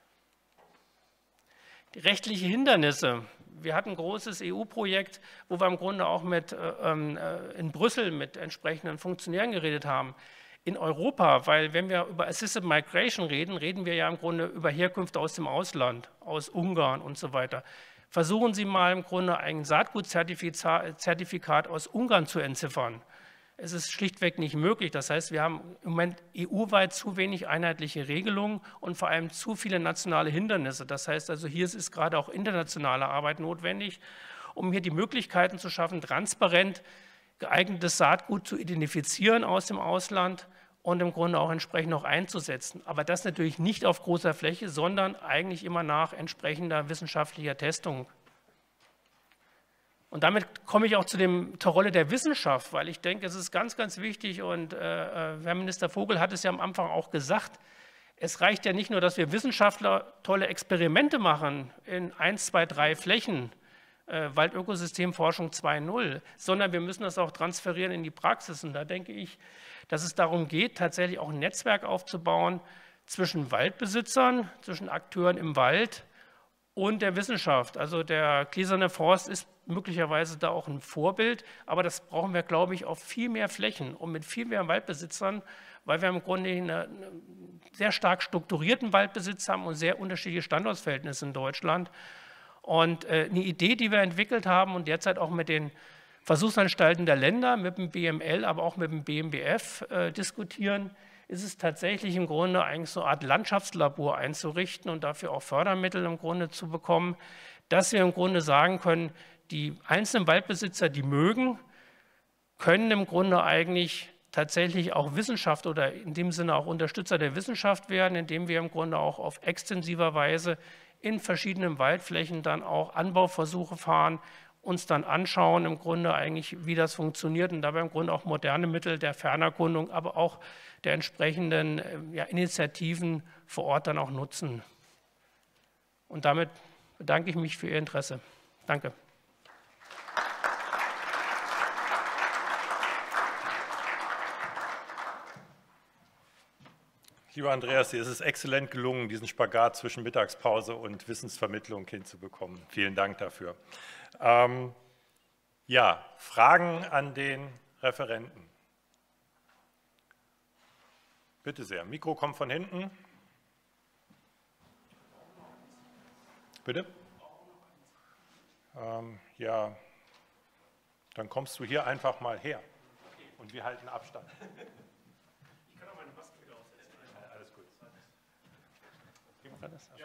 Die rechtlichen Hindernisse. Wir hatten ein großes E U-Projekt, wo wir im Grunde auch mit, äh, in Brüssel mit entsprechenden Funktionären geredet haben. In Europa, weil wenn wir über Assisted Migration reden, reden wir ja im Grunde über Herkünfte aus dem Ausland, aus Ungarn und so weiter. Versuchen Sie mal im Grunde ein Saatgutzertifikat aus Ungarn zu entziffern. Es ist schlichtweg nicht möglich. Das heißt, wir haben im Moment E U-weit zu wenig einheitliche Regelungen und vor allem zu viele nationale Hindernisse. Das heißt also, hier ist gerade auch internationale Arbeit notwendig, um hier die Möglichkeiten zu schaffen, transparent geeignetes Saatgut zu identifizieren aus dem Ausland und im Grunde auch entsprechend noch einzusetzen. Aber das natürlich nicht auf großer Fläche, sondern eigentlich immer nach entsprechender wissenschaftlicher Testung. Und damit komme ich auch zu dem, zur Rolle der Wissenschaft, weil ich denke, es ist ganz, ganz wichtig und äh, Herr Minister Vogel hat es ja am Anfang auch gesagt, es reicht ja nicht nur, dass wir Wissenschaftler tolle Experimente machen in eins, zwei, drei Flächen, äh, Waldökosystemforschung zwei Punkt null, sondern wir müssen das auch transferieren in die Praxis. Und da denke ich, dass es darum geht, tatsächlich auch ein Netzwerk aufzubauen zwischen Waldbesitzern, zwischen Akteuren im Wald und der Wissenschaft. Also der Gläserne Forst ist möglicherweise da auch ein Vorbild, aber das brauchen wir, glaube ich, auf viel mehr Flächen und mit viel mehr Waldbesitzern, weil wir im Grunde einen sehr stark strukturierten Waldbesitz haben und sehr unterschiedliche Standortverhältnisse in Deutschland. Und eine Idee, die wir entwickelt haben und derzeit auch mit den Versuchsanstalten der Länder, mit dem B M L, aber auch mit dem B M B F äh, diskutieren, ist es tatsächlich im Grunde eigentlich so eine Art Landschaftslabor einzurichten und dafür auch Fördermittel im Grunde zu bekommen, dass wir im Grunde sagen können, die einzelnen Waldbesitzer, die mögen, können im Grunde eigentlich tatsächlich auch Wissenschaft oder in dem Sinne auch Unterstützer der Wissenschaft werden, indem wir im Grunde auch auf extensiver Weise in verschiedenen Waldflächen dann auch Anbauversuche fahren, uns dann anschauen, im Grunde eigentlich, wie das funktioniert und dabei im Grunde auch moderne Mittel der Fernerkundung, aber auch der entsprechenden ja, Initiativen vor Ort dann auch nutzen. Und damit bedanke ich mich für Ihr Interesse. Danke. Lieber Andreas, dir ist es exzellent gelungen, diesen Spagat zwischen Mittagspause und Wissensvermittlung hinzubekommen. Vielen Dank dafür. Ähm, ja, Fragen an den Referenten. Bitte sehr. Mikro kommt von hinten. Bitte? Ähm, ja, dann kommst du hier einfach mal her und wir halten Abstand. Ich kann auch meine Maske wieder aufsetzen. Ja, alles gut. Ja,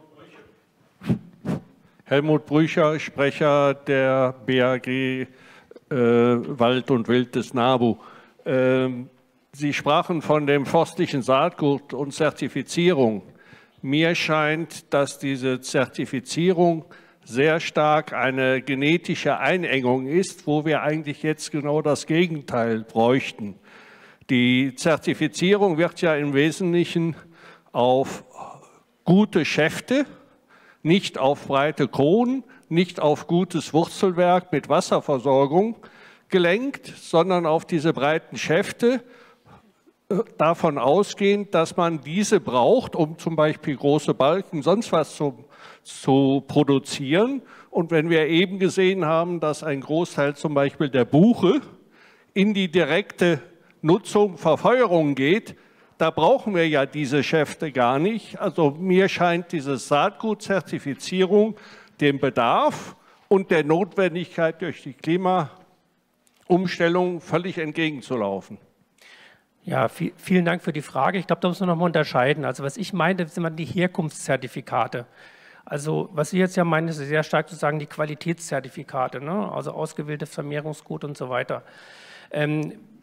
Helmut Brücher, Sprecher der B A G äh, Wald und Wild des NABU. Ähm, Sie sprachen von dem forstlichen Saatgut und Zertifizierung. Mir scheint, dass diese Zertifizierung sehr stark eine genetische Einengung ist, wo wir eigentlich jetzt genau das Gegenteil bräuchten. Die Zertifizierung wird ja im Wesentlichen auf gute Schäfte, nicht auf breite Kronen, nicht auf gutes Wurzelwerk mit Wasserversorgung gelenkt, sondern auf diese breiten Schäfte, davon ausgehend, dass man diese braucht, um zum Beispiel große Balken, sonst was zu, zu produzieren. Und wenn wir eben gesehen haben, dass ein Großteil zum Beispiel der Buche in die direkte Nutzung, Verfeuerung geht, da brauchen wir ja diese Schäfte gar nicht. Also mir scheint diese Saatgutzertifizierung dem Bedarf und der Notwendigkeit durch die Klimaumstellung völlig entgegenzulaufen. Ja, viel, vielen Dank für die Frage. Ich glaube, da muss man noch mal unterscheiden. Also was ich meinte, sind die Herkunftszertifikate. Also was Sie jetzt ja meinen, ist sehr stark sozusagen die Qualitätszertifikate, ne? Also ausgewähltes Vermehrungsgut und so weiter. Ähm,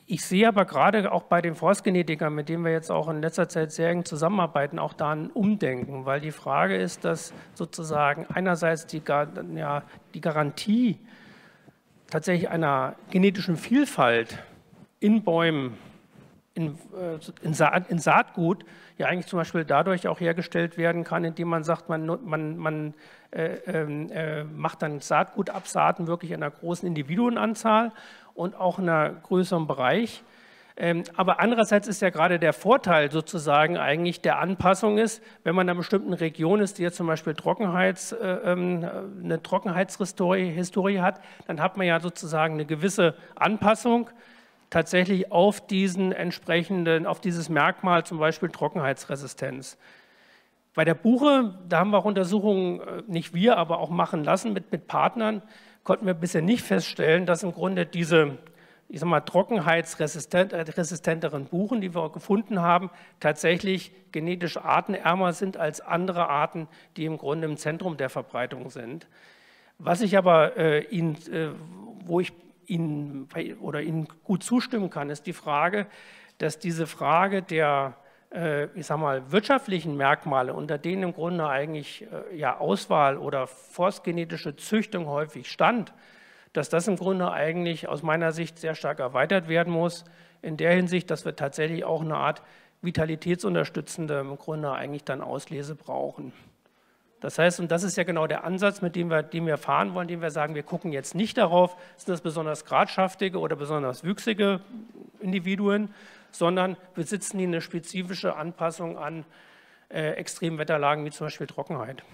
Ich sehe aber gerade auch bei den Forstgenetikern, mit denen wir jetzt auch in letzter Zeit sehr eng zusammenarbeiten, auch da ein Umdenken, weil die Frage ist, dass sozusagen einerseits die, ja, die Garantie tatsächlich einer genetischen Vielfalt in Bäumen, in, in, Saat, in Saatgut ja eigentlich zum Beispiel dadurch auch hergestellt werden kann, indem man sagt, man, man, man äh, äh, macht dann Saatgutabsaaten wirklich in einer großen Individuenanzahl und auch in einem größeren Bereich. Ähm, aber andererseits ist ja gerade der Vorteil sozusagen eigentlich der Anpassung ist, wenn man in einer bestimmten Region ist, die jetzt zum Beispiel Trockenheits, äh, eine Trockenheitshistorie Historie hat, dann hat man ja sozusagen eine gewisse Anpassung tatsächlich auf diesen entsprechenden, auf dieses Merkmal, zum Beispiel Trockenheitsresistenz. Bei der Buche, da haben wir auch Untersuchungen, nicht wir, aber auch machen lassen mit, mit Partnern, konnten wir bisher nicht feststellen, dass im Grunde diese, ich sag mal, trockenheitsresistenteren Buchen, die wir gefunden haben, tatsächlich genetisch artenärmer sind als andere Arten, die im Grunde im Zentrum der Verbreitung sind. Was ich aber äh, Ihnen, äh, wo ich Ihnen oder Ihnen gut zustimmen kann, ist die Frage, dass diese Frage der, äh, ich sag mal, wirtschaftlichen Merkmale, unter denen im Grunde eigentlich äh, ja, Auswahl oder forstgenetische Züchtung häufig stand, dass das im Grunde eigentlich aus meiner Sicht sehr stark erweitert werden muss, in der Hinsicht, dass wir tatsächlich auch eine Art vitalitätsunterstützende im Grunde eigentlich dann Auslese brauchen. Das heißt, und das ist ja genau der Ansatz, mit dem wir, den wir fahren wollen, dem wir sagen, wir gucken jetzt nicht darauf, sind das besonders gradschaftige oder besonders wüchsige Individuen, sondern besitzen die eine spezifische Anpassung an äh, Extremwetterlagen wie zum Beispiel Trockenheit.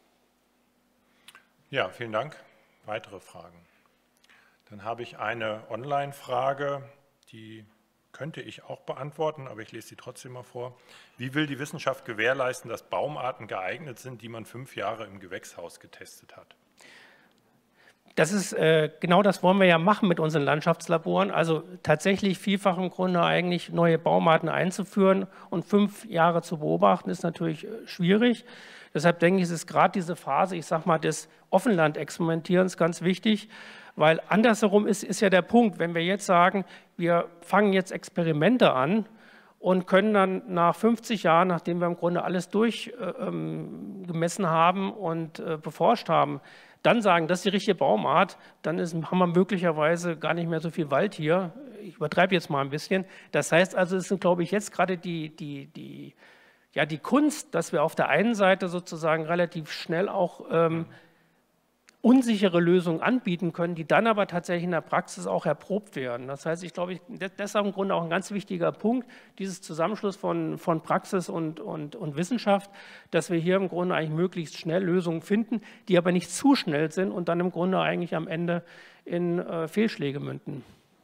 Ja, vielen Dank. Weitere Fragen? Dann habe ich eine Online-Frage, die könnte ich auch beantworten, aber ich lese sie trotzdem mal vor. Wie will die Wissenschaft gewährleisten, dass Baumarten geeignet sind, die man fünf Jahre im Gewächshaus getestet hat? Das ist äh, genau das wollen wir ja machen mit unseren Landschaftslaboren, also tatsächlich vielfach im Grunde eigentlich neue Baumarten einzuführen und fünf Jahre zu beobachten, ist natürlich äh, schwierig. Deshalb denke ich, es ist gerade diese Phase, ich sage mal, des Offenland-Experimentierens ganz wichtig, weil andersherum ist, ist ja der Punkt, wenn wir jetzt sagen, wir fangen jetzt Experimente an und können dann nach fünfzig Jahren, nachdem wir im Grunde alles durchgemessen äh, haben und äh, beforscht haben, dann sagen, das ist die richtige Baumart, dann ist, haben wir möglicherweise gar nicht mehr so viel Wald hier. Ich übertreibe jetzt mal ein bisschen. Das heißt also, es sind, glaube ich, jetzt gerade die, die, die, ja, die Kunst, dass wir auf der einen Seite sozusagen relativ schnell auch ähm, unsichere Lösungen anbieten können, die dann aber tatsächlich in der Praxis auch erprobt werden. Das heißt, ich glaube, ich, das ist im Grunde auch ein ganz wichtiger Punkt, dieses Zusammenschluss von, von Praxis und, und, und Wissenschaft, dass wir hier im Grunde eigentlich möglichst schnell Lösungen finden, die aber nicht zu schnell sind und dann im Grunde eigentlich am Ende in äh, Fehlschläge münden.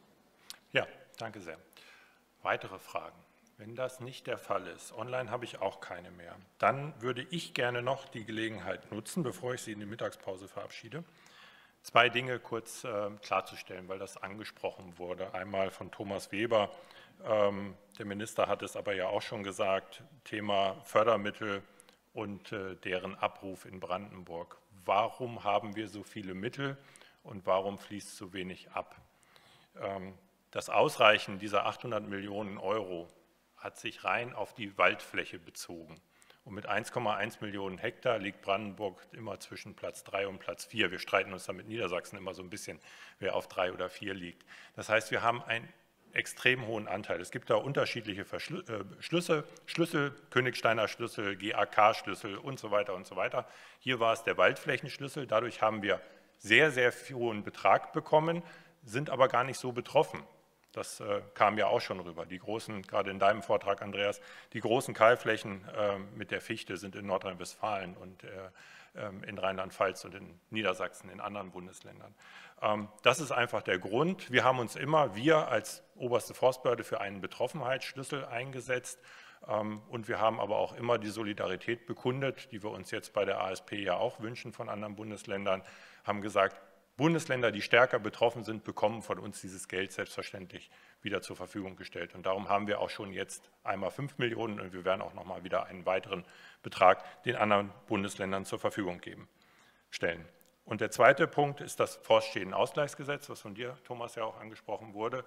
Ja, danke sehr. Weitere Fragen? Wenn das nicht der Fall ist, online habe ich auch keine mehr, dann würde ich gerne noch die Gelegenheit nutzen, bevor ich Sie in die Mittagspause verabschiede, zwei Dinge kurz äh, klarzustellen, weil das angesprochen wurde. Einmal von Thomas Weber, ähm, der Minister hat es aber ja auch schon gesagt, Thema Fördermittel und äh, deren Abruf in Brandenburg. Warum haben wir so viele Mittel und warum fließt so wenig ab? Ähm, das Ausreichen dieser achthundert Millionen Euro hat sich rein auf die Waldfläche bezogen. Und mit eins Komma eins Millionen Hektar liegt Brandenburg immer zwischen Platz drei und Platz vier. Wir streiten uns da mit Niedersachsen immer so ein bisschen, wer auf drei oder vier liegt. Das heißt, wir haben einen extrem hohen Anteil. Es gibt da unterschiedliche Verschlü äh, Schlüsse, Schlüssel, Königsteiner Schlüssel, G A K-Schlüssel und so weiter und so weiter. Hier war es der Waldflächenschlüssel. Dadurch haben wir sehr, sehr hohen Betrag bekommen, sind aber gar nicht so betroffen. Das äh, kam ja auch schon rüber. Die großen, gerade in deinem Vortrag, Andreas, die großen Kahlflächen äh, mit der Fichte sind in Nordrhein-Westfalen und äh, äh, in Rheinland-Pfalz und in Niedersachsen, in anderen Bundesländern. Ähm, das ist einfach der Grund. Wir haben uns immer, wir als oberste Forstbehörde, für einen Betroffenheitsschlüssel eingesetzt. Ähm, und wir haben aber auch immer die Solidarität bekundet, die wir uns jetzt bei der A S P ja auch wünschen von anderen Bundesländern, haben gesagt, Bundesländer, die stärker betroffen sind, bekommen von uns dieses Geld selbstverständlich wieder zur Verfügung gestellt. Und darum haben wir auch schon jetzt einmal fünf Millionen und wir werden auch noch mal wieder einen weiteren Betrag den anderen Bundesländern zur Verfügung geben, stellen. Und der zweite Punkt ist das Forstschädenausgleichsgesetz, was von dir, Thomas, ja auch angesprochen wurde.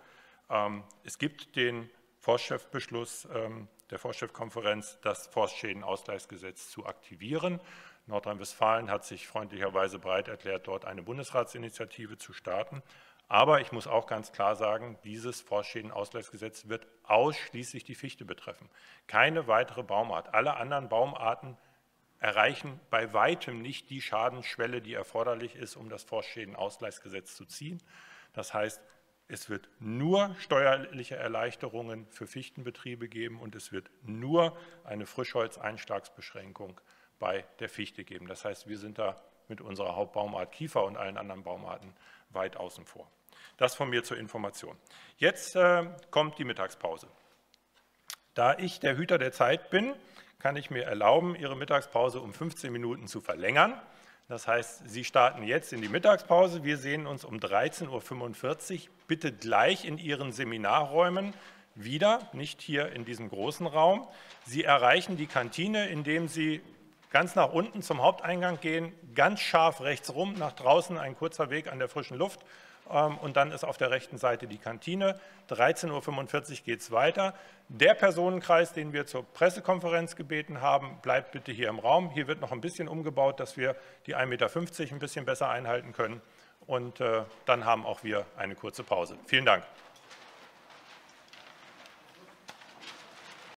Es gibt den Forstchefbeschluss der Forstchefkonferenz, das Forstschädenausgleichsgesetz zu aktivieren. Nordrhein-Westfalen hat sich freundlicherweise bereit erklärt, dort eine Bundesratsinitiative zu starten. Aber ich muss auch ganz klar sagen, dieses Forstschädenausgleichsgesetz wird ausschließlich die Fichte betreffen. Keine weitere Baumart. Alle anderen Baumarten erreichen bei weitem nicht die Schadensschwelle, die erforderlich ist, um das Forstschädenausgleichsgesetz zu ziehen. Das heißt, es wird nur steuerliche Erleichterungen für Fichtenbetriebe geben und es wird nur eine Frischholzeinschlagsbeschränkung bei der Fichte geben. Das heißt, wir sind da mit unserer Hauptbaumart Kiefer und allen anderen Baumarten weit außen vor. Das von mir zur Information. Jetzt äh, kommt die Mittagspause. Da ich der Hüter der Zeit bin, kann ich mir erlauben, Ihre Mittagspause um fünfzehn Minuten zu verlängern. Das heißt, Sie starten jetzt in die Mittagspause. Wir sehen uns um dreizehn Uhr fünfundvierzig. Bitte gleich in Ihren Seminarräumen wieder, nicht hier in diesem großen Raum. Sie erreichen die Kantine, indem Sie ganz nach unten zum Haupteingang gehen, ganz scharf rechts rum, nach draußen ein kurzer Weg an der frischen Luft und dann ist auf der rechten Seite die Kantine. dreizehn Uhr fünfundvierzig geht es weiter. Der Personenkreis, den wir zur Pressekonferenz gebeten haben, bleibt bitte hier im Raum. Hier wird noch ein bisschen umgebaut, dass wir die ein Meter fünfzig ein bisschen besser einhalten können und äh, dann haben auch wir eine kurze Pause. Vielen Dank.